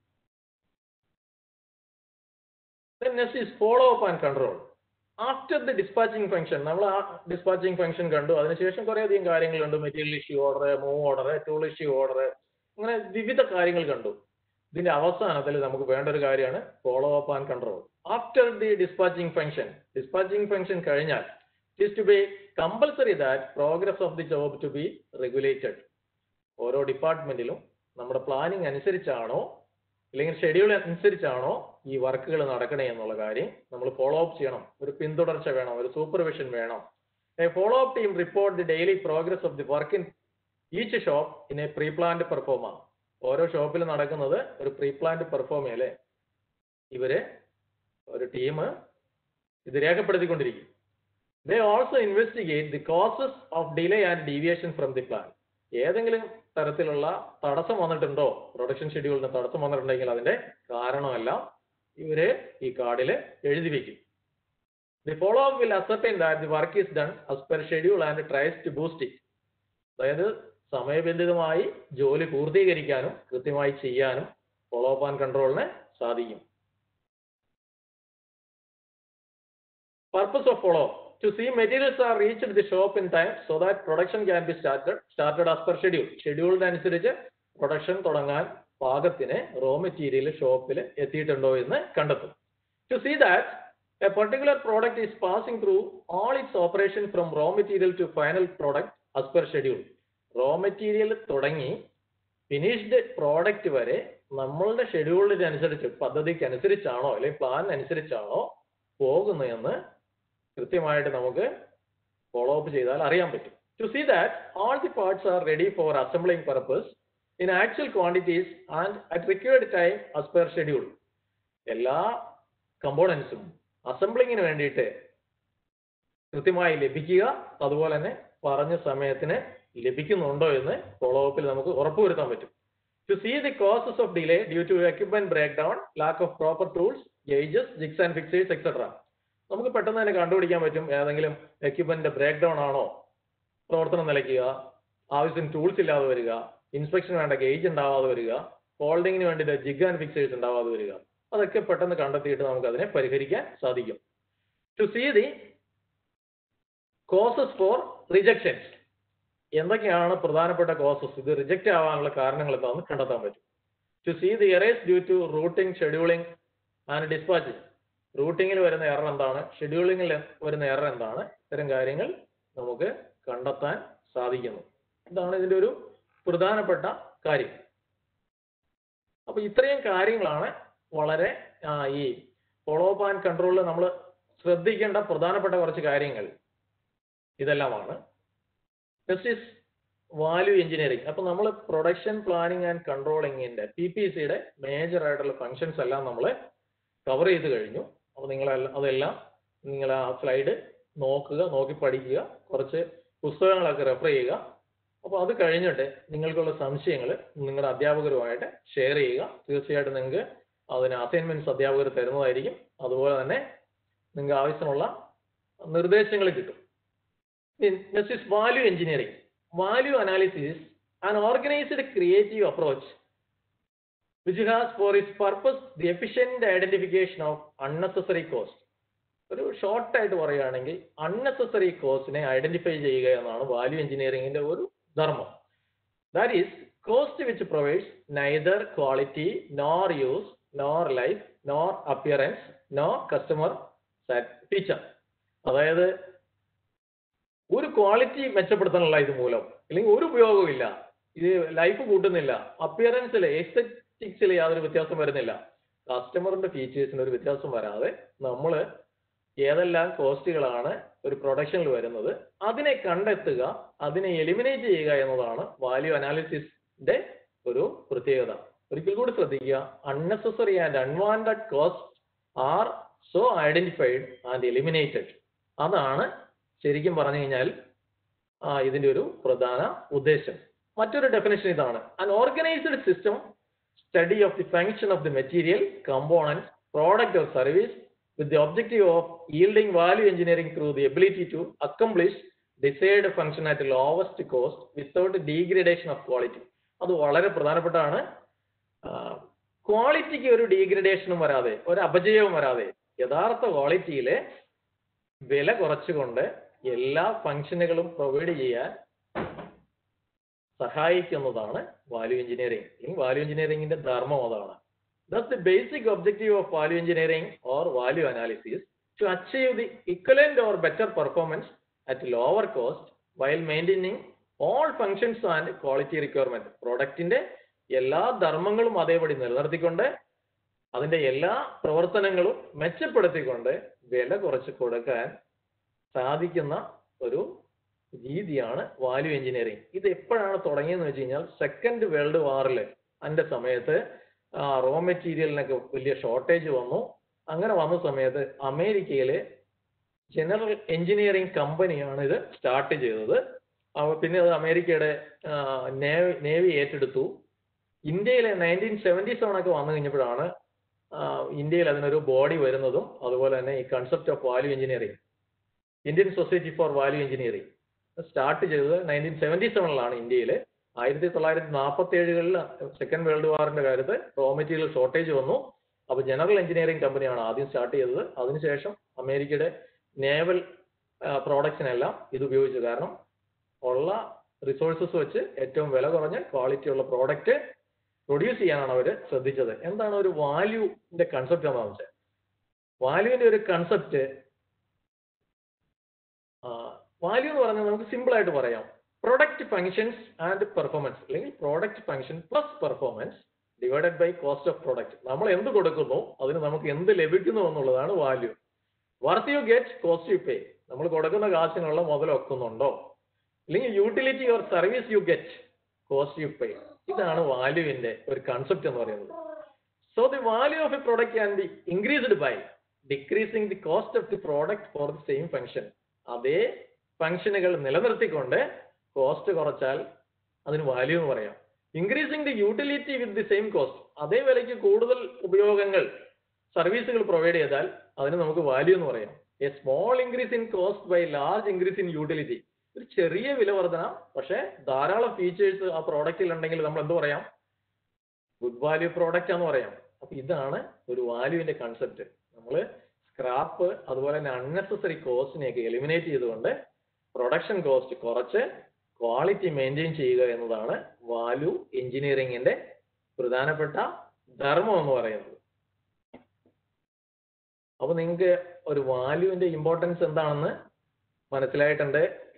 Speaker 2: Then next is follow up and control. After the dispatching function, നമ്മൾ ആ ഡിസ്പാച്ചിങ് ഫംഗ്ഷൻ കണ്ടു. അതിനുശേഷം കുറേയധികം കാര്യങ്ങളുണ്ട്. Material issue order, move order, tool issue order, അങ്ങനെ വിവിധ കാര്യങ്ങൾ കണ്ടു. ഇതിന്റെ അവസാനത്തിൽ നമുക്ക് വേണ്ട ഒരു കാര്യമാണ് follow up and control. After the dispatching function കഴിഞ്ഞാൽ it is to be compulsory that progress of the job to be regulated. ഓരോ ഡിപ്പാർട്ട്മെന്റിലും നമ്മുടെ പ്ലാനിങ് അനുസരിച്ചാണോ അല്ലെങ്കിൽ ഷെഡ്യൂൾ അനുസരിച്ചാണോ ഈ വർക്കുകൾ നടക്കണേ എന്നുള്ള കാര്യം നമ്മൾ ഫോളോ അപ്പ് ചെയ്യണം. ഒരു പിന്തുടർച്ച വേണം, ഒരു സൂപ്പർവിഷൻ വേണം. A follow up team report the daily progress of the work in each shop in a pre-planned performa. ഓരോ ഷോപ്പിൽ നടക്കുന്നത് ഒരു പ്രീ പ്ലാൻഡ് പെർഫോമയിലെ ഇവര് ഒരു ടീം ഇത് രേഖപ്പെടുത്തിക്കൊണ്ടിരിക്കും. They also investigate the causes of delay and deviation from the plan. ഏതെങ്കിലും തരത്തിലുള്ള തടസ്സം വന്നിട്ടുണ്ടോ, പ്രൊഡക്ഷൻ ഷെഡ്യൂളിന് തടസ്സം വന്നിട്ടുണ്ടെങ്കിൽ അതിന്റെ കാരണമെല്ലാം ഇവര് ഈ കാർഡിൽ എഴുതി വെക്കും. The follow-up will ascertain that the work is done as per schedule and tries to boost it. അതായത് സമയബന്ധിതമായി ജോലി പൂർത്തീകരിക്കാനും കൃത്യമായി ചെയ്യാനും ഫോളോ അപ്പ് ആൻഡ് കൺട്രോളിന് സാധിക്കും. Purpose of follow-up: to see materials are reached the shop in time so that production can be started as per schedule. ഷെഡ്യൂളിന് അനുസരിച്ച് പ്രൊഡക്ഷൻ തുടങ്ങാൻ പാകത്തിന് റോ മെറ്റീരിയൽ ഷോപ്പിൽ എത്തിയിട്ടുണ്ടോ എന്ന് കണ്ടെത്തും. To see that a particular product is passing through all its operation from raw material to final product as per schedule. Raw material തുടങ്ങി ഫിനിഷ്ഡ് പ്രോഡക്റ്റ് വരെ നമ്മളുടെ ഷെഡ്യൂളിനനുസരിച്ച് പദ്ധതിക്ക് അനുസരിച്ചാണോ അല്ലെങ്കിൽ പ്ലാൻ അനുസരിച്ചാണോ പോകുന്നതെന്ന് കൃത്യമായിട്ട് നമുക്ക് ഫോളോ അപ്പ് ചെയ്താൽ അറിയാൻ പറ്റും. To see that all the parts are ready for assembling purpose in actual quantities and at required time as per schedule. എല്ലാ കമ്പോണൻസും അസംബ്ലിങ്ങിന് വേണ്ടിയിട്ട് കൃത്യമായി ലഭിക്കുക, അതുപോലെ തന്നെ പറഞ്ഞ സമയത്തിന് ലഭിക്കുന്നുണ്ടോ എന്ന് ഫോളോ അപ്പിൽ നമുക്ക് ഉറപ്പുവരുത്താൻ പറ്റും. To see the causes of delay due to equipment breakdown, lack of proper tools, gauges, jigs and fixers, etc. നമുക്ക് പെട്ടെന്ന് തന്നെ കണ്ടുപിടിക്കാൻ പറ്റും ഏതെങ്കിലും എക്യുപ്മെന്റ് ബ്രേക്ക് ഡൗൺ ആണോ, പ്രവർത്തനം നിലയ്ക്കുക, ആവശ്യത്തിന് ടൂൾസ് ഇല്ലാതെ വരിക, ഇൻസ്പെക്ഷൻ വേണ്ട ഗേജ് ഉണ്ടാവാതെ വരിക, ഫോൾഡിങ്ങിന് വേണ്ടിയിട്ട് ജിഗ് ആൻഡ് ഫിക്സേഴ്സ് ഉണ്ടാവാതെ വരിക. അതൊക്കെ പെട്ടെന്ന് കണ്ടെത്തിയിട്ട് നമുക്ക് അതിനെ പരിഹരിക്കാൻ സാധിക്കും. To see the causes for rejections, എന്തൊക്കെയാണ് പ്രധാനപ്പെട്ട കോസസ്, ഇത് റിജക്റ്റ് ആവാനുള്ള കാരണങ്ങൾ എന്താണെന്ന് കണ്ടെത്താൻ പറ്റും. To see the errors due to routing, scheduling and dispatching, റൂട്ടിങ്ങിൽ വരുന്ന എറർ എന്താണ്, ഷെഡ്യൂളിങ്ങിൽ വരുന്ന എറർ എന്താണ്, ഇത്തരം കാര്യങ്ങൾ നമുക്ക് കണ്ടെത്താൻ സാധിക്കുന്നു. ഇതാണ് ഇതിന്റെ ഒരു പ്രധാനപ്പെട്ട കാര്യം. അപ്പൊ ഇത്രയും കാര്യങ്ങളാണ് വളരെ ഈ ഫോളോ അപ്പ് ആൻഡ് കൺട്രോളിൽ നമ്മൾ ശ്രദ്ധിക്കേണ്ട പ്രധാനപ്പെട്ട കുറച്ച് കാര്യങ്ങൾ ഇതെല്ലാമാണ്. Next is value engineering. അപ്പൊ നമ്മൾ പ്രൊഡക്ഷൻ പ്ലാനിങ് ആൻഡ് കൺട്രോളിങ്ങിന്റെ PPCയുടെ മേജർ ആയിട്ടുള്ള ഫങ്ഷൻസ് എല്ലാം നമ്മൾ കവർ ചെയ്ത് കഴിഞ്ഞു. അപ്പോൾ അതെല്ലാം നിങ്ങൾ ആ സ്ലൈഡ് നോക്കുക, നോക്കി പഠിക്കുക, കുറച്ച് പുസ്തകങ്ങളൊക്കെ റെഫർ ചെയ്യുക. അപ്പോൾ അത് കഴിഞ്ഞിട്ട് നിങ്ങൾക്കുള്ള സംശയങ്ങൾ നിങ്ങളുടെ അധ്യാപകരുമായിട്ട് ഷെയർ ചെയ്യുക. തീർച്ചയായിട്ടും നിങ്ങൾക്ക് അതിന് അസൈൻമെന്റ്സ് അധ്യാപകർ തരുന്നതായിരിക്കും. അതുപോലെ തന്നെ നിങ്ങൾക്ക് ആവശ്യമുള്ള നിർദ്ദേശങ്ങൾ കിട്ടും. Next is value engineering. Value analysis an organised creative approach which has for its purpose the efficient identification of unnecessary cost. ഒരു ഷോർട്ട് ആയിട്ട് പറയുകയാണെങ്കിൽ അൺനെസസറി കോസ്റ്റിനെ ഐഡന്റിഫൈ ചെയ്യുക എന്നാണ് വാല്യൂ എഞ്ചിനീയറിംഗിന്റെ ഒരു ധർമ്മം. That is cost which provides neither quality nor use nor life nor appearance nor customer feature. അതായത് ഒരു ക്വാളിറ്റി മെച്ചപ്പെടുത്താനുള്ള ഇത് മൂലം അല്ലെങ്കിൽ ഒരു ഉപയോഗവും ഇല്ല, ഇത് ലൈഫ് കൂട്ടുന്നില്ല, അപ്പിയറൻസിൽ എസ്തെറ്റിക്സിൽ യാതൊരു വ്യത്യാസം വരുന്നില്ല, കസ്റ്റമറിന്റെ ഫീച്ചേഴ്സിന് ഒരു വ്യത്യാസം വരാതെ നമ്മൾ ഏതെല്ലാം കോസ്റ്റുകളാണ് ഒരു പ്രൊഡക്ഷനിൽ വരുന്നത് അതിനെ കണ്ടെത്തുക, അതിനെ എലിമിനേറ്റ് ചെയ്യുക എന്നതാണ് വാല്യൂ അനാലിസിസിന്റെ ഒരു പ്രത്യേകത. ഒരിക്കൽ കൂടി ശ്രദ്ധിക്കുക, unnecessary and unwanted cost are so identified and eliminated. അതാണ് ശരിക്കും പറഞ്ഞു കഴിഞ്ഞാൽ ഇതിന്റെ ഒരു പ്രധാന ഉദ്ദേശം. മറ്റൊരു ഡെഫിനിഷൻ ഇതാണ്: an organized system study of the function of the material, component, product or service with the objective of yielding value engineering through the ability to accomplish desired function at lowest cost without degradation of quality. അത് വളരെ പ്രധാനപ്പെട്ടതാണ്. ക്വാളിറ്റിക്ക് ഒരു ഡീഗ്രഡേഷനും വരാതെ, ഒരു അപജയവും വരാതെ, യഥാർത്ഥ ക്വാളിറ്റിയിലെ വില കുറച്ചുകൊണ്ട് എല്ലാ ഫംഗ്ഷനുകളും പ്രൊവൈഡ് ചെയ്യാൻ സഹായിക്കുന്നതാണ് വാല്യൂ എഞ്ചിനീയറിംഗ്. അല്ലെങ്കിൽ വാല്യൂ എഞ്ചിനീയറിംഗിന്റെ ധർമ്മം അതാണ്. Thus, the basic objective of value engineering or value analysis to achieve the equivalent or better performance at lower cost while maintaining all functions and quality requirement. പ്രൊഡക്റ്റിന്റെ എല്ലാ ധർമ്മങ്ങളും അതേപടി നിലനിർത്തിക്കൊണ്ട് അതിന്റെ എല്ലാ പ്രവർത്തനങ്ങളും മെച്ചപ്പെടുത്തിക്കൊണ്ട് വില കുറച്ച് കൊടുക്കാൻ സാധിക്കുന്ന ഒരു രീതിയാണ് വാല്യൂ എഞ്ചിനീയറിംഗ്. ഇത് എപ്പോഴാണ് തുടങ്ങിയെന്ന് വെച്ച് കഴിഞ്ഞാൽ സെക്കൻഡ് വേൾഡ് വാറിൽ അതിന്റെ സമയത്ത് റോ മെറ്റീരിയലിനൊക്കെ വലിയ ഷോർട്ടേജ് വന്നു. അങ്ങനെ വന്ന സമയത്ത് അമേരിക്കയിലെ ജനറൽ എഞ്ചിനീയറിംഗ് കമ്പനിയാണ് ഇത് സ്റ്റാർട്ട് ചെയ്തത്. പിന്നെ അത് അമേരിക്കയുടെ നേവി ഏറ്റെടുത്തു. ഇന്ത്യയിലെ 1977 ഒക്കെ വന്നു കഴിഞ്ഞപ്പോഴാണ് ഇന്ത്യയിൽ അതിനൊരു ബോഡി വരുന്നതും അതുപോലെ തന്നെ ഈ concept of value engineering, Indian society for value engineering start ചെയ്തത് 1977 ഇന്ത്യയിൽ. 1947 സെക്കൻഡ് വേൾഡ് വാറിന്റെ കാര്യത്ത് റോ മെറ്റീരിയൽ ഷോർട്ടേജ് വന്നു. അപ്പൊ ജനറൽ എഞ്ചിനീയറിംഗ് കമ്പനിയാണ് ആദ്യം സ്റ്റാർട്ട് ചെയ്തത്. അതിനുശേഷം അമേരിക്കയുടെ നേവൽ പ്രോഡക്ട്സിനെല്ലാം ഇത് ഉപയോഗിച്ചു. കാരണം ഉള്ള റിസോഴ്സസ് വെച്ച് ഏറ്റവും വില കുറഞ്ഞ ക്വാളിറ്റി ഉള്ള പ്രോഡക്റ്റ് പ്രൊഡ്യൂസ് ചെയ്യാനാണ് അവർ ശ്രദ്ധിച്ചത്. എന്താണ് ഒരു വാല്യൂന്റെ കൺസെപ്റ്റ് എന്നാണ് വെച്ചാൽ, വാല്യൂവിന്റെ ഒരു കൺസെപ്റ്റ്, വാല്യൂ എന്ന് പറഞ്ഞാൽ നമുക്ക് സിമ്പിൾ ആയിട്ട് പറയാം, പ്രൊഡക്റ്റ് ഫങ്ഷൻസ് ആൻഡ് പെർഫോമൻസ്, അല്ലെങ്കിൽ product function plus performance divided by cost of product. നമ്മൾ എന്ത് കൊടുക്കുന്നു അതിന് നമുക്ക് എന്ത് ലഭിക്കുന്നു എന്നുള്ളതാണ് value. Worth you get cost you pay, നമ്മൾ കൊടുക്കുന്ന കാശിനുള്ള മുതൽ വെക്കുന്നുണ്ടോ, അല്ലെങ്കിൽ utility or service you get cost you pay. ഇതാണ് വാല്യൂവിന്റെ ഒരു കൺസെപ്റ്റ് എന്ന് പറയുന്നത്. So the value of a product can be increased by decreasing the cost of the product for the same function. അതേ ഫംഗ്ഷനുകൾ നിലനിർത്തിക്കൊണ്ട് കോസ്റ്റ് കുറച്ചാൽ അതിന് വാല്യൂ എന്ന് പറയാം. Increasing the utility with the same cost, അതേ വിലയ്ക്ക് കൂടുതൽ ഉപയോഗങ്ങൾ സർവീസുകൾ പ്രൊവൈഡ് ചെയ്താൽ അതിന് നമുക്ക് വാല്യൂ എന്ന് പറയാം. A small increase in cost by large increase in utility, ഒരു ചെറിയ വില വർധന പക്ഷെ ധാരാളം ഫീച്ചേഴ്സ് ആ പ്രോഡക്റ്റിൽ ഉണ്ടെങ്കിൽ നമ്മൾ എന്ത് പറയാം, ഗുഡ് വാല്യൂ പ്രോഡക്റ്റ് എന്ന് പറയാം. അപ്പൊ ഇതാണ് ഒരു വാല്യൂവിന്റെ കൺസെപ്റ്റ്. നമ്മൾ സ്ക്രാപ്പ് അതുപോലെ തന്നെ അൺനെസസറി കോസ്റ്റിനെയൊക്കെ എലിമിനേറ്റ് ചെയ്തുകൊണ്ട് പ്രൊഡക്ഷൻ കോസ്റ്റ് കുറച്ച് ക്വാളിറ്റി മെയിൻറ്റെയിൻ ചെയ്യുക എന്നതാണ് വാല്യൂ എഞ്ചിനീയറിംഗിന്റെ പ്രധാനപ്പെട്ട ധർമ്മം എന്ന് പറയുന്നത്. അപ്പൊ നിങ്ങൾക്ക് ഒരു വാല്യൂവിന്റെ ഇമ്പോർട്ടൻസ് എന്താണെന്ന് മനസ്സിലായിട്ടുണ്ട്.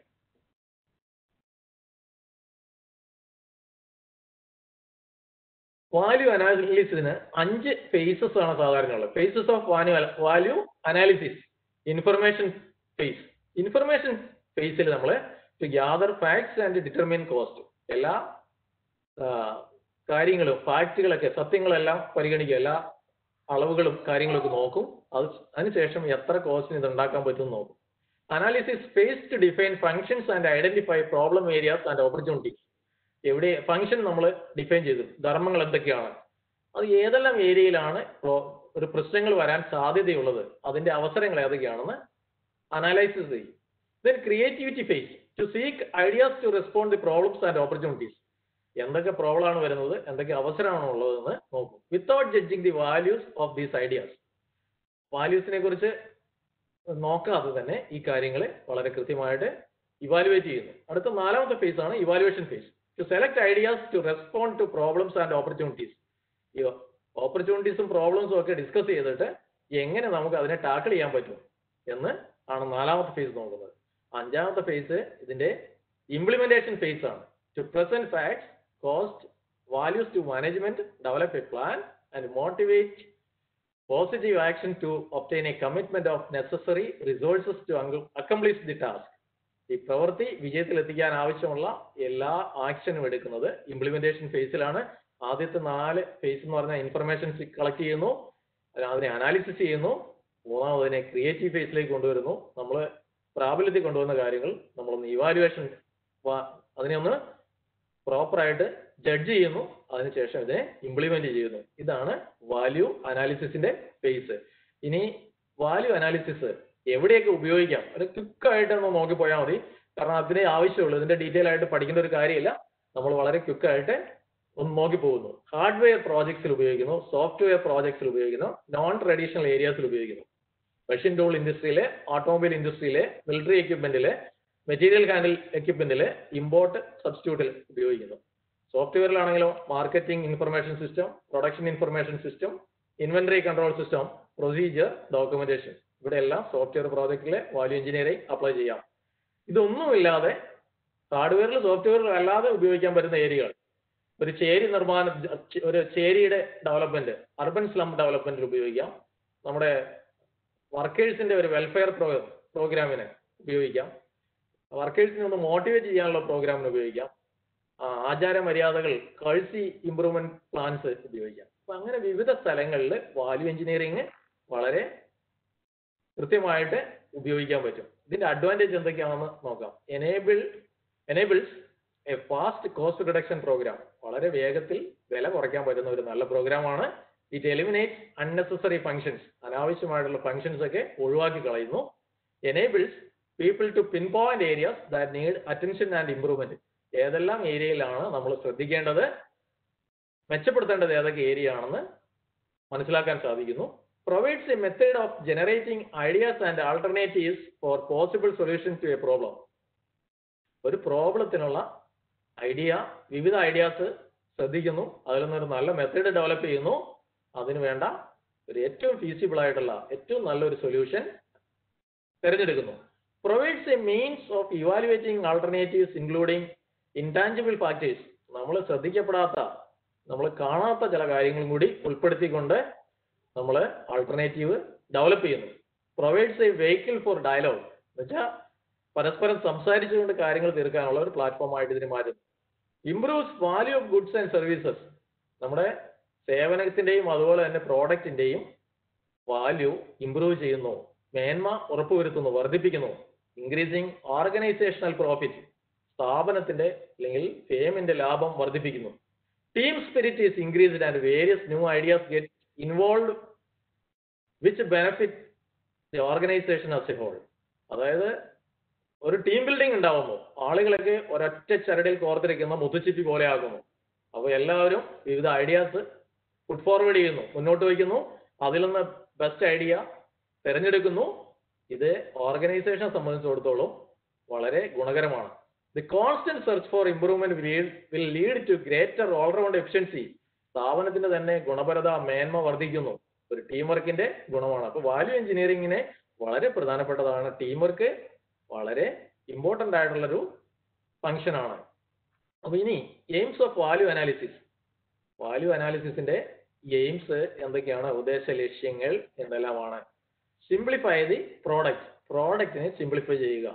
Speaker 2: വാല്യൂ അനാലിസിസിന് 5 ഫേസസ് ആണ് സാധാരണ ഉള്ളത്. Phases of value analysis. Information phase. Information ഫേസിൽ നമ്മൾ to gather facts and determine cost, എല്ലാ കാര്യങ്ങളും ഫാക്റ്റുകളൊക്കെ സത്യങ്ങളെല്ലാം പരിഗണിക്കുക, എല്ലാ അളവുകളും കാര്യങ്ങളൊക്കെ നോക്കും. അതിനുശേഷം എത്ര കോസ്റ്റിന് ഇത് ഉണ്ടാക്കാൻ പറ്റും നോക്കും. Analysis phase to define functions and identify problem areas and opportunities. എവിടെ ഫംഗ്ഷൻ നമ്മൾ ഡിഫൈൻ ചെയ്തു, ധർമ്മങ്ങൾ എന്തൊക്കെയാണ്, അത് ഏതെല്ലാം ഏരിയയിലാണ് ഒരു പ്രശ്നങ്ങൾ വരാൻ സാധ്യതയുള്ളത്, അതിന്റെ അവസരങ്ങൾ ഏതൊക്കെയാണെന്ന് അനലൈസിസ് ചെയ്യും. Then creativity phase to seek ideas to respond the problems and opportunities. എന്തൊക്കെ പ്രോബ്ലം ആണ് വരുന്നത്, എന്തൊക്കെ അവസരമാണോ ഉള്ളതെന്ന് നോക്കും. Without judging the values of these ideas. വാല്യൂസിനെ കുറിച്ച് നോക്കാതെ തന്നെ ഈ കാര്യങ്ങളെ വളരെ കൃത്യമായിട്ട് ഇവാലുവേറ്റ് ചെയ്യുന്നു. അടുത്ത 4ാമത്തെ ഫേസ് ആണ് evaluation phase. To select ideas to respond to problems and opportunities. ഈ ഓപ്പർച്യൂണിറ്റീസും പ്രോബ്ലംസും ഒക്കെ ഡിസ്കസ് ചെയ്തിട്ട് എങ്ങനെ നമുക്ക് അതിനെ ടാക്കിൾ ചെയ്യാൻ പറ്റും എന്ന് ആണ് 4ാമത്തെ ഫേസ് നോക്കുന്നത്. 5ാമത്തെ ഫേസ് ഇതിന്റെ ഇംപ്ലിമെന്റേഷൻ ഫേസ് ആണ്. To present facts, cost, values to management, develop a plan and motivate positive action to obtain a commitment of necessary resources to accomplish the task. ഈ പ്രവൃത്തി വിജയത്തിൽ എത്തിക്കാൻ ആവശ്യമുള്ള എല്ലാ ആക്ഷനും എടുക്കുന്നത് ഇംപ്ലിമെന്റേഷൻ ഫേസിലാണ്. ആദ്യത്തെ 4 ഫേസ് എന്ന് പറഞ്ഞാൽ ഇൻഫർമേഷൻ കളക്ട് ചെയ്യുന്നു, അതിനെ അനാലിസിസ് ചെയ്യുന്നു, 3ാമതിനെ ക്രിയേറ്റീവ് ഫേസിലേക്ക് കൊണ്ടുവരുന്നു. നമ്മൾ പ്രാബല്യത്തിൽ കൊണ്ടുവന്ന കാര്യങ്ങൾ നമ്മളൊന്ന് ഇവാലുവേഷൻ അതിനെ ഒന്ന് പ്രോപ്പറായിട്ട് ജഡ്ജ് ചെയ്യുന്നു, അതിനുശേഷം ഇതിനെ ഇംപ്ലിമെന്റ് ചെയ്യുന്നു. ഇതാണ് വാല്യൂ അനാലിസിസിന്റെ ഫേസ്. ഇനി വാല്യൂ അനാലിസിസ് എവിടെയൊക്കെ ഉപയോഗിക്കാം അത് ക്വിക്കായിട്ടൊന്ന് നോക്കിപ്പോയാൽ മതി. കാരണം അതിനെ ആവശ്യമുള്ളൂ, ഇതിന്റെ ഡീറ്റെയിൽ ആയിട്ട് പഠിക്കേണ്ട ഒരു കാര്യമില്ല. നമ്മൾ വളരെ ക്വിക്കായിട്ട് ഒന്ന് നോക്കി പോകുന്നു. ഹാർഡ്വെയർ പ്രോജക്ട്സിൽ ഉപയോഗിക്കുന്നു, സോഫ്റ്റ്വെയർ പ്രോജക്ട്സിൽ ഉപയോഗിക്കുന്നു, നോൺ ട്രഡീഷണൽ ഏരിയാസിൽ ഉപയോഗിക്കുന്നു. മെഷീൻ ടൂൾ ഇൻഡസ്ട്രിയിലെ, ഓട്ടോമൊബൈൽ ഇൻഡസ്ട്രിയിലെ, മിലിറ്ററി എക്യുപ്മെന്റിലെ, മെറ്റീരിയൽ ഹാൻഡിൽ എക്യുപ്മെന്റിലെ, ഇമ്പോർട്ട് സബ്സ്റ്റിറ്റ്യൂട്ടിൽ ഉപയോഗിക്കുന്നു. സോഫ്റ്റ്വെയറിലാണെങ്കിലോ marketing information system, production information system, inventory control system, procedure, documentation, ഇവിടെ എല്ലാം സോഫ്റ്റ്വെയർ പ്രോജക്റ്റിലെ വാല്യൂ എഞ്ചിനീയറിംഗ് അപ്ലൈ ചെയ്യാം. ഇതൊന്നുമില്ലാതെ ഹാർഡ്വെയറിൽ സോഫ്റ്റ്വെയറിൽ അല്ലാതെ ഉപയോഗിക്കാൻ പറ്റുന്ന ഏരിയകൾ, ഒരു ചേരി നിർമ്മാണം, ഒരു ചേരിയുടെ ഡെവലപ്മെന്റ്, അർബൻ സ്ലം ഡെവലപ്മെന്റിൽ ഉപയോഗിക്കാം. നമ്മുടെ വർക്കേഴ്സിന്റെ ഒരു വെൽഫെയർ പ്രോഗ്രാമിന് ഉപയോഗിക്കാം. വർക്കേഴ്സിനെ ഒന്ന് മോട്ടിവേറ്റ് ചെയ്യാനുള്ള പ്രോഗ്രാമിന് ഉപയോഗിക്കാം. ആചാര മര്യാദകൾ, കൾസി ഇംപ്രൂവ്മെന്റ് പ്ലാൻസ് ഉപയോഗിക്കാം. അപ്പൊ അങ്ങനെ വിവിധ സ്ഥലങ്ങളിൽ വാല്യൂ എഞ്ചിനീയറിംഗ് വളരെ കൃത്യമായിട്ട് ഉപയോഗിക്കാൻ പറ്റും. ഇതിന്റെ അഡ്വാൻറ്റേജ് എന്തൊക്കെയാണെന്ന് നോക്കാം. Enables a fast cost reduction program, വളരെ വേഗത്തിൽ വില കുറയ്ക്കാൻ പറ്റുന്ന ഒരു നല്ല പ്രോഗ്രാമാണ്. ഇറ്റ് എലിമിനേറ്റ്സ് അൺനെസസറി ഫങ്ഷൻസ്, അനാവശ്യമായിട്ടുള്ള ഫങ്ഷൻസ് ഒക്കെ ഒഴിവാക്കി കളയുന്നു. Enables people to pinpoint areas that need attention and improvement, ഏതെല്ലാം ഏരിയയിലാണ് നമ്മൾ ശ്രദ്ധിക്കേണ്ടത്, മെച്ചപ്പെടുത്തേണ്ടത് ഏതൊക്കെ ഏരിയ ആണെന്ന് മനസ്സിലാക്കാൻ സാധിക്കുന്നു. Provides a method of generating ideas and alternatives for possible solution to a problem, ഒരു പ്രോബ്ലത്തിനുള്ള ഐഡിയ, വിവിധ ഐഡിയാസ് ശ്രദ്ധിക്കുന്നു, അതിൽ നിന്നൊരു നല്ല മെത്തേഡ് ഡെവലപ്പ് ചെയ്യുന്നു, അതിന് വേണ്ട ഒരു ഏറ്റവും ഫീസിബിൾ ആയിട്ടുള്ള ഏറ്റവും നല്ലൊരു സൊല്യൂഷൻ തിരഞ്ഞെടുക്കുന്നു. Provides a means of evaluating alternatives including intangible factors, നമ്മൾ ശ്രദ്ധിക്കപ്പെടാത്ത, നമ്മൾ കാണാത്ത ചില കാര്യങ്ങളും കൂടി ഉൾപ്പെടുത്തിക്കൊണ്ട് നമ്മൾ ആൾട്ടർനേറ്റീവ് ഡെവലപ്പ് ചെയ്യുന്നു. Provides a vehicle for dialogue, എന്ന് വെച്ചാൽ പരസ്പരം സംസാരിച്ചുകൊണ്ട് കാര്യങ്ങൾ തീർക്കാനുള്ള ഒരു പ്ലാറ്റ്ഫോം ആയിട്ട് ഇതിനെ മാറ്റുന്നു. Improves value of goods and services, നമ്മുടെ സേവനത്തിന്റെയും അതുപോലെ തന്നെ പ്രോഡക്റ്റിന്റെയും വാല്യൂ ഇംപ്രൂവ് ചെയ്യുന്നു, മേന്മ ഉറപ്പുവരുത്തുന്നു, വർദ്ധിപ്പിക്കുന്നു. ഇൻക്രീസിങ് ഓർഗനൈസേഷണൽ പ്രോഫിറ്റ്, സ്ഥാപനത്തിന്റെ അല്ലെങ്കിൽ ഫേമിന്റെ ലാഭം വർദ്ധിപ്പിക്കുന്നു. Team spirit is increased and various new ideas get involve which benefit the organisation as a whole, അതായത് ഒരു ടീം ബിൽഡിംഗ് ഉണ്ടാവുന്നു, ആളുകളൊക്കെ ഒരൊറ്റ ചരടിൽ കോർത്തിരിക്കുന്ന മുത്തുച്ചിപ്പി പോലെ ആകുന്നു. അപ്പോൾ എല്ലാവരും വിവിധ ഐഡിയാസ് പുട്ട് ഫോർവേഡ് ചെയ്യുന്നു, മുന്നോട്ട് വയ്ക്കുന്നു, അതിൽ നിന്ന് ബെസ്റ്റ് ഐഡിയ തിരഞ്ഞെടുക്കുന്നു. ഇത് ഓർഗനൈസേഷനെ സംബന്ധിച്ചിടത്തോളം വളരെ ഗുണകരമാണ്. The constant search for improvement will lead to greater all round efficiency, സ്ഥാപനത്തിന്റെ തന്നെ ഗുണപരത, മേന്മ വർദ്ധിക്കുന്നു, ഒരു ടീം വർക്കിന്റെ ഗുണമാണ്. അപ്പോൾ വാല്യൂ എഞ്ചിനീയറിംഗിന് വളരെ പ്രധാനപ്പെട്ടതാണ്. ടീം വർക്ക് വളരെ ഇമ്പോർട്ടന്റ് ആയിട്ടുള്ളൊരു ഫംഗ്ഷൻ ആണ്. അപ്പൊ ഇനി aims of value analysis, value അനാലിസിസിന്റെ എയിംസ് എന്തൊക്കെയാണ്, ഉദ്ദേശ ലക്ഷ്യങ്ങൾ എന്തെല്ലാമാണ്. സിംപ്ലിഫൈ ദി പ്രോഡക്റ്റ്, പ്രോഡക്റ്റിനെ സിംപ്ലിഫൈ ചെയ്യുക.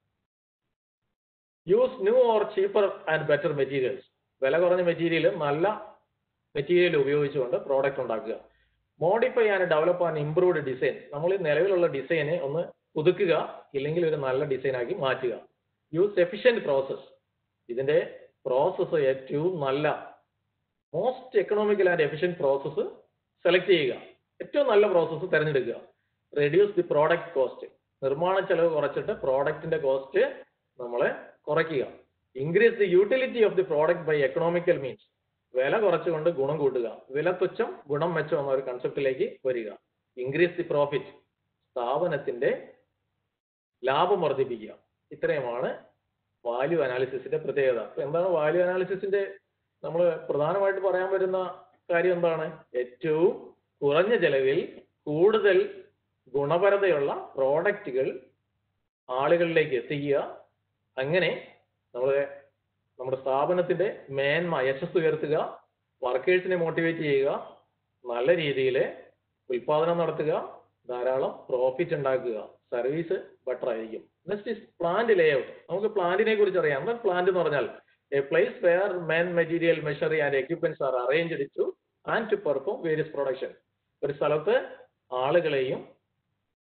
Speaker 2: Use new or cheaper and better materials, വില കുറഞ്ഞ മെറ്റീരിയൽ, നല്ല മെറ്റീരിയൽ ഉപയോഗിച്ചുകൊണ്ട് പ്രോഡക്റ്റ് ഉണ്ടാക്കുക. Modify and develop and improved design, നമ്മൾ നിലവിലുള്ള ഡിസൈനെ ഒന്ന് പുതുക്കുക, ഇല്ലെങ്കിൽ ഒരു നല്ല ഡിസൈനാക്കി മാറ്റുക. യൂസ് എഫിഷ്യന്റ് പ്രോസസ്, ഇതിന്റെ പ്രോസസ്സ് ഏറ്റവും നല്ല most economical and efficient process select ചെയ്യുക, ഏറ്റവും നല്ല പ്രോസസ്സ് തിരഞ്ഞെടുക്കുക. റെഡ്യൂസ് ദി പ്രോഡക്റ്റ് കോസ്റ്റ്, നിർമ്മാണ ചെലവ് കുറച്ചിട്ട് പ്രോഡക്റ്റിന്റെ കോസ്റ്റ് നമ്മൾ കുറയ്ക്കുക. Increase the utility of the product by economical means, വില കുറച്ചുകൊണ്ട് ഗുണം കൂട്ടുക, വില തുച്ഛം ഗുണം മെച്ചം എന്ന ഒരു കൺസെപ്റ്റിലേക്ക് വരിക. ഇൻക്രീസ് ദി പ്രോഫിറ്റ്, സ്ഥാപനത്തിന്റെ ലാഭം വർദ്ധിപ്പിക്കുക. ഇത്രയുമാണ് വാല്യൂ അനാലിസിസിന്റെ പ്രത്യേകത. അപ്പൊ എന്താണ് വാല്യൂ അനാലിസിസിന്റെ നമ്മൾ പ്രധാനമായിട്ട് പറയാൻ വരുന്ന കാര്യം എന്താണ്? ഏറ്റവും കുറഞ്ഞ ചെലവിൽ കൂടുതൽ ഗുണപരതയുള്ള പ്രോഡക്റ്റുകൾ ആളുകളിലേക്ക് എത്തിക്കുക, അങ്ങനെ നമ്മുടെ സ്ഥാപനത്തിന്റെ മേന്മ, യശസ് ഉയർത്തുക, വർക്കേഴ്സിനെ മോട്ടിവേറ്റ് ചെയ്യുക, നല്ല രീതിയിൽ ഉൽപാദനം നടത്തുക, ധാരാളം പ്രോഫിറ്റ് ഉണ്ടാക്കുക, സർവീസ് ബെറ്റർ ആയിരിക്കും. Next is plant layout. നമുക്ക് പ്ലാന്റിനെ കുറിച്ച് അറിയാം. എന്നാൽ പ്ലാന്റ് എന്ന് പറഞ്ഞാൽ a place where men, material, machinery and equipments are arranged to perform various production. ഒരു സ്ഥലത്ത് ആളുകളെയും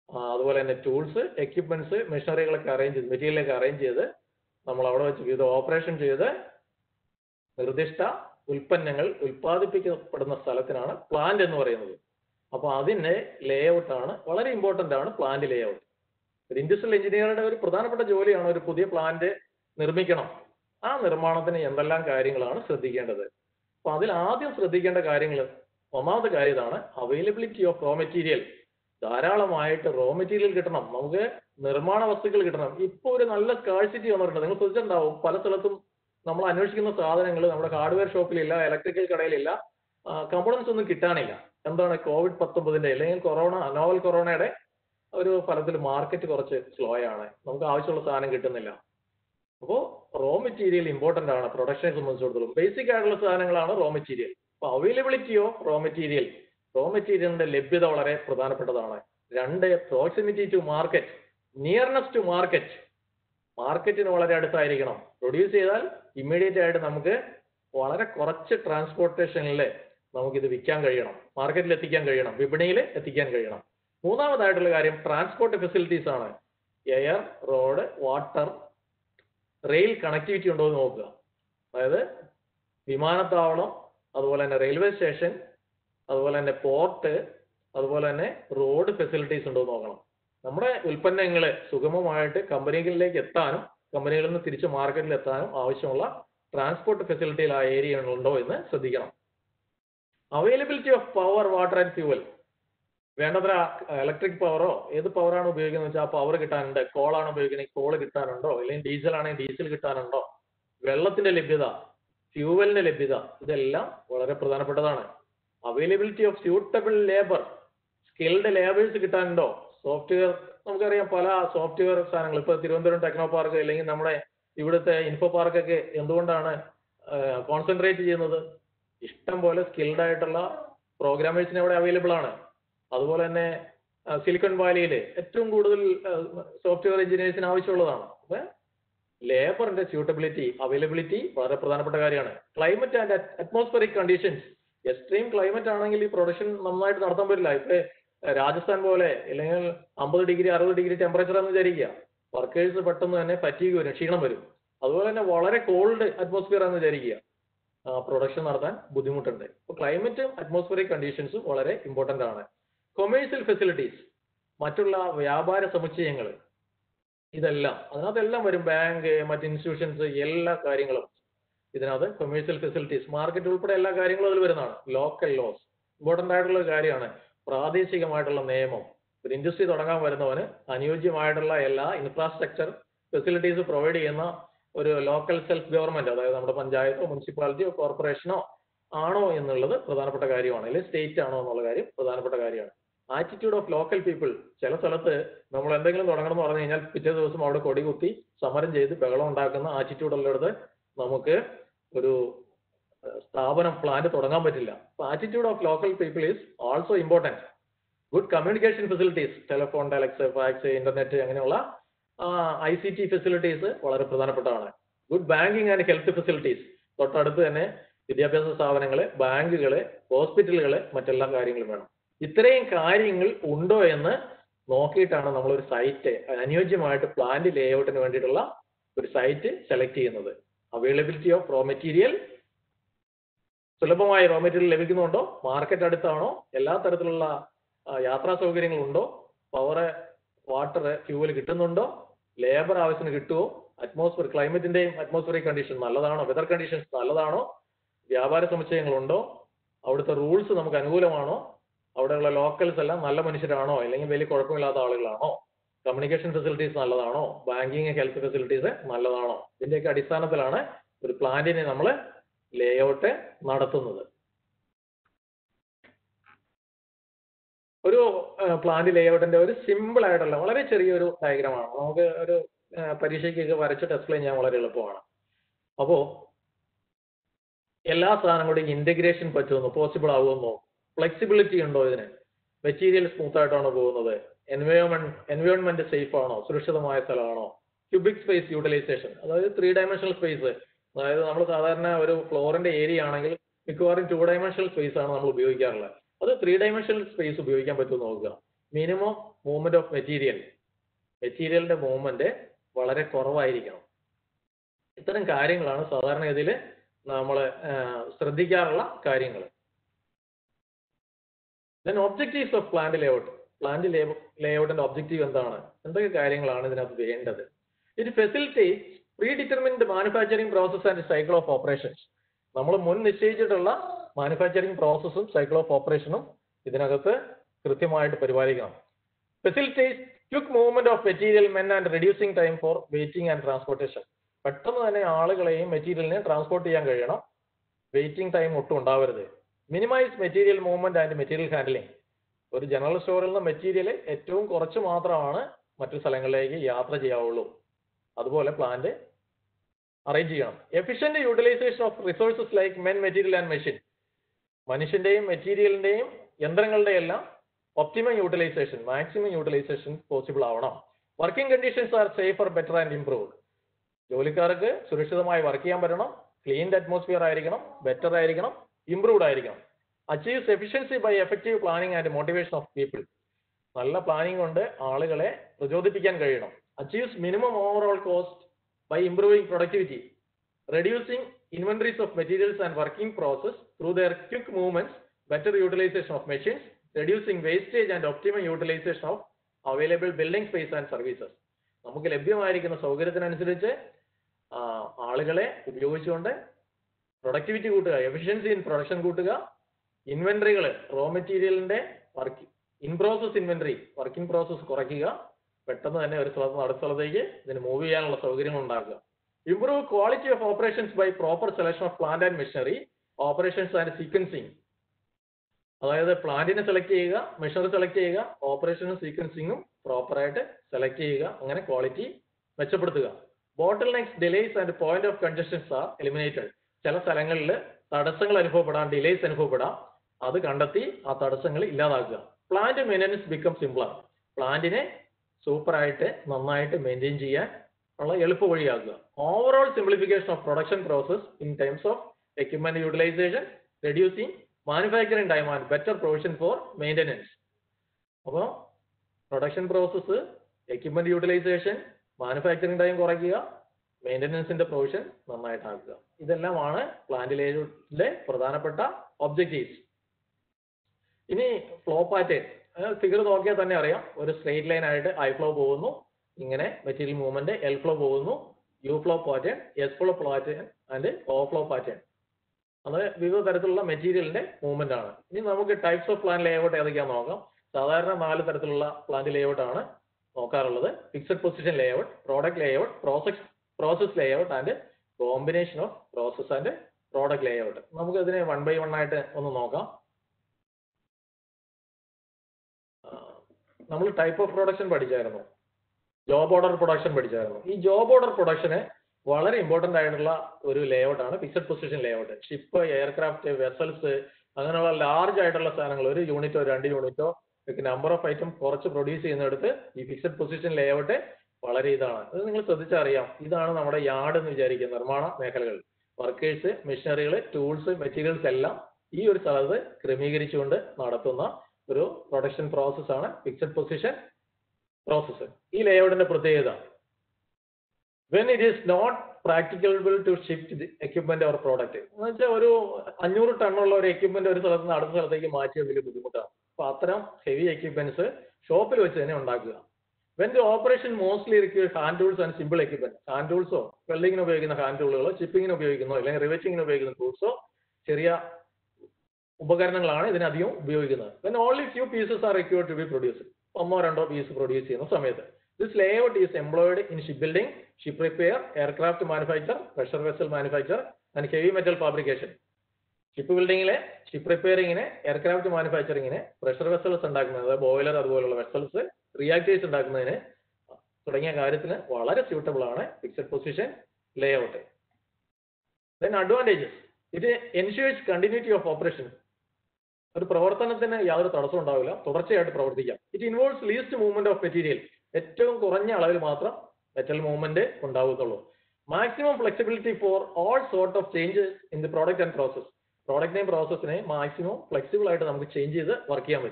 Speaker 2: അതുപോലെ തന്നെ ടൂൾസ്, എക്യുപ്മെന്റ്സ്, മെഷീനറികളൊക്കെ അറേഞ്ച് ചെയ്ത്, മെറ്റീരിയലൊക്കെ അറേഞ്ച് ചെയ്ത് നമ്മൾ അവിടെ വെച്ച് വിവിധ ഓപ്പറേഷൻ ചെയ്ത് നിർദ്ദിഷ്ട ഉൽപ്പന്നങ്ങൾ ഉൽപ്പാദിപ്പിക്കപ്പെടുന്ന സ്ഥലത്തിനാണ് പ്ലാന്റ് എന്ന് പറയുന്നത്. അപ്പോൾ അതിന്റെ ലേഔട്ടാണ് വളരെ ഇമ്പോർട്ടന്റ് ആണ് പ്ലാന്റ് ലേഔട്ട്. ഒരു ഇൻഡസ്ട്രിയൽ എഞ്ചിനീയറുടെ ഒരു പ്രധാനപ്പെട്ട ജോലിയാണ് ഒരു പുതിയ പ്ലാന്റ് നിർമ്മിക്കണം. ആ നിർമ്മാണത്തിന് എന്തെല്ലാം കാര്യങ്ങളാണ് ശ്രദ്ധിക്കേണ്ടത്. അപ്പൊ അതിൽ ആദ്യം ശ്രദ്ധിക്കേണ്ട കാര്യങ്ങൾ, ഒന്നാമത്തെ കാര്യം ഇതാണ്, അവൈലബിലിറ്റി ഓഫ് റോ മെറ്റീരിയൽ. ധാരാളമായിട്ട് റോ മെറ്റീരിയൽ കിട്ടണം, നമുക്ക് നിർമ്മാണ വസ്തുക്കൾ കിട്ടണം. ഇപ്പോൾ ഒരു നല്ല സ്കാഴ്സിറ്റി വന്നിട്ടുണ്ട്. നിങ്ങൾ ശ്രദ്ധിച്ചിട്ടുണ്ടാവും, പല സ്ഥലത്തും നമ്മൾ അന്വേഷിക്കുന്ന സാധനങ്ങൾ നമ്മുടെ ഹാർഡ്വെയർ ഷോപ്പിലില്ല, ഇലക്ട്രിക്കൽ കടയിലില്ല, കമ്പോണൻസ് ഒന്നും കിട്ടാനില്ല. എന്താണ്? COVID-19 അല്ലെങ്കിൽ നോവൽ കൊറോണയുടെ ഒരു ഫലത്തിൽ മാർക്കറ്റ് കുറച്ച് സ്ലോ ആണ്, നമുക്ക് ആവശ്യമുള്ള സാധനം കിട്ടുന്നില്ല. അപ്പോൾ റോ മെറ്റീരിയൽ ഇമ്പോർട്ടന്റ് ആണ് പ്രൊഡക്ഷനെ സംബന്ധിച്ചിടത്തോളം. ബേസിക് ആയിട്ടുള്ള സാധനങ്ങളാണ് റോ മെറ്റീരിയൽ. അപ്പൊ availability of raw material, raw മെറ്റീരിയലിന്റെ ലഭ്യത വളരെ പ്രധാനപ്പെട്ടതാണ്. 2, proximity to market, nearness to market. മാർക്കറ്റിന് വളരെ അടുത്തായിരിക്കണം. പ്രൊഡ്യൂസ് ചെയ്താൽ ഇമ്മീഡിയറ്റ് ആയിട്ട് നമുക്ക് വളരെ കുറച്ച് ട്രാൻസ്പോർട്ടേഷനിൽ നമുക്കിത് വിൽക്കാൻ കഴിയണം, മാർക്കറ്റിൽ എത്തിക്കാൻ കഴിയണം, വിപണിയിൽ എത്തിക്കാൻ കഴിയണം. മൂന്നാമതായിട്ടുള്ള കാര്യം ട്രാൻസ്പോർട്ട് ഫെസിലിറ്റീസ് ആണ്. Air, road, water, rail connectivity ഉണ്ടോ എന്ന് നോക്കുക. അതായത് വിമാനത്താവളം, അതുപോലെ തന്നെ റെയിൽവേ സ്റ്റേഷൻ, അതുപോലെ തന്നെ പോർട്ട്, അതുപോലെ തന്നെ റോഡ് ഫെസിലിറ്റീസ് ഉണ്ടോ എന്ന് നോക്കണം. നമ്മുടെ ഉൽപ്പന്നങ്ങൾ സുഗമമായിട്ട് കമ്പനികളിലേക്ക് എത്താനും കമ്പനികളിൽ നിന്ന് തിരിച്ച് മാർക്കറ്റിൽ എത്താനും ആവശ്യമുള്ള ട്രാൻസ്പോർട്ട് ഫെസിലിറ്റിയിൽ ആ ഏരിയ ഉണ്ടോ എന്ന് ശ്രദ്ധിക്കണം. Availability of power, water and fuel. വേണ്ടത്ര ഇലക്ട്രിക് പവറോ ഏത് പവറാണ് ഉപയോഗിക്കുന്നത് വെച്ചാൽ ആ പവർ കിട്ടാനുണ്ട്. കോളാണ് ഉപയോഗിക്കുന്നത്, കോള് കിട്ടാനുണ്ടോ, അല്ലെങ്കിൽ ഡീസൽ ആണെങ്കിൽ ഡീസൽ കിട്ടാനുണ്ടോ, വെള്ളത്തിന്റെ ലഭ്യത, ഫ്യൂവലിന്റെ ലഭ്യത, ഇതെല്ലാം വളരെ പ്രധാനപ്പെട്ടതാണ്. Availability of suitable labour, skilled labours കിട്ടാനുണ്ടോ. സോഫ്റ്റ്വെയർ, നമുക്കറിയാം പല സോഫ്റ്റ്വെയർ സാധനങ്ങൾ, ഇപ്പൊ തിരുവനന്തപുരം ടെക്നോ പാർക്ക് അല്ലെങ്കിൽ നമ്മുടെ ഇവിടുത്തെ ഇൻഫോ പാർക്കൊക്കെ എന്തുകൊണ്ടാണ് കോൺസെൻട്രേറ്റ് ചെയ്യുന്നത്? ഇഷ്ടം പോലെ സ്കിൽഡ് ആയിട്ടുള്ള പ്രോഗ്രാമേഴ്സിന് അവിടെ അവൈലബിൾ ആണ്. അതുപോലെ തന്നെ സിലിക്കൺ വാലിയിൽ ഏറ്റവും കൂടുതൽ സോഫ്റ്റ്വെയർ എഞ്ചിനീയേഴ്സിന് ആവശ്യമുള്ളതാണ്. അപ്പൊ ലേബറിന്റെ സ്യൂട്ടബിലിറ്റി, അവൈലബിലിറ്റി വളരെ പ്രധാനപ്പെട്ട കാര്യമാണ്. Climate and atmospheric conditions. Extreme climate ആണെങ്കിൽ ഈ പ്രൊഡക്ഷൻ നന്നായിട്ട് നടത്താൻ പറ്റില്ല. ഇപ്പൊ രാജസ്ഥാൻ പോലെ അല്ലെങ്കിൽ 50 ഡിഗ്രി 60 ഡിഗ്രി ടെമ്പറേച്ചർ എന്ന് വിചാരിക്കുക, വർക്കേഴ്സ് പെട്ടെന്ന് തന്നെ ഫറ്റീഗ് വരും, ക്ഷീണം വരും. അതുപോലെ തന്നെ വളരെ കോൾഡ് അറ്റ്മോസ്ഫിയർ എന്ന് വിചാരിക്കുക, പ്രൊഡക്ഷൻ നടത്താൻ ബുദ്ധിമുട്ടുണ്ട്. അപ്പോൾ ക്ലൈമറ്റും അറ്റ്മോസ്ഫിയറിക് കണ്ടീഷൻസും വളരെ ഇമ്പോർട്ടന്റ് ആണ്. കൊമേഴ്സ്യൽ ഫെസിലിറ്റീസ്, മറ്റുള്ള വ്യാപാര സമുച്ചയങ്ങൾ, ഇതെല്ലാം അതിനകത്തെല്ലാം വരും. ബാങ്ക്, മറ്റ് ഇൻസ്റ്റിറ്റ്യൂഷൻസ്, എല്ലാ കാര്യങ്ങളും ഇതിനകത്ത് കൊമേഴ്സ്യൽ ഫെസിലിറ്റീസ്, മാർക്കറ്റ് ഉൾപ്പെടെ എല്ലാ കാര്യങ്ങളും അതിൽ വരുന്നതാണ്. ലോക്കൽ ലോസ് ഇമ്പോർട്ടന്റ് ആയിട്ടുള്ള കാര്യമാണ്. പ്രാദേശികമായിട്ടുള്ള നിയമം. ഒരു ഇൻഡസ്ട്രി തുടങ്ങാൻ വരുന്നവന് അനുയോജ്യമായിട്ടുള്ള എല്ലാ ഇൻഫ്രാസ്ട്രക്ചർ ഫെസിലിറ്റീസ് പ്രൊവൈഡ് ചെയ്യുന്ന ഒരു ലോക്കൽ സെൽഫ് ഗവൺമെന്റ്, അതായത് നമ്മുടെ പഞ്ചായത്തോ മുനിസിപ്പാലിറ്റിയോ കോർപ്പറേഷനോ ആണോ എന്നുള്ളത് പ്രധാനപ്പെട്ട കാര്യമാണ്. അല്ലെങ്കിൽ സ്റ്റേറ്റ് ആണോ എന്നുള്ള കാര്യം പ്രധാനപ്പെട്ട കാര്യമാണ്. Attitude of local people. ചില സ്ഥലത്ത് നമ്മൾ എന്തെങ്കിലും തുടങ്ങണം എന്ന് പറഞ്ഞു കഴിഞ്ഞാൽ പിറ്റേ ദിവസം അവിടെ കൊടി കുത്തി സമരം ചെയ്ത് ബഹളം ഉണ്ടാക്കുന്ന ആറ്റിറ്റ്യൂഡ് ഉള്ളിടത്ത് നമുക്ക് ഒരു സ്ഥാപനം, പ്ലാന്റ് തുടങ്ങാൻ പറ്റില്ല. അപ്പൊ attitude of local people is also important. Good communication facilities, telephone, telex, fax, internet, അങ്ങനെയുള്ള ICT ഫെസിലിറ്റീസ് വളരെ പ്രധാനപ്പെട്ടതാണ്. Good banking and health facilities. തൊട്ടടുത്ത് തന്നെ വിദ്യാഭ്യാസ സ്ഥാപനങ്ങള്, ബാങ്കുകള്, ഹോസ്പിറ്റലുകള്, മറ്റെല്ലാ കാര്യങ്ങളും വേണം. ഇത്രയും കാര്യങ്ങൾ ഉണ്ടോ എന്ന് നോക്കിയിട്ടാണ് നമ്മളൊരു സൈറ്റ് അനുയോജ്യമായിട്ട് പ്ലാന്റ് ലേഔട്ടിന് വേണ്ടിയിട്ടുള്ള ഒരു സൈറ്റ് സെലക്ട് ചെയ്യുന്നത്. അവൈലബിലിറ്റി ഓഫ് റോ മെറ്റീരിയൽ, സുലഭമായി റോ മെറ്റീരിയൽ ലഭിക്കുന്നുണ്ടോ, മാർക്കറ്റ് അടുത്താണോ, എല്ലാ തരത്തിലുള്ള യാത്രാ സൗകര്യങ്ങളുണ്ടോ, പവർ, വാട്ടർ, ഫ്യൂവൽ കിട്ടുന്നുണ്ടോ, ലേബർ ആവശ്യത്തിന് കിട്ടുമോ, അറ്റ്മോസ്ഫിയർ, ക്ലൈമറ്റിന്റെയും അറ്റ്മോസ്ഫിയറിക് കണ്ടീഷൻ നല്ലതാണോ, വെതർ കണ്ടീഷൻസ് നല്ലതാണോ, വ്യാപാര സമുച്ചയങ്ങളുണ്ടോ, അവിടുത്തെ റൂൾസ് നമുക്ക് അനുകൂലമാണോ, അവിടെയുള്ള ലോക്കൽസ് എല്ലാം നല്ല മനുഷ്യരാണോ അല്ലെങ്കിൽ വലിയ കുഴപ്പമില്ലാത്ത ആളുകളാണോ, കമ്മ്യൂണിക്കേഷൻ ഫെസിലിറ്റീസ് നല്ലതാണോ, ബാങ്കിങ്, ഹെൽത്ത് ഫെസിലിറ്റീസ് നല്ലതാണോ. ഇതിന്റെയൊക്കെ അടിസ്ഥാനത്തിലാണ് ഒരു പ്ലാന്റിനെ നമ്മൾ ലേഔട്ട് നടത്തുന്നത്. ഒരു പ്ലാന്റ് ലേഔട്ടിന്റെ ഒരു സിമ്പിൾ ആയിട്ടുള്ള വളരെ ചെറിയൊരു ഡയഗ്രമാണ്. നമുക്ക് ഒരു പരീക്ഷയ്ക്കൊക്കെ വരച്ചിട്ട് എക്സ്പ്ലെയിൻ ചെയ്യാൻ വളരെ എളുപ്പമാണ്. അപ്പോ എല്ലാ സാധനങ്ങളുടെയും ഇന്റഗ്രേഷൻ പറ്റുമെന്നോ, പോസിബിൾ ആകുമെന്നോ, ഫ്ലെക്സിബിലിറ്റി ഉണ്ടോ, ഇതിന് മെറ്റീരിയൽ സ്മൂത്ത് ആയിട്ടാണോ പോകുന്നത്, എൻവയോൺമെന്റ് സേഫ് ആണോ, സുരക്ഷിതമായ സ്ഥലമാണോ, ക്യൂബിക് സ്പേസ് യൂട്ടിലൈസേഷൻ, അതായത് 3 ഡയമെൻഷണൽ സ്പേസ്. അതായത് നമ്മൾ സാധാരണ ഒരു ഫ്ലോറിന്റെ ഏരിയ ആണെങ്കിൽ മിക്കവാറും 2 ഡയമെൻഷണൽ സ്പേസ് ആണ് നമ്മൾ ഉപയോഗിക്കാറുള്ളത്. അത് 3 ഡയമെൻഷണൽ സ്പേസ് ഉപയോഗിക്കാൻ പറ്റുമെന്ന് നോക്കുക. മിനിമം മൂവ്മെന്റ് ഓഫ് മെറ്റീരിയലിന്റെ മൂവ്മെന്റ് വളരെ കുറവായിരിക്കണം. ഇത്തരം കാര്യങ്ങളാണ് സാധാരണഗതിയിൽ നമ്മൾ ശ്രദ്ധിക്കാറുള്ള കാര്യങ്ങൾ. Then objectives of plant layout. Plant ലേഔട്ടിന്റെ ഒബ്ജക്റ്റീവ് എന്താണ്? എന്തൊക്കെ കാര്യങ്ങളാണ് ഇതിനകത്ത് വേണ്ടത്? It facilitate predetermined manufacturing process and cycle of operations. നമ്മൾ മുൻ നിശ്ചയിച്ചിട്ടുള്ള മാനുഫാക്ചറിംഗ് പ്രോസസ്സും സൈക്കിൾ ഓഫ് ഓപ്പറേഷനും ഇതിനകത്ത് കൃത്യമായിട്ട് പരിപാലിക്കണം. Facilitate quick movement of material men and reducing time for waiting and transportation. പെട്ടെന്ന് തന്നെ ആളുകളെയും മെറ്റീരിയലിനെയും ട്രാൻസ്പോർട്ട് ചെയ്യാൻ കഴിയണം. വെയിറ്റിംഗ് ടൈം ഒട്ടും ഉണ്ടാവരുത്. Minimise material movement and material handling. ഒരു ജനറൽ സ്റ്റോറിൽ നിന്ന് മെറ്റീരിയൽ ഏറ്റവും കുറച്ച് മാത്രമാണ് മറ്റു സ്ഥലങ്ങളിലേക്ക് യാത്ര ചെയ്യാവുള്ളൂ. അതുപോലെ പ്ലാന്റ് അറേഞ്ച് ചെയ്യണം. Efficient utilisation of resources like men, material and machine. മനുഷ്യന്റെയും മെറ്റീരിയലിന്റെയും യന്ത്രങ്ങളുടെ എല്ലാം optimum utilisation, maximum utilisation possible ആവണം. Working conditions are safer, better and improved. ജോലിക്കാർക്ക് സുരക്ഷിതമായി വർക്ക് ചെയ്യാൻ പറ്റണം. ക്ലീൻഡ് അറ്റ്മോസ്ഫിയർ ആയിരിക്കണം, ബെറ്റർ ആയിരിക്കണം, ഇംപ്രൂവ്ഡ് ആയിരിക്കണം. Achieves efficiency by effective planning and motivation of people. നല്ല പ്ലാനിംഗ് കൊണ്ട് ആളുകളെ പ്രചോദിപ്പിക്കാൻ കഴിയണം. Achieves minimum overall cost by improving productivity, reducing inventories of materials and working process through their quick movements, better utilisation of machines, reducing wastage and optimum utilisation of available building space and services. നമുക്ക് ലഭ്യമായിരിക്കുന്ന സൗകര്യത്തിനനുസരിച്ച് ആളുകളെ ഉപയോഗിച്ചുകൊണ്ട് പ്രൊഡക്ടിവിറ്റി കൂട്ടുക, എഫിഷ്യൻസി ഇൻ പ്രൊഡക്ഷൻ കൂട്ടുക, ഇൻവെന്ററികൾ, റോ മെറ്റീരിയലിന്റെ in process inventory, working process കുറയ്ക്കുക, പെട്ടെന്ന് തന്നെ ഒരു സ്ഥലത്ത് നിന്ന് അടുത്ത സ്ഥലത്തേക്ക് ഇതിന് മൂവ് ചെയ്യാനുള്ള സൗകര്യങ്ങൾ ഉണ്ടാക്കുക. Improve quality of operations by proper selection of plant and machinery, operations and sequencing. അതായത് പ്ലാന്റിനെ സെലക്ട് ചെയ്യുക, മെഷീനറി സെലക്ട് ചെയ്യുക, ഓപ്പറേഷനും സീക്വൻസിങ്ങും പ്രോപ്പറായിട്ട് സെലക്ട് ചെയ്യുക, അങ്ങനെ ക്വാളിറ്റി മെച്ചപ്പെടുത്തുക. Bottlenecks, delays and point of congestions are eliminated. ചില സ്ഥലങ്ങളിൽ തടസ്സങ്ങൾ അനുഭവപ്പെടാം, ഡിലേസ് അനുഭവപ്പെടാം, അത് കണ്ടെത്തി ആ തടസ്സങ്ങൾ ഇല്ലാതാക്കുക. Plant maintenance become simpler. പ്ലാന്റിനെ സൂപ്പറായിട്ട് നന്നായിട്ട് മെയിൻറ്റെയിൻ ചെയ്യാൻ ഉള്ള എളുപ്പ വഴിയാക്കുക. Overall simplification of production process in times of equipment utilisation, reducing manufacturing time and better provision for maintenance. അപ്പോൾ production process, equipment utilisation, manufacturing time കുറയ്ക്കുക, മെയിൻ്റനൻസിന്റെ പ്രൊവിഷൻ നന്നായിട്ടാക്കുക. ഇതെല്ലാമാണ് പ്ലാന്റ് ലേഔട്ടിലെ പ്രധാനപ്പെട്ട ഒബ്ജക്റ്റീവ്സ്. ഇനി ഫ്ലോ പാറ്റേൺ ഫിഗർ നോക്കിയാൽ തന്നെ അറിയാം. ഒരു സ്ട്രെയിറ്റ് ലൈൻ ആയിട്ട് ഐ ഫ്ലോ പോകുന്നു, ഇങ്ങനെ മെറ്റീരിയൽ മൂവ്മെന്റ് എൽ ഫ്ലോ പോകുന്നു, U flow pattern, S flow pattern and O flow pattern. അത് വിവിധ തരത്തിലുള്ള മെറ്റീരിയലിന്റെ മൂവ്മെന്റ് ആണ്. ഇനി നമുക്ക് ടൈപ്സ് ഓഫ് പ്ലാന്റ് ലേഔട്ട് ഏതൊക്കെയാണെന്ന് നോക്കാം. സാധാരണ 4 തരത്തിലുള്ള പ്ലാന്റ് ലേഔട്ട് ആണ് നോക്കാറുള്ളത്. Fixed position layout, product layout, process layout and combination of process and product layout. നമുക്ക് ഇതിനെ 1 by 1 ആയിട്ട് ഒന്ന് നോക്കാം. നമ്മൾ ടൈപ്പ് ഓഫ് പ്രൊഡക്ഷൻ പഠിച്ചായിരുന്നു, ജോബ് ഓർഡർ പ്രൊഡക്ഷൻ പഠിച്ചായിരുന്നു. ഈ ജോബ് ഓർഡർ പ്രൊഡക്ഷന് വളരെ ഇമ്പോർട്ടന്റ് ആയിട്ടുള്ള ഒരു ലേഔട്ട് ആണ് fixed position layout. Ship, aircraft, vessels, അങ്ങനെയുള്ള ലാർജ് ആയിട്ടുള്ള സാധനങ്ങൾ, 1 യൂണിറ്റോ 2 യൂണിറ്റോ നമ്പർ ഓഫ് ഐറ്റം കുറച്ച് പ്രൊഡ്യൂസ് ചെയ്യുന്നിടത്ത് ഈ ഫിക്സഡ് പൊസിഷൻ ലേഔട്ട് വളരെ ഇതാണ്. അത് നിങ്ങൾ ശ്രദ്ധിച്ചറിയാം. ഇതാണ് നമ്മുടെ യാർഡ് എന്ന് വിചാരിക്കുക, നിർമ്മാണ മേഖലകൾ. വർക്കേഴ്സ്, മെഷീനറികൾ, ടൂൾസ്, മെറ്റീരിയൽസ് എല്ലാം ഈ ഒരു സ്ഥലത്ത് ക്രമീകരിച്ചുകൊണ്ട് നടത്തുന്ന ഒരു പ്രൊഡക്ഷൻ പ്രോസസ് ആണ് ഫിക്സഡ് പൊസിഷൻ പ്രോസസ്. ഈ ലേഔട്ടിന്റെ പ്രത്യേകത, when it is not practicable to shift the equipment or product. എന്ന് വെച്ചാൽ ഒരു 500 ടണ്ണുള്ള ഒരു എക്യുപ്മെന്റ് ഒരു സ്ഥലത്ത് നിന്ന് അടുത്ത സ്ഥലത്തേക്ക് മാറ്റിയാൽ വലിയ ബുദ്ധിമുട്ടാണ്. അപ്പൊ അത്തരം ഹെവി എക്യുപ്മെന്റ്സ് ഷോപ്പിൽ വെച്ച് തന്നെ ഉണ്ടാക്കുക. when the operation mostly requires hand tools and simple equipment, hand tools-ഓ വെൽഡിങ്ങിന് ഉപയോഗിക്കുന്ന ഹാൻഡ് ടൂളുകളോ ഷിപ്പിങ്ങിന് ഉപയോഗിക്കുന്നോ അല്ലെങ്കിൽ റിവറ്റിങ്ങിന് ഉപയോഗിക്കുന്ന ടൂൾസോ ചെറിയ ഉപകരണങ്ങളാണ് ഇതിനധികം ഉപയോഗിക്കുന്നത്. when only few pieces are required to be produced, 1-2 piece produce ചെയ്യുന്ന സമയത്ത്. This layout is employed in shipbuilding, ship repair, aircraft manufacture, pressure vessel manufacture and heavy metal fabrication. Ship ബിൽഡിങ്ങിലെ, ഷിപ്പ് റിപ്പയറിങ്ങിന്, എയർക്രാഫ്റ്റ് മാനുഫാക്ചറിങ്ങിന്, പ്രഷർ വെസൽസ് ഉണ്ടാക്കുന്നത്, ബോയിലർ അതുപോലുള്ള വെസൽസ്, റിയാക്ടേഴ്സ് ഉണ്ടാക്കുന്നതിന് തുടങ്ങിയ കാര്യത്തിന് വളരെ സ്യൂട്ടബിൾ ആണ് fixed position layout. Then advantages, ഇത് എൻഷ്യൂർസ് കണ്ടിന്യൂറ്റി ഓഫ് ഓപ്പറേഷൻ. ഒരു പ്രവർത്തനത്തിന് യാതൊരു തടസ്സം ഉണ്ടാവില്ല, തുടർച്ചയായിട്ട് പ്രവർത്തിക്കാം. It involves least movement of material. ഏറ്റവും കുറഞ്ഞ അളവിൽ മാത്രം മെറ്റൽ മൂവ്മെന്റ് ഉണ്ടാവുന്നുള്ളൂ. Maximum flexibility for all sort of changes in the product and process. പ്രോഡക്റ്റിനെയും പ്രോസസ്സിനെയും മാക്സിമം ഫ്ലെക്സിബിൾ ആയിട്ട് നമുക്ക് ചേഞ്ച് ചെയ്ത് വർക്ക് ചെയ്യാൻ പറ്റും.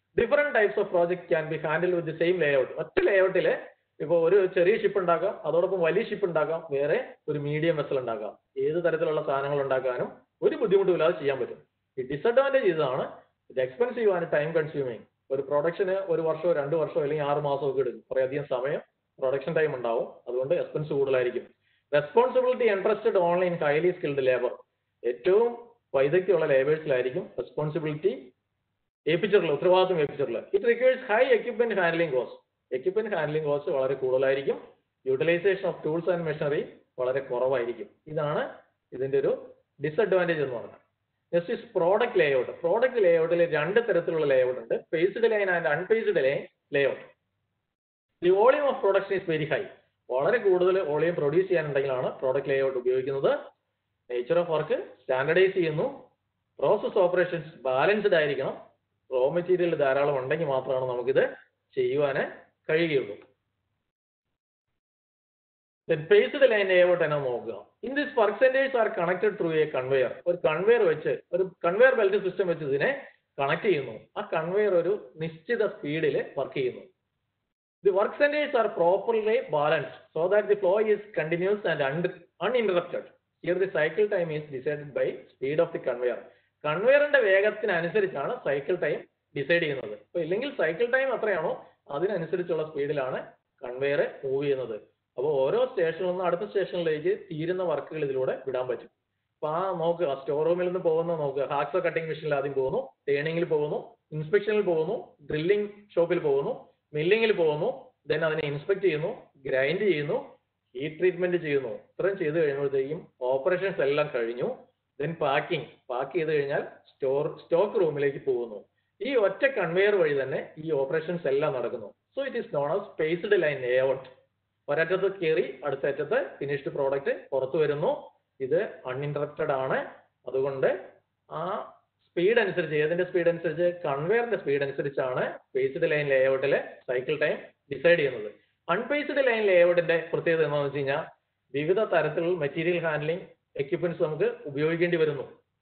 Speaker 2: Different types of projects can be handled with the same layout. ഒറ്റ ലേഔട്ടില് ഇപ്പോൾ ഒരു ചെറിയ ഷിപ്പ് ഉണ്ടാക്കാം, അതോടൊപ്പം വലിയ ഷിപ്പ് ഉണ്ടാക്കാം, വേറെ ഒരു മീഡിയം വെസൽ ഉണ്ടാക്കാം. ഏത് തരത്തിലുള്ള സാധനങ്ങൾ ഉണ്ടാക്കാനും ഒരു ബുദ്ധിമുട്ടുമില്ലാതെ ചെയ്യാൻ പറ്റും. ഈ ഡിസഡ്വാൻറ്റേജ് ഇതാണ്, ഇത് എക്സ്പെൻസീവ് ആണ്, ടൈം കൺസ്യൂമിങ്. ഒരു പ്രൊഡക്ഷന് 1 വർഷമോ 2 വർഷമോ അല്ലെങ്കിൽ 6 മാസമോ ഒക്കെ എടുക്കും. കുറേയധികം സമയം പ്രൊഡക്ഷൻ ടൈം ഉണ്ടാവും, അതുകൊണ്ട് എക്സ്പെൻസ് കൂടുതലായിരിക്കും. Responsibility entrusted only in highly skilled labour. ഏറ്റവും വൈദഗ്ധ്യമുള്ള ലേബേഴ്സിലായിരിക്കും റെസ്പോൺസിബിലിറ്റി ഏൽപ്പിച്ചിട്ടുള്ള, ഉത്തരവാദിത്വം ഏൽപ്പിച്ചിട്ടുള്ളത്. It requires high equipment handling cost. Equipment handling cost വളരെ കൂടുതലായിരിക്കും. Utilisation of tools and machinery വളരെ കുറവായിരിക്കും. ഇതാണ് ഇതിന്റെ ഒരു ഡിസഡ്വാൻറ്റേജ് എന്ന് പറയുന്നത്. Next is product layout. Product ലേഔട്ടിൽ 2 തരത്തിലുള്ള ലേഔട്ട് ഉണ്ട്, paced line and unpaced line layout. The volume of production is very high. വളരെ കൂടുതൽ വോളിയം പ്രൊഡ്യൂസ് ചെയ്യാനുണ്ടെങ്കിലാണ് പ്രോഡക്റ്റ് ലേഔട്ട് ഉപയോഗിക്കുന്നത്. നേച്ചർ ഓഫ് വർക്ക് സ്റ്റാൻഡർഡൈസ് ചെയ്യുന്നു. പ്രോസസ് ഓപ്പറേഷൻസ് ബാലൻസ്ഡ് ആയിരിക്കണം. റോ മെറ്റീരിയൽ ധാരാളം ഉണ്ടെങ്കിൽ മാത്രമാണ് നമുക്കിത് ചെയ്യുവാൻ കഴിയുകയുള്ളൂ. Then phased line layout എന്നാ നോക്കുക. In this work centers are connected through a conveyor. ഒരു കൺവെയർ വെച്ച്, ഒരു കൺവെയർ ബെൽറ്റ് സിസ്റ്റം വെച്ച് ഇതിനെ കണക്ട് ചെയ്യുന്നു. ആ കൺവെയർ ഒരു നിശ്ചിത സ്പീഡിൽ വർക്ക് ചെയ്യുന്നു. The work centers are properly balanced so that the flow is continuous and uninterrupted. Here the cycle time is decided by speed of the conveyor. കൺവെയറിന്റെ വേഗത്തിനനുസരിച്ചാണ് സൈക്കിൾ ടൈം ഡിസൈഡ് ചെയ്യുന്നത്. അപ്പോൾ ഇല്ലെങ്കിൽ സൈക്കിൾ ടൈം എത്രയാണോ അതിനനുസരിച്ചുള്ള സ്പീഡിലാണ് കൺവെയർ മൂവ് ചെയ്യുന്നത്. അപ്പോൾ ഓരോ സ്റ്റേഷനിൽ നിന്ന് അടുത്ത സ്റ്റേഷനിലേക്ക് തീരുന്ന വർക്കുകൾ ഇതിലൂടെ വിടാൻ പറ്റും. അപ്പോൾ നോക്കുക, സ്റ്റോർ റൂമിൽ നിന്ന് പോകുന്ന നോക്കുക, ഹാക്സോ കട്ടിംഗ് മെഷീനിൽ ആദ്യം പോകുന്നു, ടേണിങ്ങിൽ പോകുന്നു, ഇൻസ്പെക്ഷനിൽ പോകുന്നു, ഡ്രില്ലിംഗ് ഷോപ്പിൽ പോകുന്നു, മില്ലിങ്ങിൽ പോകുന്നു, ദെൻ അതിനെ ഇൻസ്പെക്ട് ചെയ്യുന്നു, ഗ്രൈൻഡ് ചെയ്യുന്നു, ഹീറ്റ് ട്രീറ്റ്മെന്റ് ചെയ്യുന്നു. ഇത്രയും ചെയ്ത് കഴിയുമ്പോഴത്തേക്കും ഓപ്പറേഷൻസ് എല്ലാം കഴിഞ്ഞു. ദെൻ പാക്ക് ചെയ്ത് കഴിഞ്ഞാൽ സ്റ്റോക്ക് റൂമിലേക്ക് പോകുന്നു. ഈ ഒറ്റ കൺവെയർ വഴി തന്നെ ഈ ഓപ്പറേഷൻസ് എല്ലാം നടക്കുന്നു. So it is known as paced line layout. ഒരറ്റത്ത് കയറി അടുത്ത അറ്റത്ത് ഫിനിഷ്ഡ് പ്രോഡക്റ്റ് പുറത്തു വരുന്നു. ഇത് അൺഇൻറ്ററപ്റ്റഡ് ആണ്. അതുകൊണ്ട് ആ സ്പീഡ് അനുസരിച്ച്, ഏതിന്റെ സ്പീഡ് അനുസരിച്ച്, കൺവെയറിന്റെ സ്പീഡ് അനുസരിച്ചാണ് ഫേസ്ഡ് ലൈൻ ലേഔട്ടിലെ സൈക്കിൾ ടൈം ഡിസൈഡ് ചെയ്യുന്നത്. അൺഫേസ്ഡ് ലൈൻ ലേഔട്ടിന്റെ പ്രത്യേകത എന്താണെന്ന് വെച്ച് കഴിഞ്ഞാൽ വിവിധ തരത്തിലുള്ള മെറ്റീരിയൽ ഹാൻഡ്ലിംഗ് എക്യുപ്മെന്റ്സ് നമുക്ക് ഉപയോഗിക്കേണ്ടി വരുന്നു.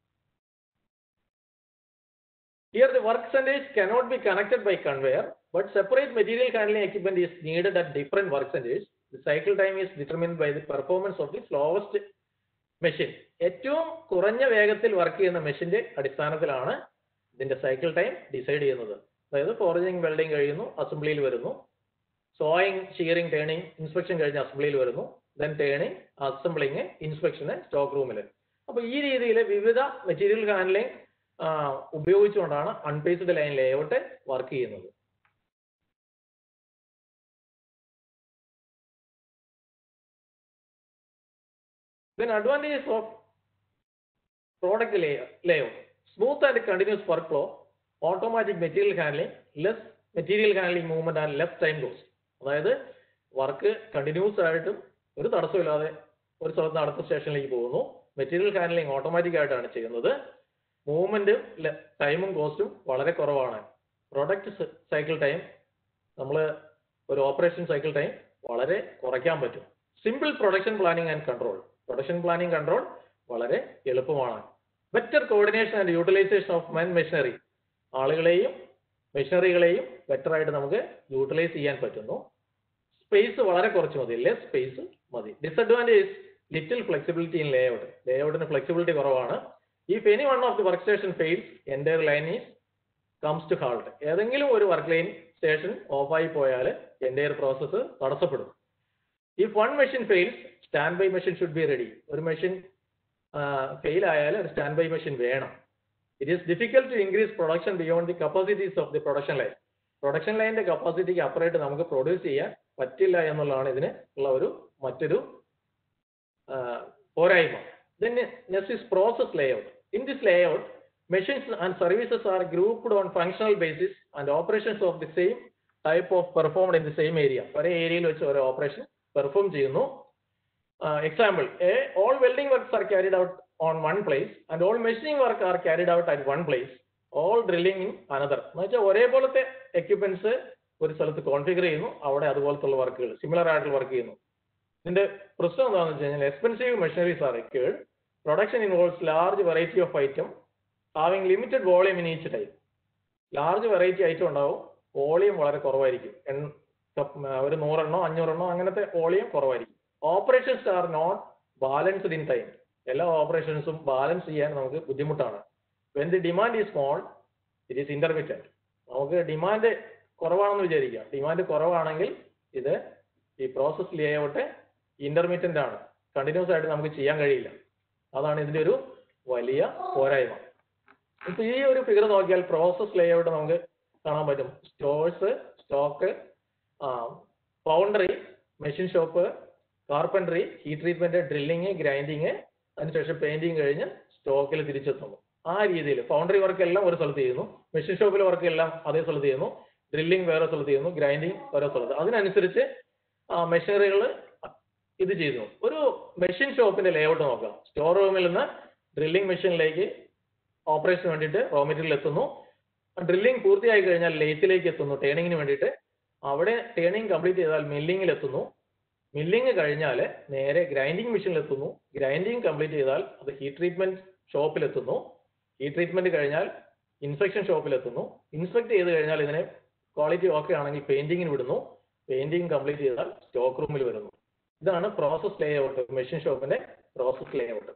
Speaker 2: Here the work centers cannot be connected by conveyor, but separate material handling equipment is needed at different work centers. The cycle time is determined by the performance of the slowest machine. ഏറ്റവും കുറഞ്ഞ വേഗത്തിൽ വർക്ക് ചെയ്യുന്ന മെഷീന്റെ അടിസ്ഥാനത്തിലാണ് ഇതിന്റെ സൈക്കിൾ ടൈം ഡിസൈഡ് ചെയ്യുന്നത്. അതായത് ഫോർജിങ്, വെൽഡിങ് കഴിയുന്നു, അസംബ്ലിയിൽ വരുന്നു, സോയിങ്, ഷിയറിംഗ്, ടേണിംഗ്, ഇൻസ്പെക്ഷൻ കഴിഞ്ഞ് അസംബ്ലിയിൽ വരുന്നു, ദെൻ ടേണിംഗ്, അസംബ്ലിങ്, ഇൻസ്പെക്ഷന് സ്റ്റോക്ക് റൂമിൽ. അപ്പോൾ ഈ രീതിയിൽ വിവിധ മെറ്റീരിയൽ ഹാൻഡ്ലിംഗ് ഉപയോഗിച്ചുകൊണ്ടാണ് അൺഫേസ്ഡ് ലൈൻ ലേഔട്ട് വർക്ക് ചെയ്യുന്നത്. Then advantages of product layout: smooth and continuous workflow, automatic material handling, less material handling movement and less time loss. അതായത് വർക്ക് കണ്ടിന്യൂസ് ആയിട്ടും ഒരു തടസ്സമില്ലാതെ ഒരു സ്ഥലത്ത് നിന്ന് അടുത്ത സ്റ്റേഷനിലേക്ക് പോകുന്നു. മെറ്റീരിയൽ ഹാൻഡ്ലിംഗ് ഓട്ടോമാറ്റിക് ആയിട്ടാണ് ചെയ്യുന്നത്. മൂവ്മെന്റും ടൈമും കോസ്റ്റും വളരെ കുറവാണ്. പ്രൊഡക്റ്റ് സൈക്കിൾ ടൈം, നമ്മൾ ഒരു ഓപ്പറേഷൻ സൈക്കിൾ ടൈം വളരെ കുറയ്ക്കാൻ പറ്റും. Simple production planning and control. Production planning control വളരെ എളുപ്പമാണ്. Better coordination and utilisation of men machinery. ആളുകളെയും മെഷീനറികളെയും ബെറ്റർ ആയിട്ട് നമുക്ക് യൂട്ടിലൈസ് ചെയ്യാൻ പറ്റുന്നു. സ്പേസ് വളരെ കുറച്ച് മതി, ലെസ് സ്പേസ് മതി. Disadvantage little flexibility in layout. ലേഔട്ടിന് ഫ്ലെക്സിബിലിറ്റി കുറവാണ്. If any one of the workstation fails, entire line comes to halt. ഏതെങ്കിലും ഒരു വർക്ക് ലൈൻ സ്റ്റേഷൻ ഓഫായി പോയാൽ entire പ്രോസസ്സ് തടസ്സപ്പെടും. If one machine fails, standby machine should be ready. ഒരു മെഷീൻ ഫെയിൽ ആയാൽ ഒരു സ്റ്റാൻഡ് ബൈ മെഷീൻ വേണം. It is difficult to increase production beyond the capacities of the production line. Production ലൈനിന്റെ കപ്പാസിറ്റിക്ക് അപ്പുറമായിട്ട് നമുക്ക് പ്രൊഡ്യൂസ് ചെയ്യാൻ പറ്റില്ല എന്നുള്ളതാണ് ഇതിന് ഉള്ള ഒരു മറ്റൊരു പോരായ്മ. Then next is process layout. In this layout, machines and services are grouped on functional basis and operations of the same type of performed in the same area. ഒരേ ഏരിയയിൽ വെച്ച് ഓരോ ഓപ്പറേഷൻ പെർഫോം ചെയ്യുന്നു. Example: all welding works are carried out on one place and all machining work are carried out at one place. All drilling in another. എന്ന് വെച്ചാൽ ഒരേപോലത്തെ എക്യുപ്മെന്റ്സ് ഒരു സ്ഥലത്ത് കോൺഫിഗർ ചെയ്യുന്നു, അവിടെ അതുപോലത്തുള്ള വർക്കുകൾ സിമിലർ ആയിട്ടുള്ള വർക്ക് ചെയ്യുന്നു. ഇതിന്റെ പ്രശ്നം എന്താണെന്ന് വെച്ച് കഴിഞ്ഞാൽ expensive machineries are required. Production involves large variety of items having limited volume in each type. Large variety item ഉണ്ടാവും, വോളിയം വളരെ കുറവായിരിക്കും. ഒരു 100 എണ്ണോ 500 എണ്ണോ അങ്ങനത്തെ വോളിയം കുറവായിരിക്കും. Operations are not balanced in time. എല്ലാ ഓപ്പറേഷൻസും ബാലൻസ് ചെയ്യാൻ നമുക്ക് ബുദ്ധിമുട്ടാണ്. When the demand is small it is intermittent. നമുക്ക് ഡിമാൻഡ് കുറവാണെന്ന് വിചാരിക്കുക. ഡിമാൻഡ് കുറവാണെങ്കിൽ ഇത് ഈ പ്രോസസ് ലേഔട്ട് ഇന്റർമിറ്റന്റ് ആണ്, കണ്ടിന്യൂസ് ആയിട്ട് നമുക്ക് ചെയ്യാൻ കഴിയില്ല. അതാണ് ഇതിന്റെ ഒരു വലിയ പോരായ്മ. ഇപ്പൊ ഈ ഒരു ഫിഗർ നോക്കിയാൽ പ്രോസസ് ലേഔട്ട് നമുക്ക് കാണാൻ പറ്റും. Stores, stock, foundry, machine shop, carpentry, heat treatment, drilling, grinding, അതിനുശേഷം പെയിന്റിങ് കഴിഞ്ഞ് സ്റ്റോക്കിൽ തിരിച്ചെത്തുന്നു. ആ രീതിയിൽ ഫൗണ്ടറി വർക്ക് എല്ലാം ഒരു സ്ഥലത്ത് ചെയ്യുന്നു, മെഷീൻ ഷോപ്പിലെ വർക്ക് എല്ലാം അതേ സ്ഥലത്ത് ചെയ്യുന്നു, ഡ്രില്ലിംഗ് വേറെ സ്ഥലത്ത് ചെയ്യുന്നു, ഗ്രൈൻഡിങ് വേറെ സ്ഥലത്ത്. അതിനനുസരിച്ച് മെഷീനറികൾ ഇത് ചെയ്യുന്നു. ഒരു മെഷീൻ ഷോപ്പിന്റെ ലേഔട്ട് നോക്കാം. സ്റ്റോർ റൂമിൽ നിന്ന് ഡ്രില്ലിംഗ് മെഷീനിലേക്ക് ഓപ്പറേഷന് വേണ്ടിയിട്ട് റോ മെറ്റീരിയൽ എത്തുന്നു. ഡ്രില്ലിംഗ് പൂർത്തിയായി കഴിഞ്ഞാൽ ലേത്തിലേക്ക് എത്തുന്നു ടേണിങ്ങിന് വേണ്ടിയിട്ട്. അവിടെ ടേണിംഗ് കംപ്ലീറ്റ് ചെയ്താൽ മില്ലിങ്ങിൽ എത്തുന്നു. മില്ലിങ് കഴിഞ്ഞാൽ നേരെ ഗ്രൈൻഡിങ് മെഷീനിൽ എത്തുന്നു. ഗ്രൈൻഡിങ് കംപ്ലീറ്റ് ചെയ്താൽ അത് ഹീറ്റ് ട്രീറ്റ്മെന്റ് ഷോപ്പിൽ എത്തുന്നു. ഹീറ്റ് ട്രീറ്റ്മെന്റ് കഴിഞ്ഞാൽ ഇൻസ്പെക്ഷൻ ഷോപ്പിൽ എത്തുന്നു. ഇൻസ്പെക്ട് ചെയ്ത് കഴിഞ്ഞാൽ ഇതിനെ ക്വാളിറ്റി ഓക്കെ ആണെങ്കിൽ പെയിന്റിങ്ങിന് വിടുന്നു. പെയിന്റിങ് കംപ്ലീറ്റ് ചെയ്താൽ സ്റ്റോക്ക് റൂമിൽ വരുന്നു. ഇതാണ് പ്രോസസ് ലേഔട്ട്, മെഷീൻ ഷോപ്പിന്റെ പ്രോസസ് ലേഔട്ട്.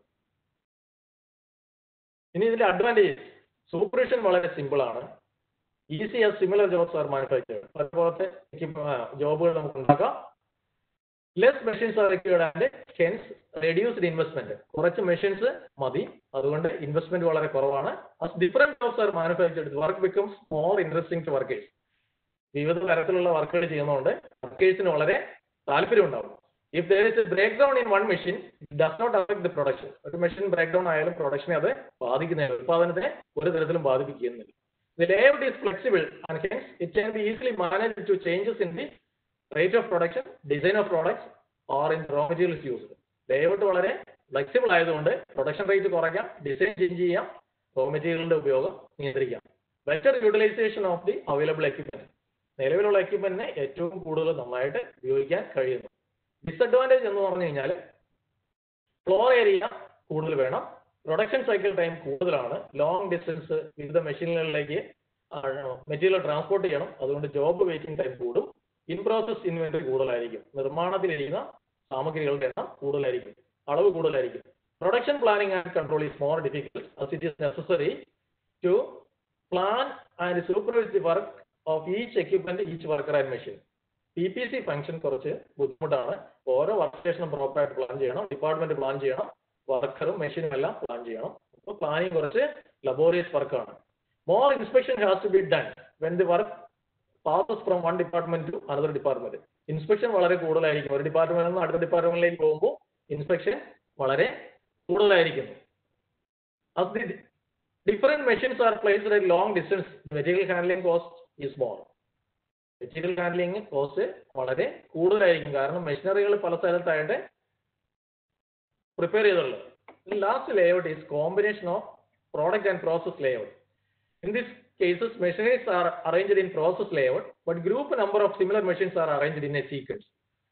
Speaker 2: ഇനി ഇതിന്റെ അഡ്വാൻറ്റേജ്, സൂപ്പർവിഷൻ വളരെ സിമ്പിൾ ആണ്. Easy as similar jobs are manufactured. അതുപോലത്തെ ജോബുകൾ നമുക്ക് ഉണ്ടാക്കാം. Less machines are required and hence reduced investment. കുറച്ച് മെഷീൻസ് മതി, അതുകൊണ്ട് ഇൻവെസ്റ്റ്മെന്റ് വളരെ കുറവാണ്. As different jobs are manufactured work becomes more interesting to workers. വിവിധ തരത്തിലുള്ള വർക്കുകൾ ചെയ്യുന്നതുകൊണ്ട് വർക്കേഴ്സിന് വളരെ താല്പര്യം ഉണ്ടാവും. If there is a breakdown in one machine, it does not affect the production. ഒരു മെഷീൻ ബ്രേക്ക് ഡൗൺ ആയാലും പ്രൊഡക്ഷനെ അത് ബാധിക്കുന്നില്ല, ഉത്പാദനത്തെ ഒരു തരത്തിലും ബാധിപ്പിക്കുന്നില്ല. The layout is flexible and hence it can be easily managed to changes in the rate of production, design of products or in raw materials used. Layout വളരെ ഫ്ലെക്സിബിൾ ആയതുകൊണ്ട് പ്രൊഡക്ഷൻ റേറ്റ് കുറയ്ക്കാം, ഡിസൈൻ ചേഞ്ച് ചെയ്യാം, റോ മെറ്റീരിയലിന്റെ ഉപയോഗം നിയന്ത്രിക്കാം. Better utilisation of the available equipment. നിലവിലുള്ള എക്യുപ്മെന്റിനെ ഏറ്റവും കൂടുതൽ നന്നായിട്ട് ഉപയോഗിക്കാൻ കഴിയുന്നു. ഡിസഡ്വാൻറ്റേജ് എന്ന് പറഞ്ഞു കഴിഞ്ഞാൽ ഫ്ലോർ ഏരിയ കൂടുതൽ വേണം, പ്രൊഡക്ഷൻ സൈക്കിൾ ടൈം കൂടുതലാണ്, ലോങ് ഡിസ്റ്റൻസ് വിവിധ മെഷീനുകളിലേക്ക് മെറ്റീരിയൽ ട്രാൻസ്പോർട്ട് ചെയ്യണം, അതുകൊണ്ട് ജോബ് വെയിറ്റിംഗ് ടൈം കൂടും. ഇൻ പ്രോസസ് ഇൻവെന്ററി കൂടുതലായിരിക്കും, നിർമ്മാണത്തിലിരിക്കുന്ന സാമഗ്രികളുടെ എണ്ണം കൂടുതലായിരിക്കും, അളവ് കൂടുതലായിരിക്കും. Production planning and control is more difficult as it is necessary to plan and supervise the work of each equipment, each worker and machine. PPC function കുറച്ച് ബുദ്ധിമുട്ടാണ്. ഓരോ വർക്ക് സ്റ്റേഷനും പ്രോപ്പറായിട്ട് പ്ലാൻ ചെയ്യണം, ഡിപ്പാർട്ട്മെന്റ് പ്ലാൻ ചെയ്യണം, വർക്കറും മെഷീനും എല്ലാം പ്ലാൻ ചെയ്യണം. അപ്പോൾ പ്ലാനിങ് കുറച്ച് ലബോറിയസ് വർക്കാണ്. More inspection has to be done when the work passes from one department to another department. Inspection വളരെ കൂടുതലായിരിക്കും. ഒരു ഡിപ്പാർട്ട്മെന്റിൽ നിന്ന് അടുത്ത ഡിപ്പാർട്ട്മെന്റിലേക്ക് പോകുമ്പോൾ ഇൻസ്പെക്ഷൻ വളരെ കൂടുതലായിരിക്കുന്നു. As the different machines are placed at long distance, material handling cost is more. Material handling cost വളരെ കൂടുതലായിരിക്കും, കാരണം മെഷീനറികൾ പല സ്ഥലത്തായിട്ട് പ്രിപ്പയർ ചെയ്തുള്ളത്. Last layout is combination of product and process layout. In this cases machineries are arranged in process layout, but group number of similar machines are arranged in a sequence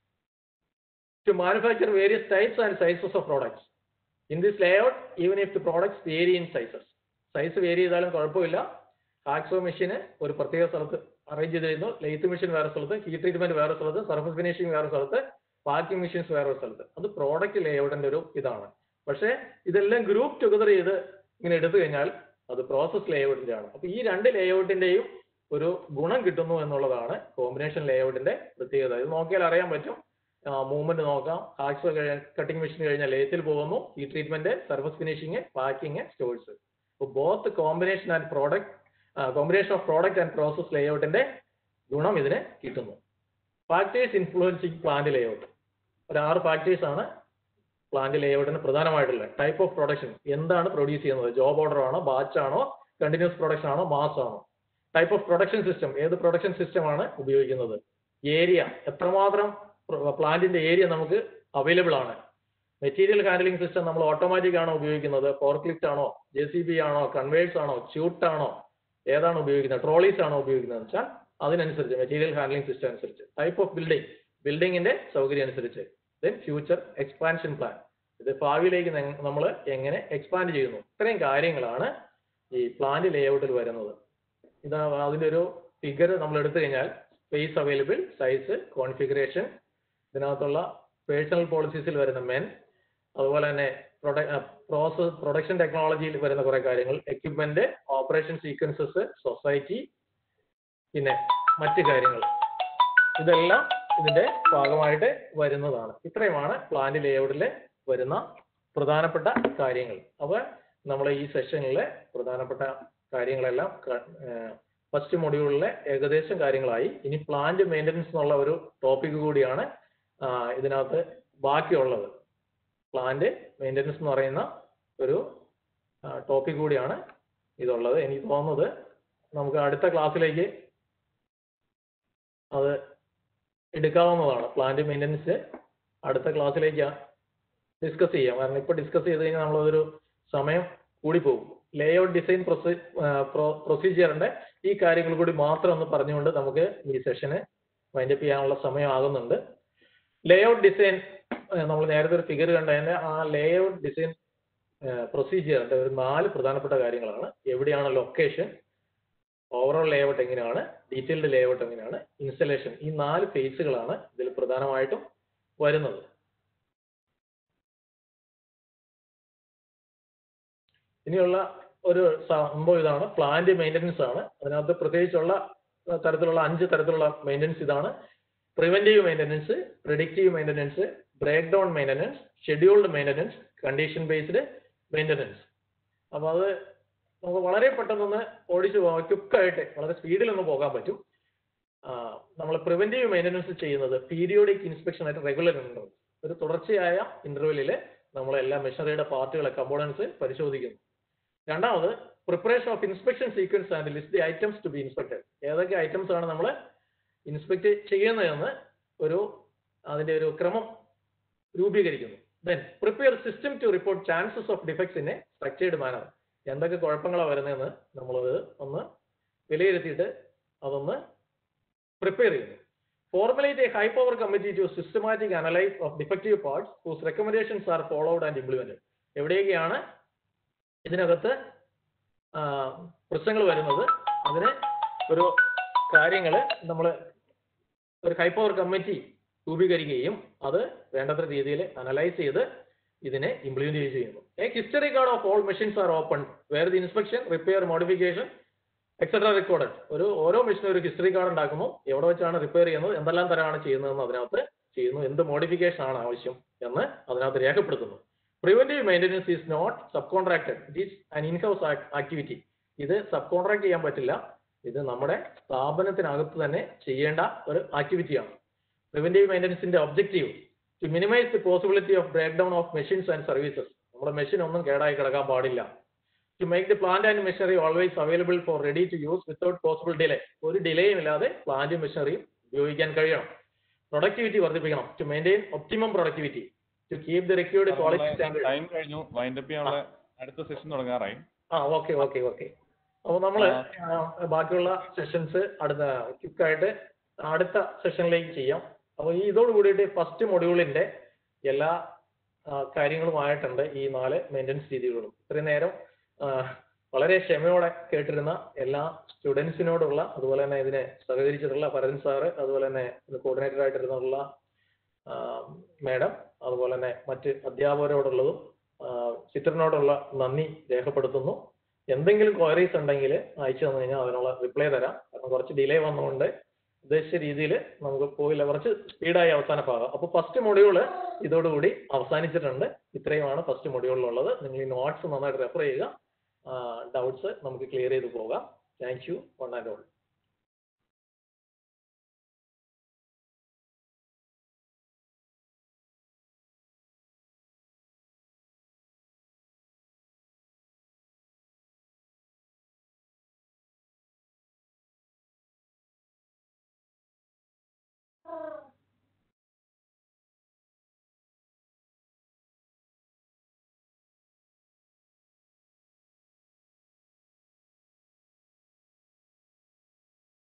Speaker 2: to manufacture various types and sizes of products. In this layout, even if the products vary in sizes, size vary ചെയ്താലും കുഴപ്പമില്ല. ഹാക്സോ മെഷീന് ഒരു പ്രത്യേക സ്ഥലത്ത് അറേഞ്ച് ചെയ്തിരുന്നു, ലെയ്ത്ത് മെഷീൻ വേറെ സ്ഥലത്ത്, ഹീറ്റ് ട്രീറ്റ്മെന്റ് വേറെ സ്ഥലത്ത്, സർഫസ് ഫിനിഷിംഗ് വേറെ സ്ഥലത്ത്, പാക്കിംഗ് മെഷീൻസ് വേറെ സ്ഥലത്ത്. അത് പ്രോഡക്റ്റ് ലേഔട്ടിന്റെ ഒരു ഇതാണ്. പക്ഷേ ഇതെല്ലാം ഗ്രൂപ്പ് ടുഗദർ ചെയ്ത് ഇങ്ങനെ എടുത്തു കഴിഞ്ഞാൽ അത് പ്രോസസ് ലേഔട്ടിന്റെ ആണ്. അപ്പൊ ഈ രണ്ട് ലേഔട്ടിന്റെയും ഒരു ഗുണം കിട്ടുന്നു എന്നുള്ളതാണ് കോമ്പിനേഷൻ ലേഔട്ടിന്റെ പ്രത്യേകത. ഇത് നോക്കിയാൽ അറിയാൻ പറ്റും. മൂവ്മെന്റ് നോക്കാം. ഹാക്സോ കട്ടിംഗ് മെഷീൻ കഴിഞ്ഞാൽ ലേത്തിൽ പോകുന്നു, heat treatment, surface finishing, packing, stores. അപ്പോൾ both combination of product and process ലേഔട്ടിന്റെ ഗുണം ഇതിന് കിട്ടുന്നു. Factors influencing plant layout. ഒരു 6 ഫാക്ടേഴ്സ് ആണ് പ്ലാന്റ് ലേഔട്ടിന് പ്രധാനമായിട്ടുള്ളത്. ടൈപ്പ് ഓഫ് പ്രൊഡക്ഷൻ, എന്താണ് പ്രൊഡ്യൂസ് ചെയ്യുന്നത്, ജോബ് ഓർഡർ ആണോ, ബാച്ച് ആണോ, കണ്ടിന്യൂസ് പ്രൊഡക്ഷൻ ആണോ, മാസ് ആണോ. ടൈപ്പ് ഓഫ് പ്രൊഡക്ഷൻ സിസ്റ്റം, ഏത് പ്രൊഡക്ഷൻ സിസ്റ്റം ആണ് ഉപയോഗിക്കുന്നത്. ഏരിയ, എത്രമാത്രം പ്ലാന്റിന്റെ ഏരിയ നമുക്ക് അവൈലബിൾ ആണ്. മെറ്റീരിയൽ ഹാൻഡ്ലിംഗ് സിസ്റ്റം നമ്മൾ ഓട്ടോമാറ്റിക് ആണോ ഉപയോഗിക്കുന്നത്, ഫോർക്ലിഫ്റ്റ് ആണോ, JCB ആണോ, കൺവേഴ്സ് ആണോ, ച്യൂട്ട് ആണോ, ഏതാണ് ഉപയോഗിക്കുന്നത്, ട്രോളീസ് ആണോ ഉപയോഗിക്കുന്നത് വെച്ചാൽ അതിനനുസരിച്ച് മെറ്റീരിയൽ ഹാൻഡ്ലിംഗ് സിസ്റ്റം അനുസരിച്ച്. ടൈപ്പ് ഓഫ് ബിൽഡിങ്ങിന്റെ സൗകര്യം അനുസരിച്ച്. ദെൻ ഫ്യൂച്ചർ എക്സ്പാൻഷൻ പ്ലാൻ, ഇത് ഭാവിയിലേക്ക് നമ്മൾ എങ്ങനെ എക്സ്പാൻഡ് ചെയ്യുന്നു. ഇത്രയും കാര്യങ്ങളാണ് ഈ പ്ലാന്റ് ലേഔട്ടിൽ വരുന്നത്. ഇതാ അതിൻ്റെ ഒരു ഫിഗർ നമ്മൾ എടുത്തു കഴിഞ്ഞാൽ സ്പേസ് അവൈലബിൾ, സൈസ്, കോൺഫിഗറേഷൻ, ഇതിനകത്തുള്ള പേഴ്സണൽ പോളിസീസിൽ വരുന്ന മെൻ, അതുപോലെ തന്നെ പ്രൊഡക്ഷൻ ടെക്നോളജിയിൽ വരുന്ന കുറേ കാര്യങ്ങൾ, എക്യുപ്മെന്റ്, ഓപ്പറേഷൻ സീക്വൻസസ്, സൊസൈറ്റി, പിന്നെ മറ്റ് കാര്യങ്ങൾ, ഇതെല്ലാം ഇതിന്റെ ഭാഗമായിട്ട് വരുന്നതാണ്. ഇത്രയുമാണ് പ്ലാന്റ് ലേഔട്ടിൽ വരുന്ന പ്രധാനപ്പെട്ട കാര്യങ്ങൾ. അപ്പോൾ നമ്മൾ ഈ സെഷനിലെ പ്രധാനപ്പെട്ട കാര്യങ്ങളെല്ലാം ഫസ്റ്റ് മൊഡ്യൂളിലെ ഏകദേശം കാര്യങ്ങളായി. ഇനി പ്ലാന്റ് മെയിൻ്റനൻസ് എന്നുള്ള ഒരു ടോപ്പിക് കൂടിയാണ് ഇതിനകത്ത് ബാക്കിയുള്ളത്. പ്ലാന്റ് മെയിൻ്റനൻസ് എന്ന് പറയുന്ന ഒരു ടോപ്പിക് കൂടിയാണ് ഇതുള്ളത്. എനിക്ക് തോന്നുന്നത് നമുക്ക് അടുത്ത ക്ലാസ്സിലേക്ക് അത് എടുക്കാവുന്നതാണ്. പ്ലാന്റ് മെയിൻ്റനൻസ് അടുത്ത ക്ലാസ്സിലേക്ക് ഡിസ്കസ് ചെയ്യാം. കാരണം ഇപ്പോൾ ഡിസ്കസ് ചെയ്ത് കഴിഞ്ഞാൽ നമ്മളതൊരു സമയം കൂടി പോകും. ലേഔട്ട് ഡിസൈൻ പ്രൊസീജിയറിന്റെ ഈ കാര്യങ്ങൾ കൂടി മാത്രം ഒന്ന് പറഞ്ഞുകൊണ്ട് നമുക്ക് ഈ സെഷന് വൈൻഡപ്പ് ചെയ്യാനുള്ള സമയം ആകുന്നുണ്ട്. ലേഔട്ട് ഡിസൈൻ നമ്മൾ നേരത്തെ ഒരു ഫിഗർ കണ്ടതിന്റെ ആ ലേഔട്ട് ഡിസൈൻ പ്രൊസീജിയറിന്റെ ഒരു 4 പ്രധാനപ്പെട്ട കാര്യങ്ങളാണ്. എവിടെയാണ് ലൊക്കേഷൻ, ഓവറോൾ ലേഔട്ട് എങ്ങനെയാണ്, ഡീറ്റെയിൽഡ് ലേഔട്ട് എങ്ങനെയാണ്, ഇൻസ്റ്റലേഷൻ, ഈ 4 ഫേസുകളാണ് ഇതിൽ പ്രധാനമായിട്ടും വരുന്നത്. ഇനിയുള്ള ഒരു സംഭവം ഇതാണ്, പ്ലാന്റ് മെയിൻ്റനൻസ് ആണ്. അതിനകത്ത് പ്രത്യേകിച്ചുള്ള തരത്തിലുള്ള 5 തരത്തിലുള്ള മെയിൻ്റനൻസ് ഇതാണ്: preventive maintenance, predictive maintenance, break down maintenance, scheduled maintenance, condition based maintenance. അപ്പോൾ അത് നമുക്ക് വളരെ പെട്ടെന്നൊന്ന് ഓടിച്ചു പോകാൻ, ക്വിക്കായിട്ട് വളരെ സ്പീഡിലൊന്ന് പോകാൻ പറ്റും. നമ്മൾ പ്രിവെന്റീവ് മെയിൻ്റനൻസ് ചെയ്യുന്നത് പീരിയോഡിക് ഇൻസ്പെക്ഷൻ ആയിട്ട് റെഗുലർ ഉണ്ട്. ഒരു തുടർച്ചയായ ഇന്റർവെല്ലിൽ നമ്മൾ എല്ലാ മെഷീനറിയുടെ പാർട്ടുകളെ, കമ്പോണൻസ് പരിശോധിക്കുന്നു. രണ്ടാമത് preparation of inspection sequence and list the items to be inspected. ഏതൊക്കെ ഐറ്റംസ് ആണ് നമ്മൾ ഇൻസ്പെക്ട് ചെയ്യുന്നതെന്ന് അതിന്റെ ഒരു ക്രമം രൂപീകരിക്കുന്നു. Then prepare system to report chances of defects in a structured manner. എന്തൊക്കെ കുഴപ്പങ്ങളാണ് വരുന്നതെന്ന് നമ്മളത് ഒന്ന് വിലയിരുത്തിയിട്ട് അതൊന്ന് പ്രിപ്പയർ ചെയ്യുന്നു. Formulate a high power committee to systematic analyse of defective parts whose recommendations are followed and implemented. എവിടെയൊക്കെയാണ് ഇതിനകത്ത് പ്രശ്നങ്ങൾ വരുന്നത്, അതിന് ഒരു കാര്യങ്ങൾ നമ്മൾ ഒരു ഹൈ പവർ കമ്മിറ്റി രൂപീകരിക്കുകയും അത് വേണ്ടത്ര രീതിയിൽ അനലൈസ് ചെയ്ത് ഇതിനെ ഇംപ്ലിമെന്റ് ചെയ്യുന്നു. A history card of all machines are open where the inspection, repair, modification etcetera recorded. ഓരോ മെഷീനും ഒരു ഹിസ്റ്ററി കാർഡ് ഉണ്ടാക്കുന്നു, എവിടെ വെച്ചാണ് റിപ്പയർ ചെയ്യുന്നത്, എന്തെല്ലാം തരമാണ് ചെയ്യുന്നതെന്ന് അതിനകത്ത് ചെയ്യുന്നു, എന്ത് മോഡിഫിക്കേഷൻ ആണ് ആവശ്യം എന്ന് അതിനകത്ത് രേഖപ്പെടുത്തുന്നു. Preventive maintenance is not sub contracted, it is an in house activity. ഇത് സബ് കോൺട്രാക്ട് ചെയ്യാൻ പറ്റില്ല, ഇത് നമ്മുടെ സ്ഥാപനത്തിനകത്ത് തന്നെ ചെയ്യേണ്ട ഒരു ആക്ടിവിറ്റിയാണ്. പ്രിവെന്റീവ് മെയിൻ്റനൻസിന്റെ objective to minimise the possibility of break down of machines and services. നമ്മുടെ മെഷീൻ ഒന്നും കേടായി കിടക്കാൻ പാടില്ല. To make the plant and machinery always available for ready to use without possible delay. ഒരു ഡിലേയും ഇല്ലാതെ പ്ലാന്റും മെഷീനറിയും ഉപയോഗിക്കാൻ കഴിയണം. പ്രൊഡക്ടിവിറ്റി വർദ്ധിപ്പിക്കണം. To maintain optimum productivity, to keep the required quality standard.
Speaker 1: Time കഴിഞ്ഞു, വൈൻഡപ്പ് ചെയ്യാനുള്ള അടുത്ത സെഷൻ തുടങ്ങാറായി.
Speaker 2: ഓക്കെ. അപ്പോൾ നമ്മൾ ബാക്കിയുള്ള സെഷൻസ് ക്വിക്കായിട്ട് അടുത്ത സെഷനിലേക്ക് ചെയ്യാം. അപ്പോൾ ഇതോട് കൂടിയിട്ട് ഫസ്റ്റ് മൊഡ്യൂളിന്റെ എല്ലാ കാര്യങ്ങളുമായിട്ടുണ്ട് ഈ 4 മെയിൻ്റനൻസ് രീതികളും. ഇത്രയും നേരം വളരെ ക്ഷമയോടെ കേട്ടിരുന്ന എല്ലാ സ്റ്റുഡൻസിനോടുള്ള, അതുപോലെ തന്നെ ഇതിനെ സഹകരിച്ചിട്ടുള്ള ഭരതൻ സാറ്, അതുപോലെ തന്നെ കോർഡിനേറ്റർ ആയിട്ടിരുന്നുള്ള മാഡം, അതുപോലെ തന്നെ മറ്റ് അധ്യാപകരോടുള്ളതും ചിത്രനോടുള്ള നന്ദി രേഖപ്പെടുത്തുന്നു. എന്തെങ്കിലും ക്വയറീസ് ഉണ്ടെങ്കിൽ അയച്ചു തന്നു കഴിഞ്ഞാൽ അതിനുള്ള റിപ്ലൈ തരാം. കാരണം കുറച്ച് ഡിലേ വന്നുകൊണ്ട് ഉദ്ദേശിച്ച രീതിയിൽ നമുക്ക് പോയില്ല, കുറച്ച് സ്പീഡായി അവസാന ഭാഗം. അപ്പോൾ ഫസ്റ്റ് മൊഡ്യൂള് ഇതോടുകൂടി അവസാനിച്ചിട്ടുണ്ട്. ഇത്രയുമാണ് ഫസ്റ്റ് മൊഡ്യൂളിലുള്ളത്. നിങ്ങൾ ഈ നോട്ട്സ് നന്നായിട്ട് റെഫർ ചെയ്യുക, ഡൗട്ട്സ് നമുക്ക് ക്ലിയർ ചെയ്ത് പോകാം. Thank you one and all.